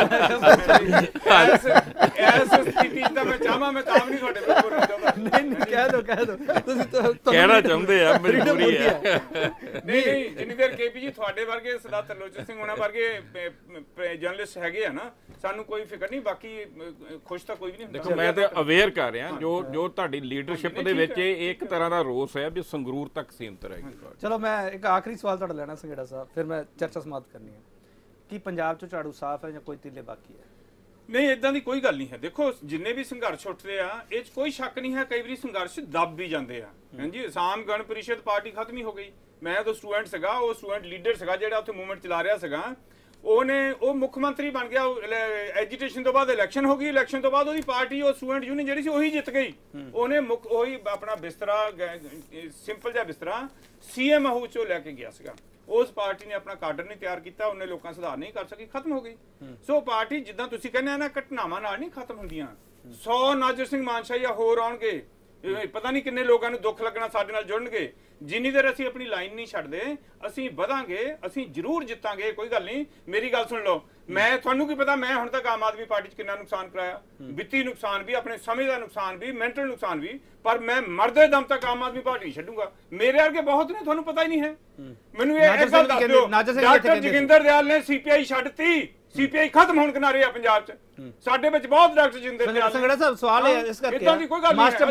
[SPEAKER 2] ਐਸ ਸਥਿਤੀ ਤਾਂ ਮੈਂ ਚਾਹਾਂ, ਮੈਂ ਤਾਂ ਵੀ ਨਹੀਂ ਤੁਹਾਡੇ ਕੋਲ ਬੋਲਣਾ ਚਾਹੁੰਦਾ।
[SPEAKER 1] ਕਹਿ ਦੋ ਤੁਸੀਂ
[SPEAKER 5] ਕਹਿਣਾ ਚਾਹੁੰਦੇ ਆ, ਮਜਬੂਰੀ ਹੈ।
[SPEAKER 2] ਨਹੀਂ ਜਿੰਨੀ ਦੇਰ ਕੇਪੀ ਜੀ ਤੁਹਾਡੇ ਵਰਗੇ ਸਰਦਾਰ ਤਰਲੋਚਨ ਸਿੰਘ ਉਹਨਾਂ ਵਰਗੇ ਜਰਨਲਿਸਟ ਹੈਗੇ ਆ ਨਾ, ਸਾਨੂੰ ਕੋਈ ਫਿਕਰ ਨਹੀਂ, ਬਾਕੀ ਖੁਸ਼ ਤਾਂ ਕੋਈ ਵੀ ਨਹੀਂ ਹੁੰਦਾ।
[SPEAKER 5] ਦੇਖੋ ਮੈਂ ਤਾਂ ਅਵੇਅਰ ਕਰ ਰਿਹਾ, ਜੋ ਤੁਹਾਡੀ ਲੀਡਰਸ਼ਿਪ ਦੇ ਵਿੱਚ ਇਹ ਇੱਕ ਤਰ੍ਹਾਂ ਦਾ ਰੋਸ ਹੈ ਵੀ ਸੰਗਰੂਰ ਤੱਕ ਸੀਮਤ ਰਹੇਗੀ।
[SPEAKER 1] ਚਲੋ ਮੈਂ ਇੱਕ ਆਖਰੀ ਸਵਾਲ ਤੁਹਾਡਾ ਲੈਣਾ ਸੰਘੇੜਾ ਸਾਹਿਬ, ਫਿਰ ਮੈਂ ਚਰਚਾ ਸਮਾਪਤ ਕਰਨੀ ਹੈ। ਕੀ ਪੰਜਾਬ 'ਚ ਝਾੜੂ ਸਾਫ਼ ਹੈ ਜਾਂ ਕੋਈ ਤਿੱਲੇ ਬਾਕੀ ਹੈ?
[SPEAKER 2] ਨਹੀਂ, ਇਦਾਂ ਦੀ ਕੋਈ ਗੱਲ ਨਹੀਂ ਹੈ। ਦੇਖੋ ਜਿੰਨੇ ਵੀ ਸੰਘਰਸ਼ ਉੱਠਦੇ ਆ ਇਹ 'ਚ ਕੋਈ ਸ਼ੱਕ ਨਹੀਂ ਹੈ, ਕਈ ਵਾਰੀ ਸੰਘਰਸ਼ ਦਬ ਵੀ ਜਾਂਦੇ ਆ। ਹਾਂਜੀ, ਅਸਾਮ ਗਣ ਪਰਿਸ਼ਦ ਪਾਰਟੀ ਖਤਮ ਹੀ ਹੋ ਗਈ। ਮੈਂ ਤਾਂ ਸਟੂਡੈਂਟ ਸੀਗਾ, ਉਹ ਸਟੂਡੈਂਟ ਲੀਡਰ ਸੀਗਾ ਜਿਹੜਾ ਉੱਥੇ ਮੂਵਮੈਂਟ ਚਲਾ ਰਿਹਾ ਸੀਗਾ। ਉਹ ਮੁੱਖ ਮੰਤਰੀ ਬਣ ਗਿਆ, ਐਜੀਟੇਸ਼ਨ ਤੋਂ ਬਾਅਦ ਇਲੈਕਸ਼ਨ ਹੋ ਗਈ, ਇਲੈਕਸ਼ਨ ਤੋਂ ਬਾਅਦ ਉਹਦੀ ਪਾਰਟੀ, ਉਹ ਸਟੂਡੈਂਟ ਯੂਨੀਅਨ ਜਿਹੜੀ ਸੀ ਉਹੀ ਜਿੱਤ ਗਈ। ਉਹਨੇ ਉਹੀ ਆਪਣਾ ਬਿਸਤਰਾ, ਸਿੰਪਲ ਜਿਹਾ ਬਿਸਤਰਾ ਸੀਐਮ ਹਾਊਸ 'ਚੋਂ ਲੈ ਕੇ ਗਿਆ ਸੀਗਾ। ਉਸ ਪਾਰਟੀ ਨੇ ਆਪਣਾ ਕਾਡਰ ਨਹੀਂ ਤਿਆਰ ਕੀਤਾ, ਉਹਨੇ ਲੋਕਾਂ ਸੁਧਾਰ ਨਹੀਂ ਕਰ ਸਕੀ, ਖਤਮ ਹੋ ਗਈ। ਸੋ ਪਾਰਟੀ ਜਿੱਦਾਂ ਤੁਸੀਂ ਕਹਿੰਦੇ ਆ ਨਾ, ਘਟਨਾਵਾਂ ਨਾਲ ਨਹੀਂ ਖਤਮ ਹੁੰਦੀਆਂ। 100 ਨਾਜਰ ਸਿੰਘ ਮਾਨਸ਼ਾਹੀਆ ਹੋਰ ਆਉਣਗੇ, ਪਤਾ ਨਹੀਂ ਕਿੰਨੇ ਲੋਕਾਂ ਨੂੰ ਦੁੱਖ ਲੱਗਣਾ, ਸਾਡੇ ਨਾਲ ਜੁੜਨਗੇ। ਜਿੰਨੀ ਦੇਰ ਅਸੀਂ ਆਪਣੀ ਲਾਈਨ ਨਹੀਂ ਛੱਡਦੇ, ਅਸੀਂ ਵਧਾਂਗੇ, ਅਸੀਂ ਜ਼ਰੂਰ ਜਿੱਤਾਂਗੇ। ਕੋਈ ਗੱਲ ਨਹੀਂ, ਮੇਰੀ ਗੱਲ ਸੁਣ ਲਓ। ਮੈਂ ਤੁਹਾਨੂੰ ਕੀ ਪਤਾ ਮੈਂ ਹੁਣ ਤੱਕ ਆਮ ਆਦਮੀ ਪਾਰਟੀ 'ਚ ਕਿੰਨਾ ਨੁਕਸਾਨ ਕਰਾਇਆ, ਵਿੱਤੀ ਨੁਕਸਾਨ ਵੀ, ਆਪਣੇ ਸਮੇਂ ਦਾ ਨੁਕਸਾਨ ਵੀ, ਮੈਂਟਲ ਨੁਕਸਾਨ ਵੀ, ਪਰ ਮੈਂ ਮਰਦੇ ਦਮ ਤੱਕ ਆਮ ਆਦਮੀ ਪਾਰਟੀ ਨਹੀਂ ਛੱਡੂਗਾ। ਮੇਰੇ ਵਰਗੇ ਬਹੁਤ ਨੇ, ਤੁਹਾਨੂੰ ਪਤਾ ਹੀ ਨਹੀਂ ਹੈ। ਮੈਨੂੰ ਇਹ ਗੱਲ ਦੱਸ ਦਿਓ, ਡਾਕਟਰ ਜੋਗਿੰਦਰ ਦਿਆਲ ਨੇ ਸੀਪੀਆਈ ਛੱਡਤੀ, ਸੀਪੀਆਈ ਖਤਮ ਹੋਣ ਕਿਨਾਰੇ ਆ ਪੰਜਾਬ 'ਚ। ਸਾਡੇ ਵਿੱਚ ਬਹੁਤ ਡਾਕਟਰ ਜੋਗਿੰਦਰ ਦਿਆਲ।
[SPEAKER 1] ਸੰਘੇੜਾ ਸਾਹਿਬ ਸਵਾਲ ਹੈ ਇਸ ਕਰਕੇ, ਮਾਸਟਰ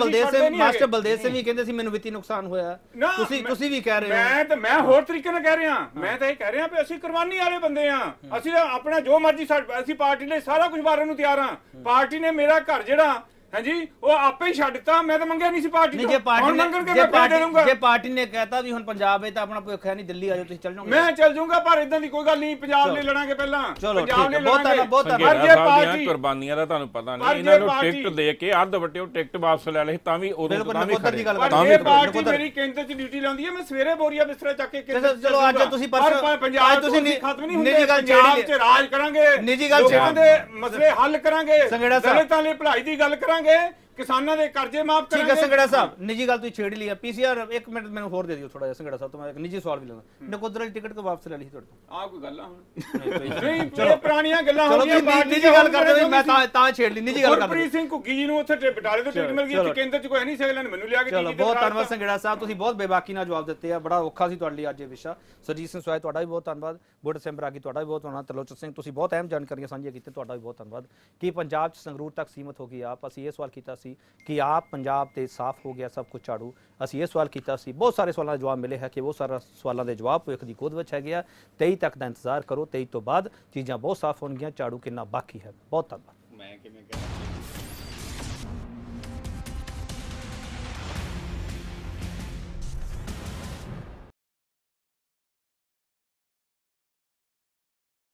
[SPEAKER 1] ਬਲਦੇਵ ਸਿੰਘ ਵੀ ਕਹਿੰਦੇ ਸੀ ਮੈਨੂੰ ਵਿੱਤੀ ਨੁਕਸਾਨ ਹੋਇਆ, ਤੁਸੀਂ ਵੀ ਕਹਿ ਰਹੇ ਹੋ।
[SPEAKER 2] ਮੈਂ ਹੋਰ ਤਰੀਕੇ ਨਾਲ ਕਹਿ ਰਿਹਾ, ਮੈਂ ਤਾਂ ਇਹ ਕਹਿ ਰਿਹਾ ਵੀ ਅਸੀਂ ਕੁਰਬਾਨੀ ਵਾਲੇ ਬੰਦੇ ਆ। ਅਸੀਂ ਆਪਣਾ ਜੋ ਮਰਜ਼ੀ, ਅਸੀਂ ਪਾਰਟੀ ਲਈ ਸਾਰਾ ਕੁਝ ਮਾਰਨ ਨੂੰ ਤਿਆਰ ਆ। ਪਾਰਟੀ ਨੇ ਮੇਰਾ ਘਰ ਜਿਹੜਾ ਹਾਂਜੀ ਉਹ ਆਪੇ ਹੀ ਛੱਡ ਦਿੱਤਾ, ਮੈਂ ਤਾਂ ਮੰਗਿਆ ਨਹੀਂ ਸੀ ਪਾਰਟੀ ਤੋਂ। ਹੁਣ ਮੰਗਣ ਕੇ ਮੈਂ ਦੇ ਦੂੰਗਾ।
[SPEAKER 1] ਜੇ ਪਾਰਟੀ ਨੇ ਕਹਿਤਾ ਵੀ ਹੁਣ ਪੰਜਾਬ ਵਿੱਚ ਤਾਂ ਆਪਣਾ ਭੁੱਖ ਹੈ ਨਹੀਂ, ਦਿੱਲੀ ਆ ਜਾਓ, ਤੁਸੀਂ ਚੱਲ ਜਾਓਗੇ।
[SPEAKER 2] ਮੈਂ ਚੱਲ ਜਾਊਂਗਾ, ਪਰ ਇਦਾਂ ਦੀ ਕੋਈ ਗੱਲ ਨਹੀਂ। ਪੰਜਾਬ ਲਈ ਲੜਾਂਗੇ ਪਹਿਲਾਂ, ਪੰਜਾਬ ਲਈ ਲੜਾਂਗੇ।
[SPEAKER 5] ਪਾਰਟੀ ਕੁਰਬਾਨੀਆਂ ਦਾ ਤੁਹਾਨੂੰ ਪਤਾ ਨਹੀਂ, ਇਹਨਾਂ ਨੂੰ ਟਿਕਟ ਦੇ ਕੇ ਅੱਧ ਵੱਟਿਓ ਟਿਕਟ ਵਾਪਸ ਲੈ ਲਈ ਤਾਂ ਵੀ ਉਦੋਂ ਤਾਂ ਵੀ ਖੜੇ।
[SPEAKER 2] ਪਰ ਇਹ ਪਾਰਟੀ ਮੇਰੀ ਕੇਂਦਰ 'ਚ ਡਿਊਟੀ ਲਾਉਂਦੀ ਹੈ, ਮੈਂ ਸਵੇਰੇ ਬੋਰੀਆ ਬਿਸਤਰਾ ਚੱਕ ਕੇ
[SPEAKER 1] ਚਲੋ ਅੱਜ ਤੁਸੀਂ
[SPEAKER 2] ਪੰਜਾਬ ਤੁਸੀਂ ਖਤਮ ਨਹੀਂ ਹੁੰਦੇ, ਪੰਜਾਬ 'ਚ ਰਾਜ ਕਰਾਂਗੇ,
[SPEAKER 1] ਨਿੱਜੀ ਗੱਲ
[SPEAKER 2] ਲੋਕਾਂ ਦੇ ਮਸਲੇ ਹੱਲ ਕਰਾਂਗੇ, ਦਲਿਤਾਂ ਲਈ ਭਲਾਈ ਦੀ ਗੱਲ ਕਰਾਂਗੇ, ਕਿਸਾਨਾਂ ਦੇ ਕਰਜ਼ੇ ਮਾਫ ਕਰਾਂਗੇ।
[SPEAKER 1] ਠੀਕ ਹੈ ਸੰਘੇੜਾ ਸਾਹਿਬ, ਨਿੱਜੀ ਗੱਲ ਤੁਸੀਂ ਛੇੜ ਲਈ ਹੈ। ਪੀਸੀਆਰ ਇੱਕ ਮਿੰਟ ਮੈਨੂੰ ਹੋਰ ਦੇ ਦਿਓ ਥੋੜਾ ਜਿਹਾ ਸੰਘੇੜਾ ਸਾਹਿਬ ਤੋਂ, ਮੈਂ ਇੱਕ ਨਿੱਜੀ ਸਵਾਲ ਵੀ ਲੈਣਾ। ਨਕੋਦਰ ਵਾਲੀ ਟਿਕਟ ਕੋ ਵਾਪਸ ਲੈ ਲਈ ਤੁਹਾਡੇ ਤੋਂ?
[SPEAKER 2] ਆਹ ਕੋਈ ਗੱਲ ਆ ਹੁਣ? ਨਹੀਂ, ਚਲੋ ਪੁਰਾਣੀਆਂ ਗੱਲਾਂ ਹੋ ਗਈਆਂ।
[SPEAKER 1] ਨਿੱਜੀ ਗੱਲ ਕਰਦੇ ਮੈਂ ਤਾਂ ਛੇੜ ਲਈ, ਨਿੱਜੀ ਗੱਲ ਕਰਦੇ।
[SPEAKER 2] ਗੁਰਪ੍ਰੀਤ ਸਿੰਘ ਘੁੱਗੀ ਜੀ ਨੂੰ ਉੱਥੇ ਬਟਾਲੇ ਤੋਂ ਟਿਕਟ ਮਿਲ ਗਈ, ਇੱਥੇ ਕੇਂਦਰ 'ਚ ਕੋਈ ਨਹੀਂ ਸੀ, ਅਗਲੇ ਨੇ ਮੈਨੂੰ ਲਿਆ ਕੇ ਦਿੱਤੀ।
[SPEAKER 1] ਚਲੋ ਬਹੁਤ ਧੰਨਵਾਦ ਸੰਘੇੜਾ ਸਾਹਿਬ, ਤੁਸੀਂ ਬਹੁਤ ਬੇਬਾਕੀ ਨਾਲ ਜਵਾਬ ਦਿੱਤੇ ਆ। ਬੜਾ ਔਖਾ ਸੀ ਤੁਹਾਡੇ ਲਈ ਅੱਜ ਇਹ ਵਿਸ਼ਾ। ਸਰਜੀਤ ਸਿੰਘ ਸੋਏ ਤੁਹਾਡਾ ਵੀ ਬਹੁਤ ਧੰਨਵਾਦ। ਬੁੱਢ ਸਿੰਘ ਬਰਾਗੀ ਤੁਹਾਡਾ ਵੀ ਬਹੁਤ ਧੰਨਵਾਦ। ਤਰਲੋਚਨ ਸਿੰਘ ਤੁਸੀਂ ਬਹੁਤ ਅਹਿਮ ਜਾਣਕਾਰੀਆਂ ਸਾਂਝੀਆਂ ਕੀਤੀਆਂ, ਤੁਹਾਡਾ ਵੀ ਬਹੁਤ ਧੰਨਵਾਦ। ਕਿ ਪੰਜਾਬ 'ਚ ਸੰਗਰੂਰ ਤੱਕ ਸੀਮਤ ਹੋ ਗਈ ਆਪ, ਅਸੀਂ ਇਹ ਸਵਾਲ ਕੀਤਾ ਸੀ ਕਿ ਆਪ ਪੰਜਾਬ ਤੇ ਸਾਫ਼ ਹੋ ਗਿਆ ਸਭ ਕੁਝ ਝਾੜੂ, ਅਸੀਂ ਇਹ ਸਵਾਲ ਕੀਤਾ ਸੀ। ਬਹੁਤ ਸਾਰੇ ਸਵਾਲਾਂ ਦੇ ਜਵਾਬ ਮਿਲੇ ਹੈ ਕਿ ਉਹ ਸਾਰੇ ਸਵਾਲਾਂ ਦੇ ਜਵਾਬ ਭਵਿੱਖ ਦੀ ਗੋਦ ਵਿੱਚ ਹੈਗੇ ਆ। 23 ਤੱਕ ਦਾ ਇੰਤਜ਼ਾਰ ਕਰੋ, 23 ਤੋਂ ਬਾਅਦ ਚੀਜ਼ਾਂ ਬਹੁਤ ਸਾਫ਼ ਹੋਣਗੀਆਂ। ਝਾੜੂ ਕਿੰਨਾ ਬਾਕੀ ਹੈ। ਬਹੁਤ ਧੰਨਵਾਦ।